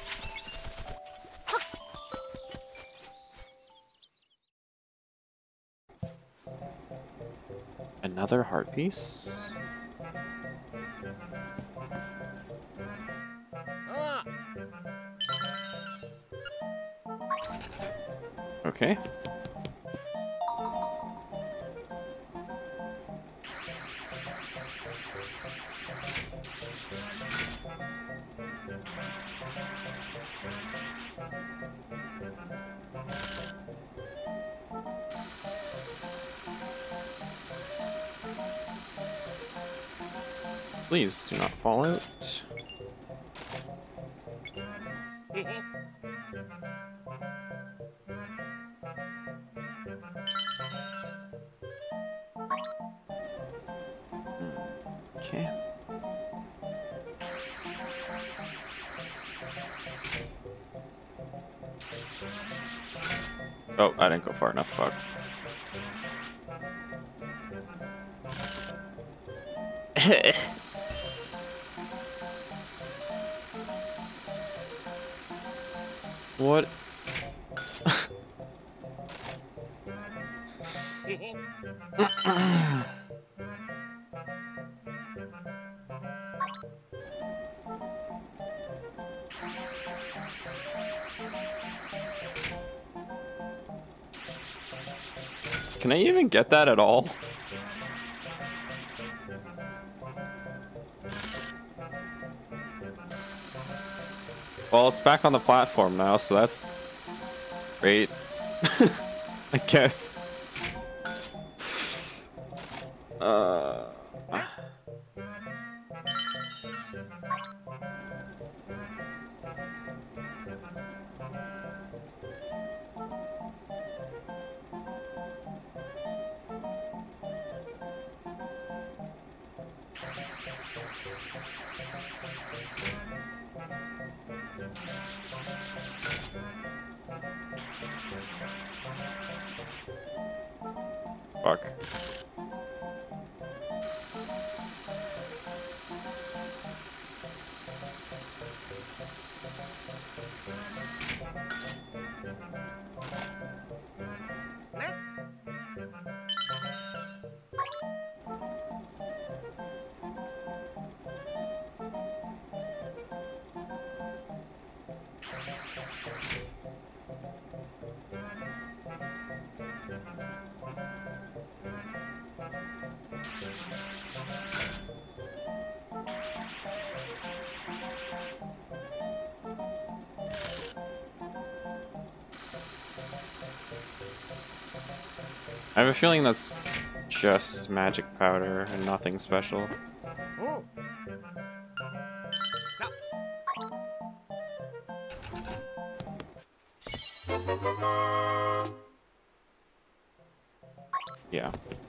Another heart piece? Okay. Please do not fall out. Okay. Oh, I didn't go far enough, fuck. What? Can I even get that at all? Well, it's back on the platform now, so that's great. I guess. Uh... Fuck. I have a feeling that's just magic powder and nothing special. Oh. Yeah.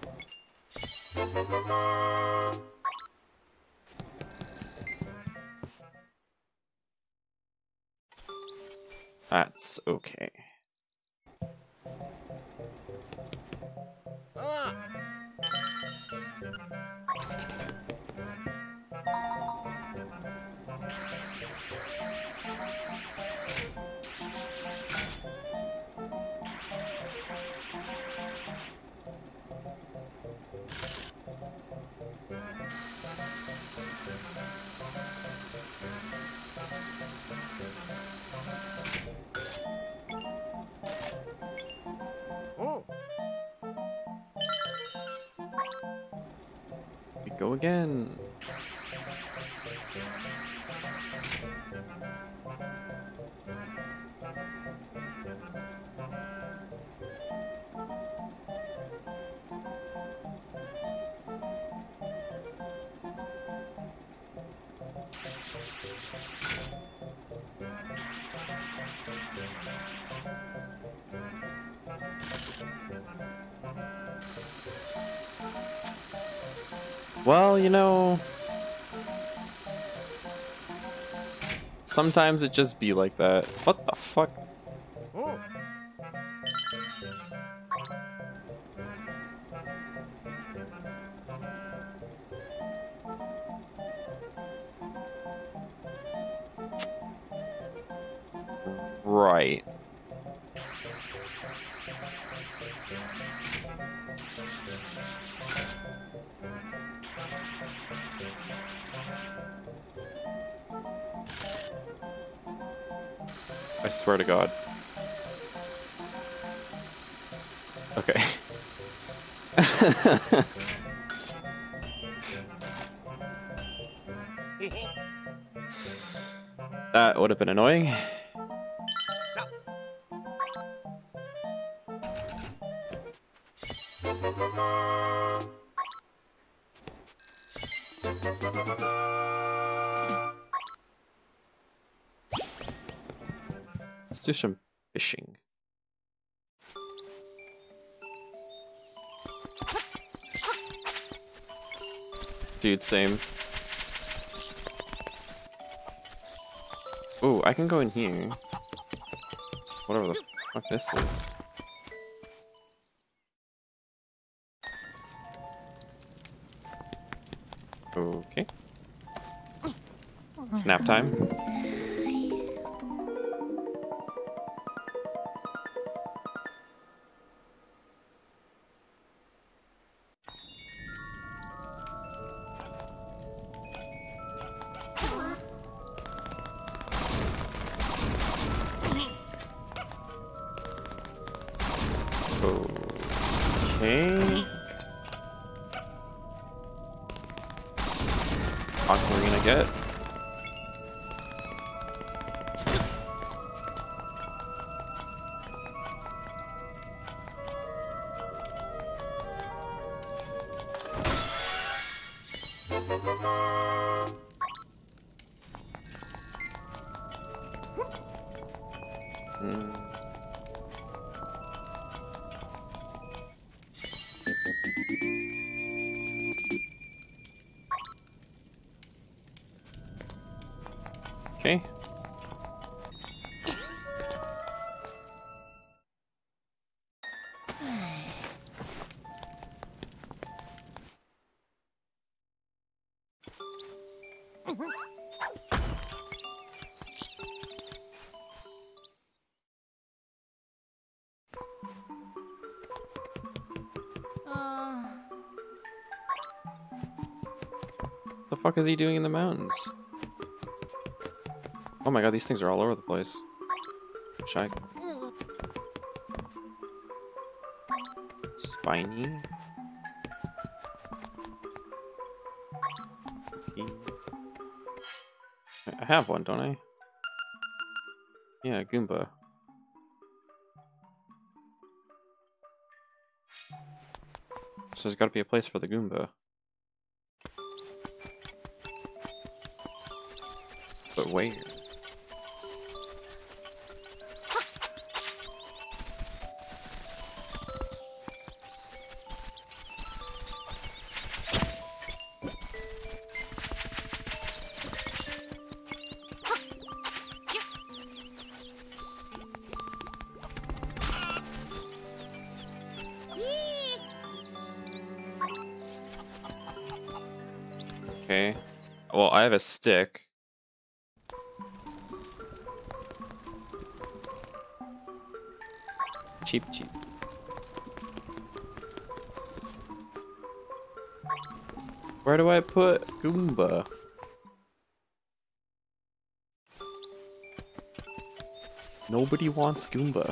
That's okay. Ah. Oh. We go again. Well, you know, sometimes it just be like that. What the fuck? Oh. Right. I swear to God. Okay. That would have been annoying. Let's do some fishing. Dude, same. Ooh, I can go in here. Whatever the fuck this is. Okay. It's nap time. Okay. What are we gonna get? Hmm. Okay. What the fuck is he doing in the mountains? Oh my god, these things are all over the place. Shy. Spiny. Okay. I have one, don't I? Yeah, Goomba. So there's gotta be a place for the Goomba. But where? Okay. Well, I have a stick. Cheap, cheap. Where do I put Goomba? Nobody wants Goomba.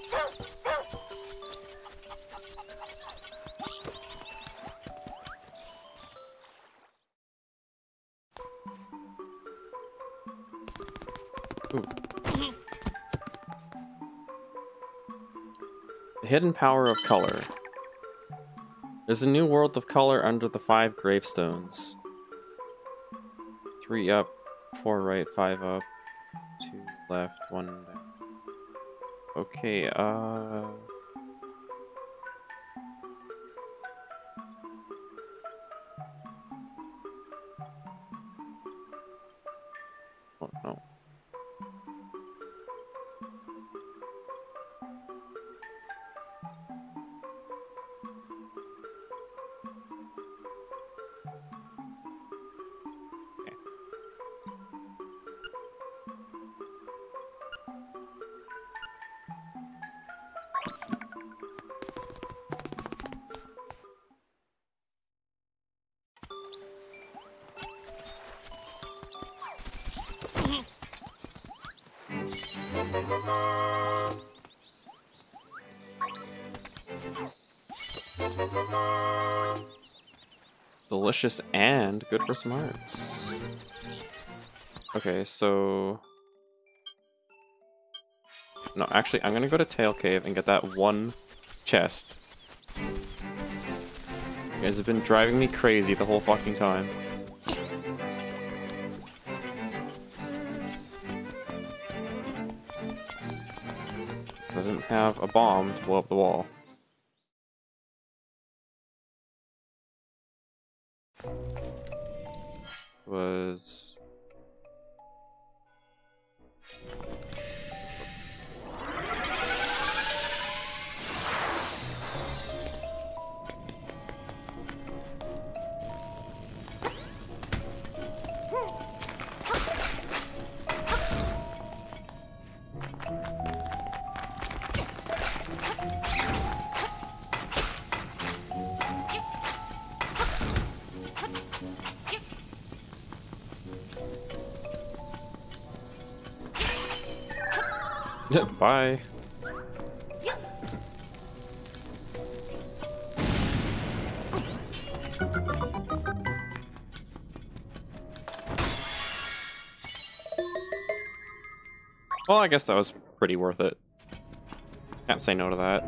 Ooh. The hidden power of color. There's a new world of color under the five gravestones. Three up, four right, five up, two left, one down. Okay, uh... oh, no. Okay. Delicious and good for some hearts. Okay, so... no, actually, I'm gonna go to Tail Cave and get that one chest. You guys have been driving me crazy the whole fucking time. So I didn't have a bomb to blow up the wall. Was... bye. Well, I guess that was pretty worth it. Can't say no to that.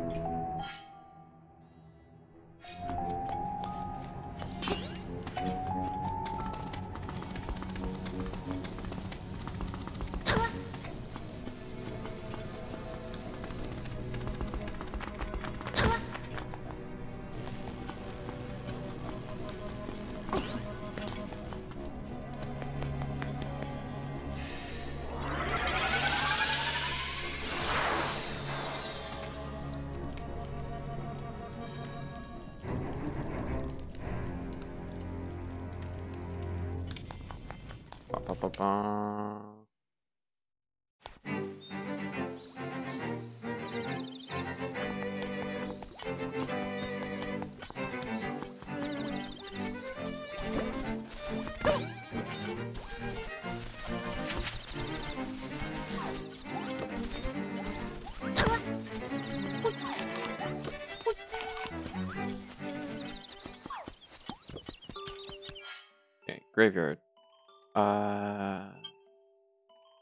Ba, ba, ba, ba. Okay, graveyard. Uh,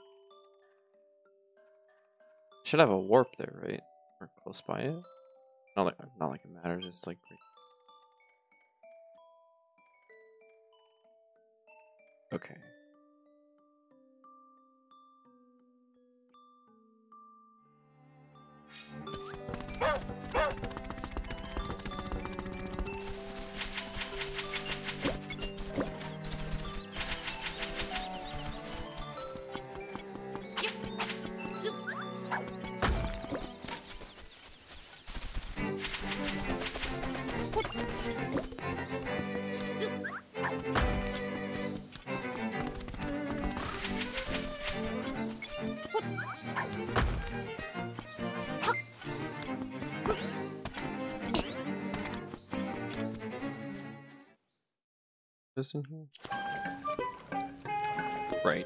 should have a warp there, right? Or close by it. Not like, not like it matters, it's like... Okay. This in here? Right.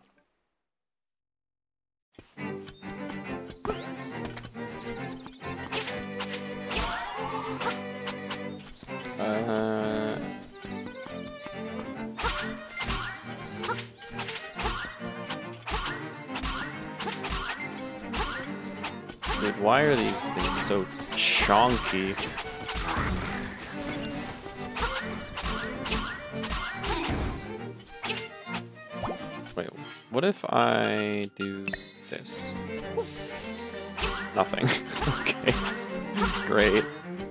Uh... Dude, why are these things so chonky? Wait, what if I do this? Nothing. Okay. Great.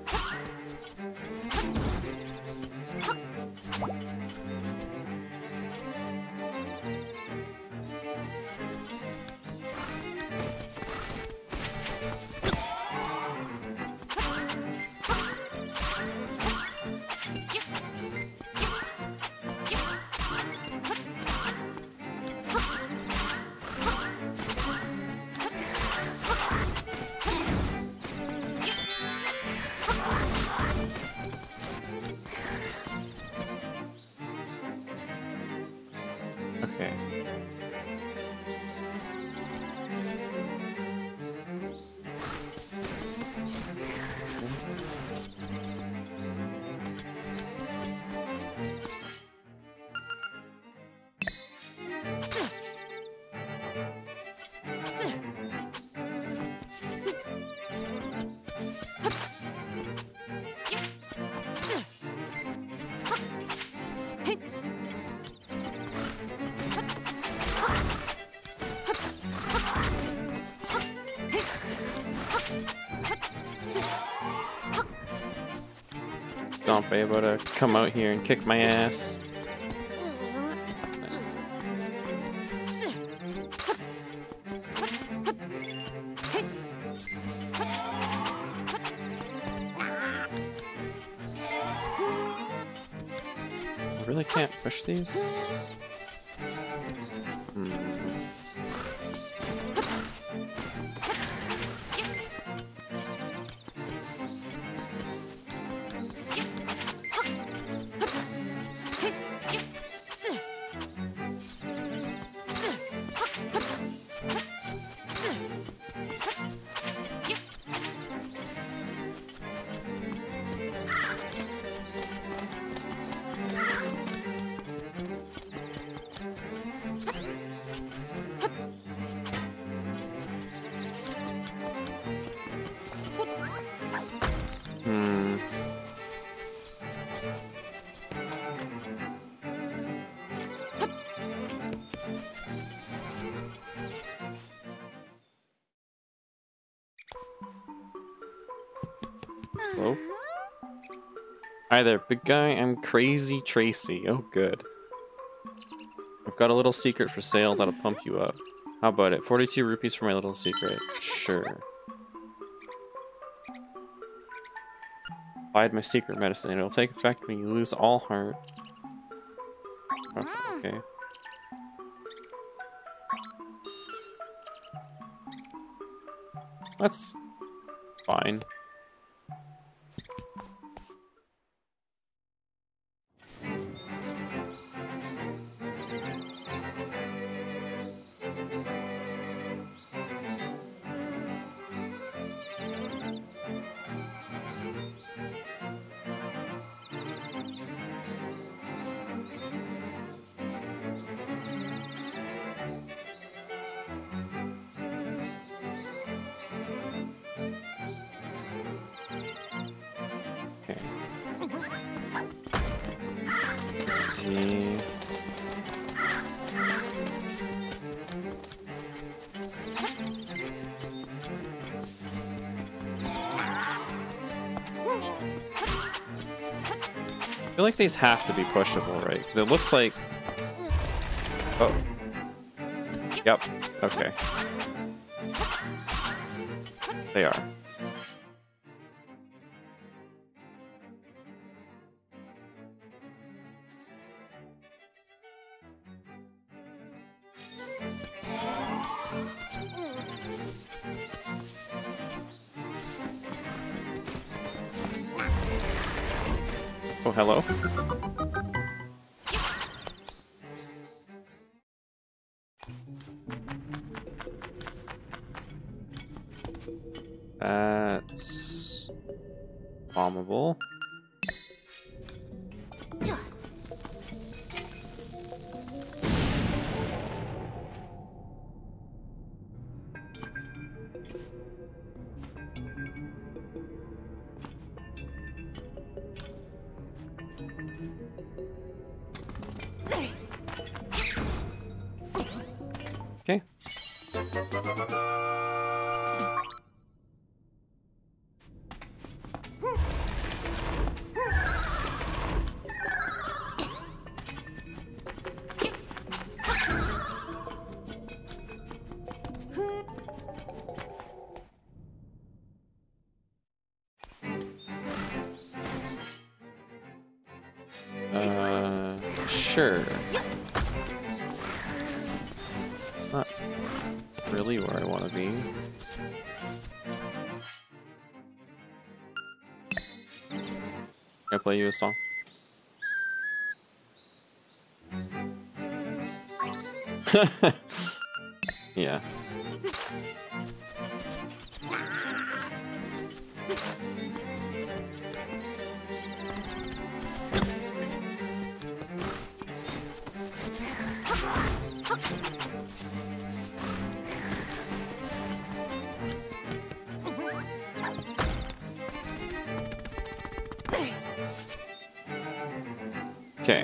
Okay. Don't be able to come out here and kick my ass. I really can't push these. Hmm. Hmm. Hello? Hi there, big guy. I'm Crazy Tracy. Oh, good. I've got a little secret for sale that'll pump you up. How about it? forty-two rupees for my little secret. Sure. Buy my secret medicine. It'll take effect when you lose all heart. Okay. okay. That's fine. Okay. Let's see. I feel like these have to be pushable, right? Because it looks like... Oh. Yep. Okay. They are. Oh, hello. That's bombable. Okay. Uh, sure. Not really where I want to be. Can I play you a song? Yeah. Okay.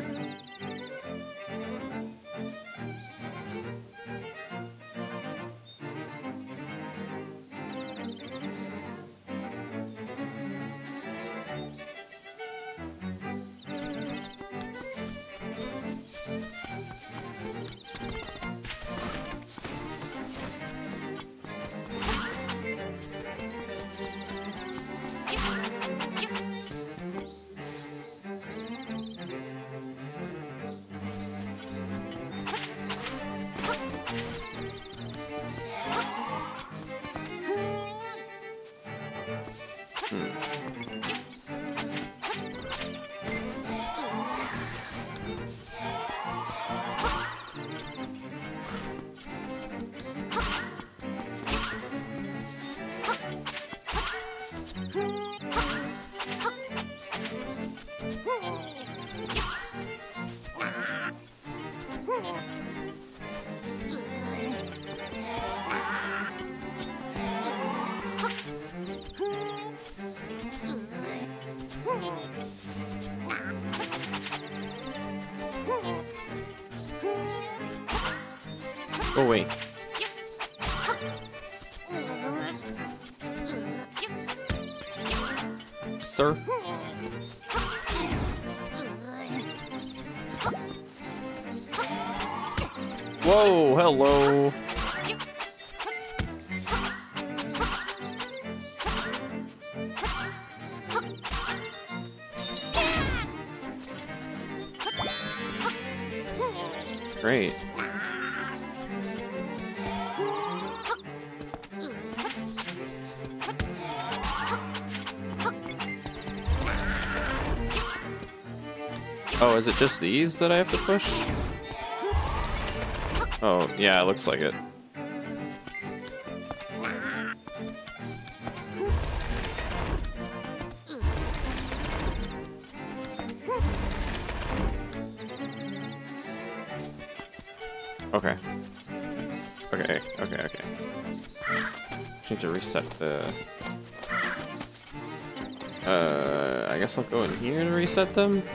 Oh, wait. Sir? Whoa, hello. Great. Oh, is it just these that I have to push? Oh, yeah, it looks like it. Okay. Okay, okay, okay. Just need to reset the... Uh, I guess I'll go in here to reset them.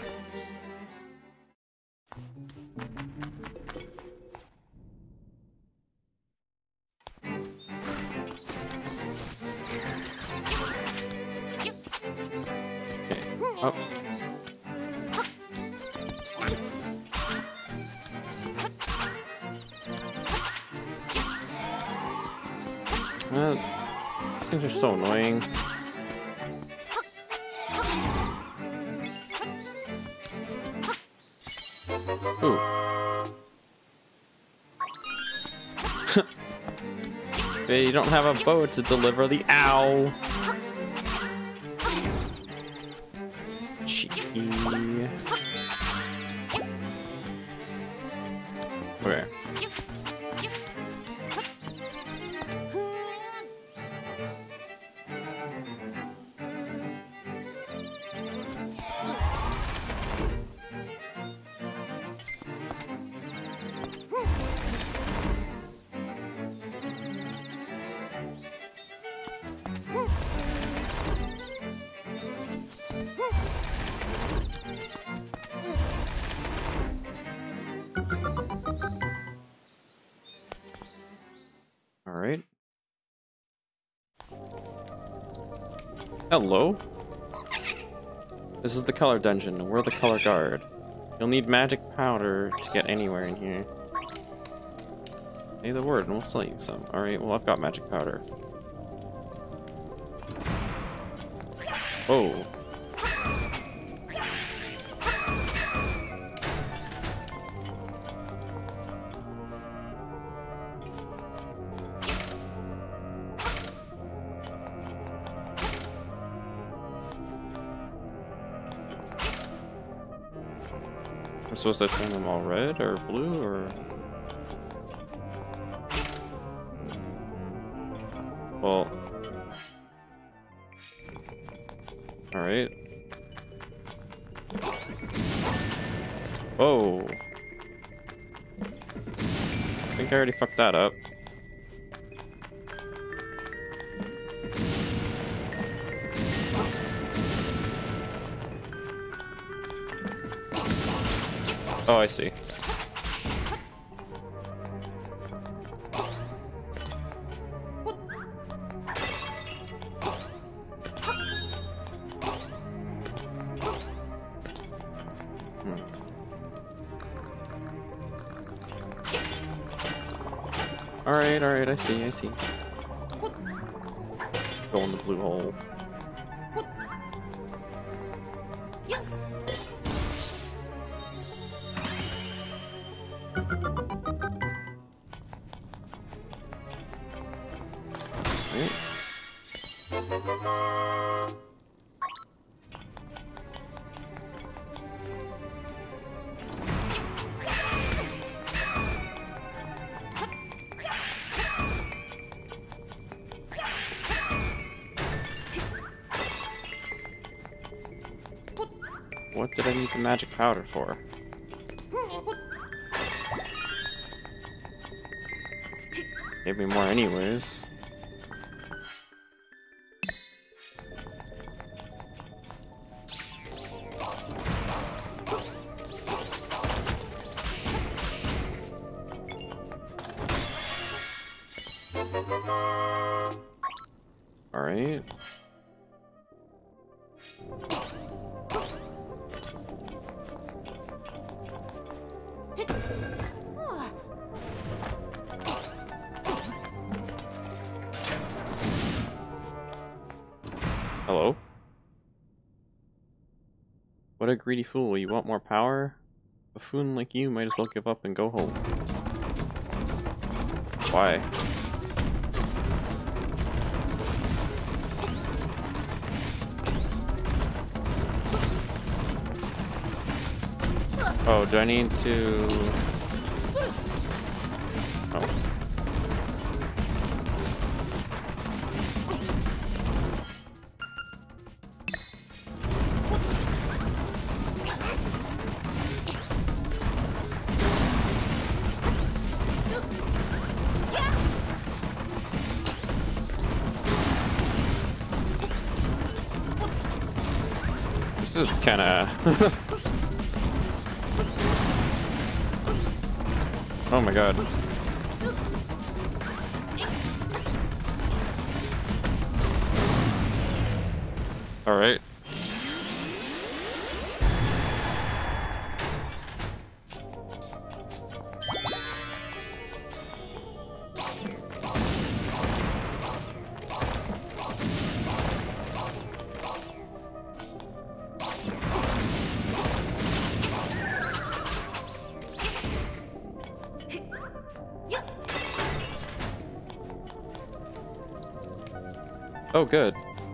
Okay, up. Uh, these things are so annoying. Ooh. Hey, you don't have a bow to deliver the ow. Cheeky. Okay. Alright. Hello? This is the color dungeon, and we're the color guard. You'll need magic powder to get anywhere in here. Say the word and we'll sell you some. Alright, well I've got magic powder. Oh. I'm supposed to turn them all red or blue or... Well... Alright. Whoa! I think I already fucked that up. Oh, I see. Hmm. Alright, alright, I see, I see. Go in the blue hole. What did I need the magic powder for? Gave me more anyways. All right. Hello? What a greedy fool. You want more power? A buffoon like you might as well give up and go home. Why? Oh, do I need to... Oh. This is kind of... Oh my god. Alright. Oh, good.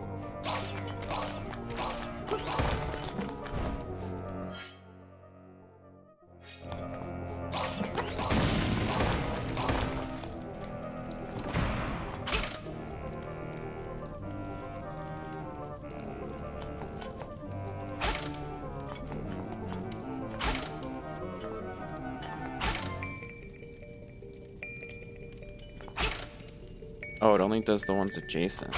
Oh, it only does the ones adjacent.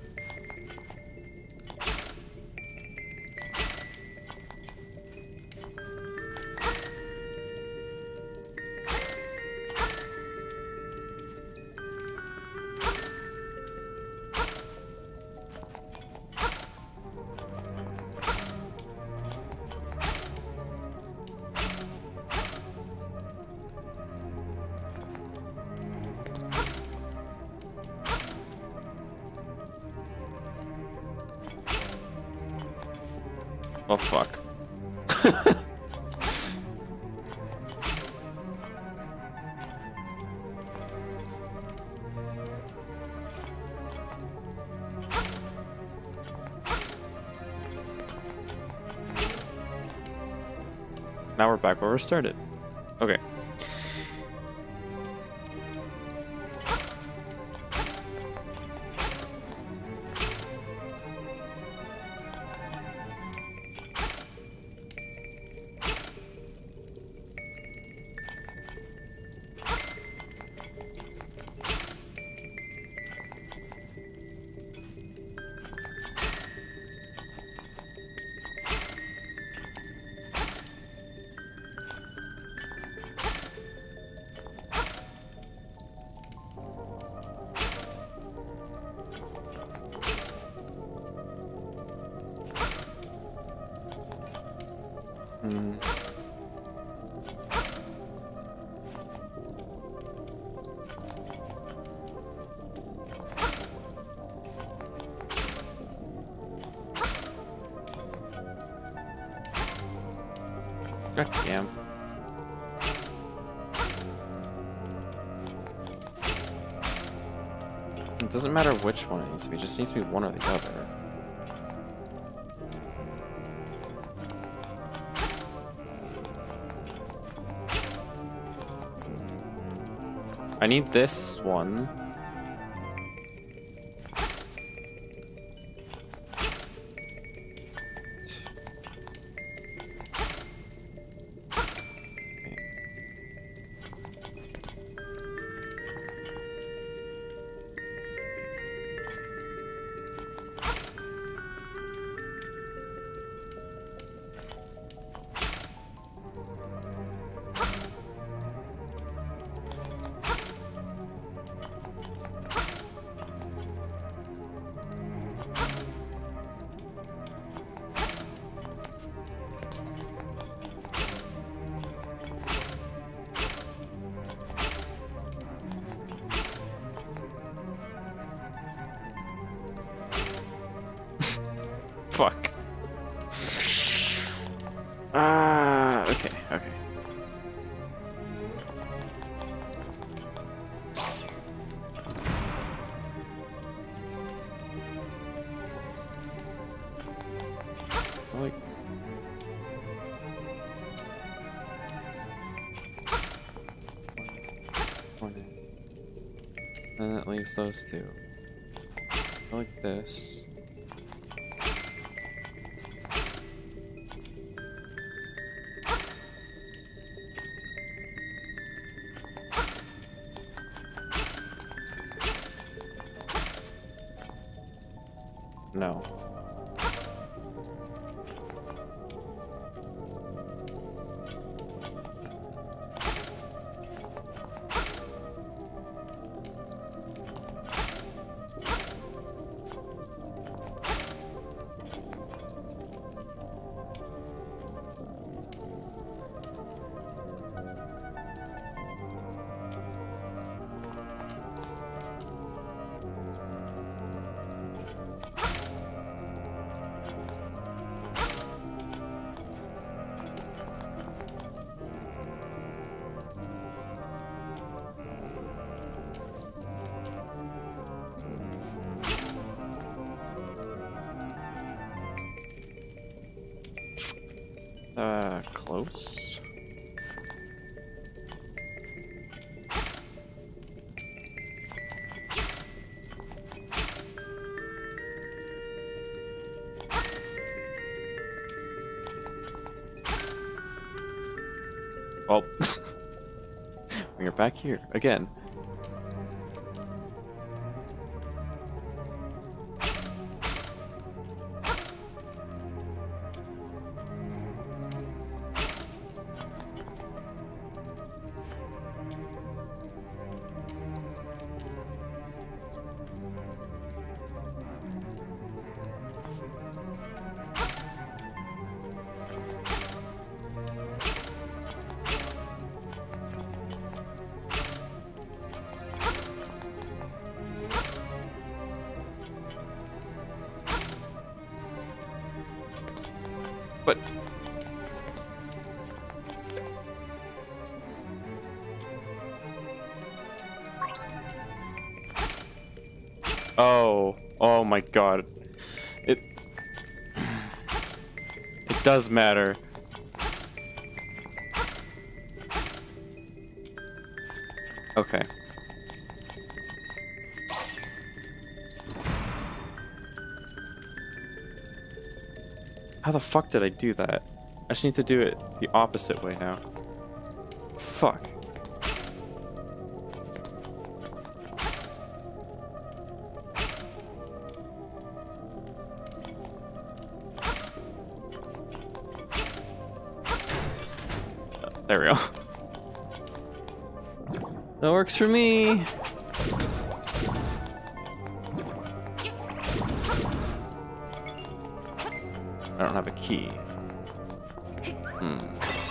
Oh, fuck. Now we're back where we started. Okay. Hmm. God damn. It doesn't matter which one it needs to be, it just needs to be one or the other. I need this one. Fuck. Ah, uh, okay, okay. Like, one, one, and that leaves those two. I like this. No. Uh, close. Well, we're back here again. But oh, oh my God, it it does matter. Okay. How the fuck did I do that? I just need to do it the opposite way now. Fuck. There we go. That works for me. I don't have a key. Hmm.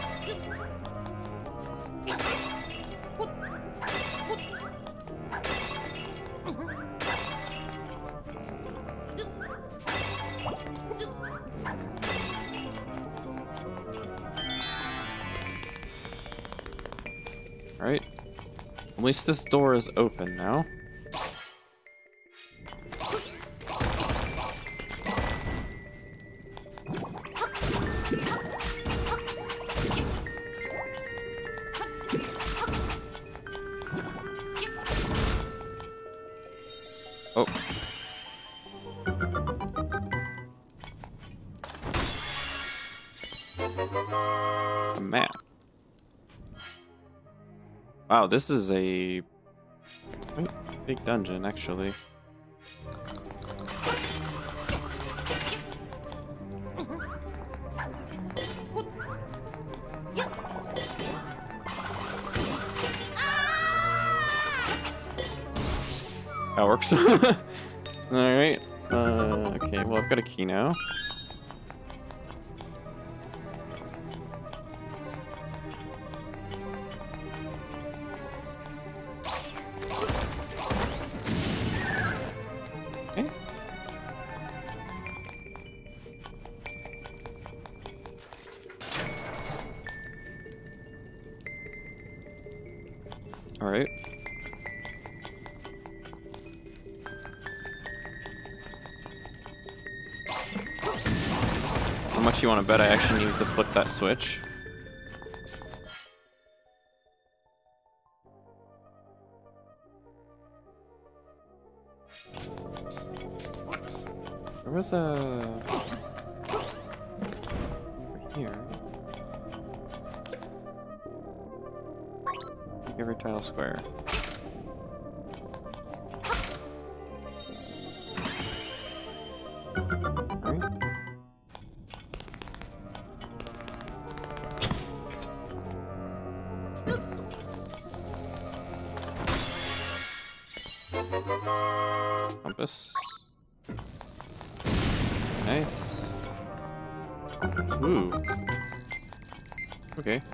Right. At least this door is open now. Oh. A map. Wow, this is a quite big dungeon, actually. That works. Alright. Uh, okay, well, I've got a key now. Okay. Alright. How much you want to bet I actually need to flip that switch? There was a... over here. Every tile square. Alright. Compass. Nice. Ooh. Okay.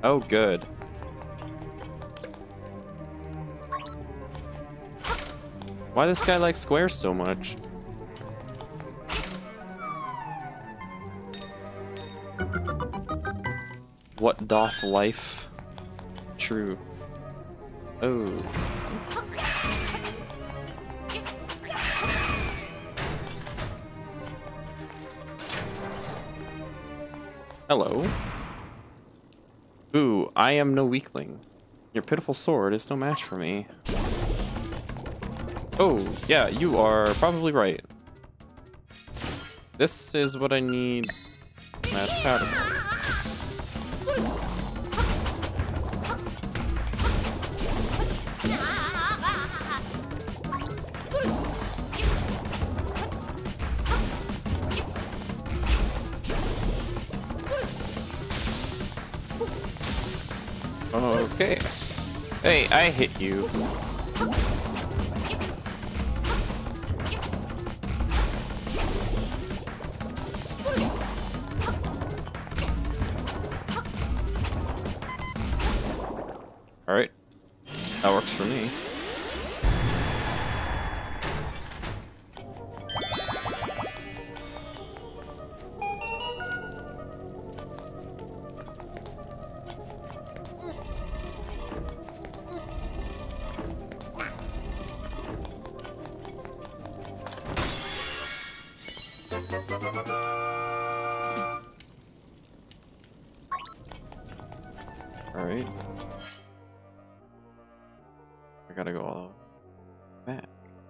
Oh, good. Why does this guy like squares so much? What doth life true? Oh. Hello. Ooh, I am no weakling. Your pitiful sword is no match for me. Oh, yeah, you are probably right. This is what I need magic powder for. Okay. Hey, I hit you. Alright. That works for me. Alright. I gotta go all back.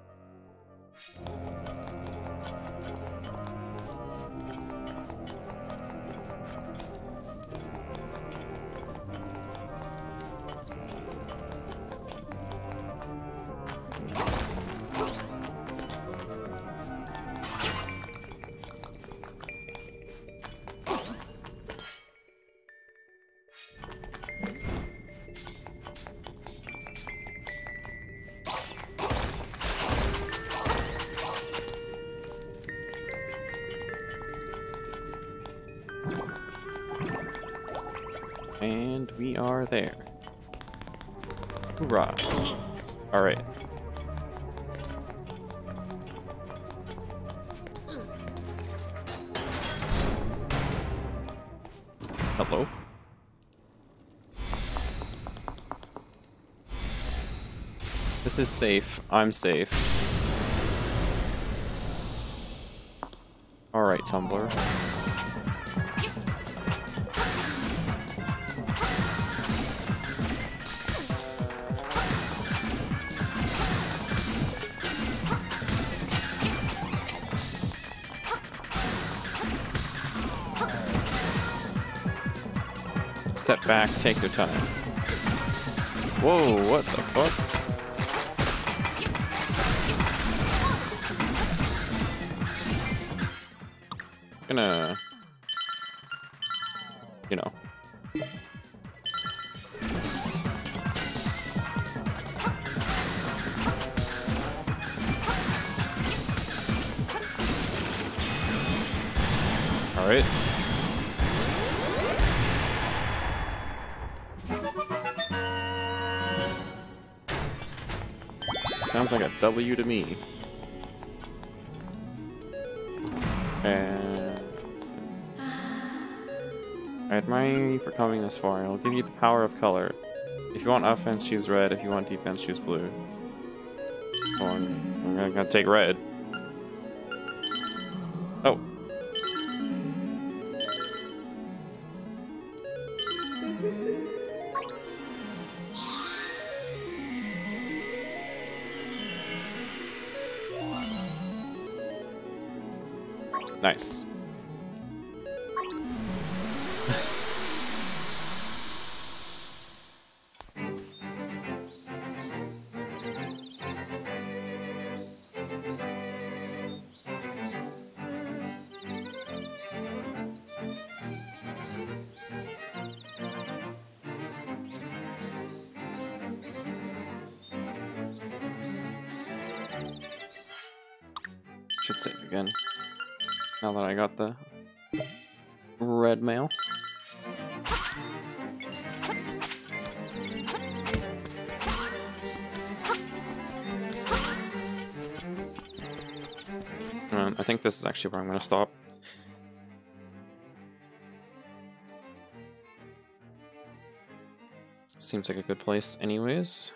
And we are there. Hoorah. Alright. Hello. This is safe. I'm safe. Alright, Tumbler. Step back, take your time. Whoa, what the fuck? Gonna... You know. Alright. Sounds like a W to me. And I admire you for coming this far. I'll give you the power of color. If you want offense, choose red. If you want defense, choose blue. Well, I'm, I'm gonna, gonna take red. Oh. Nice. Should save again. Now that I got the red mail. Um, I think this is actually where I'm going to stop. Seems like a good place anyways.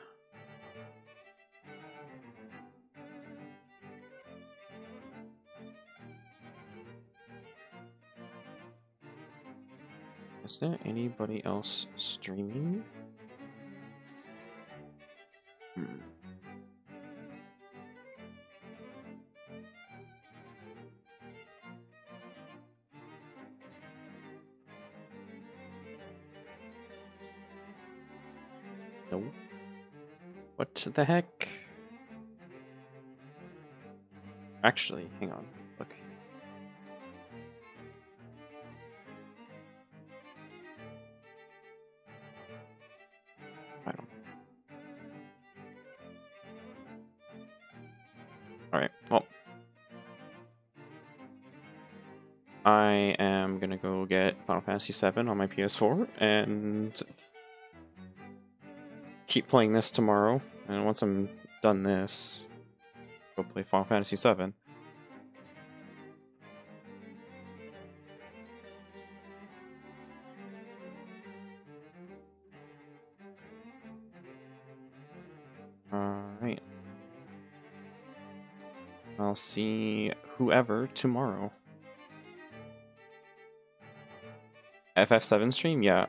Is there anybody else streaming? Hmm. No. What the heck? Actually, hang on. Look. I don't. Alright, well. I am gonna go get Final Fantasy seven on my P S four and keep playing this tomorrow. And once I'm done this, go play Final Fantasy seven. Alright. I'll see whoever tomorrow. F F seven stream? Yeah.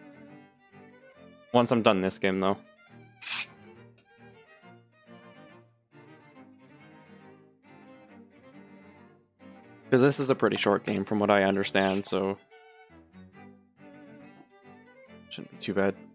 Once I'm done this game, though. Because this is a pretty short game from what I understand, so shouldn't be too bad.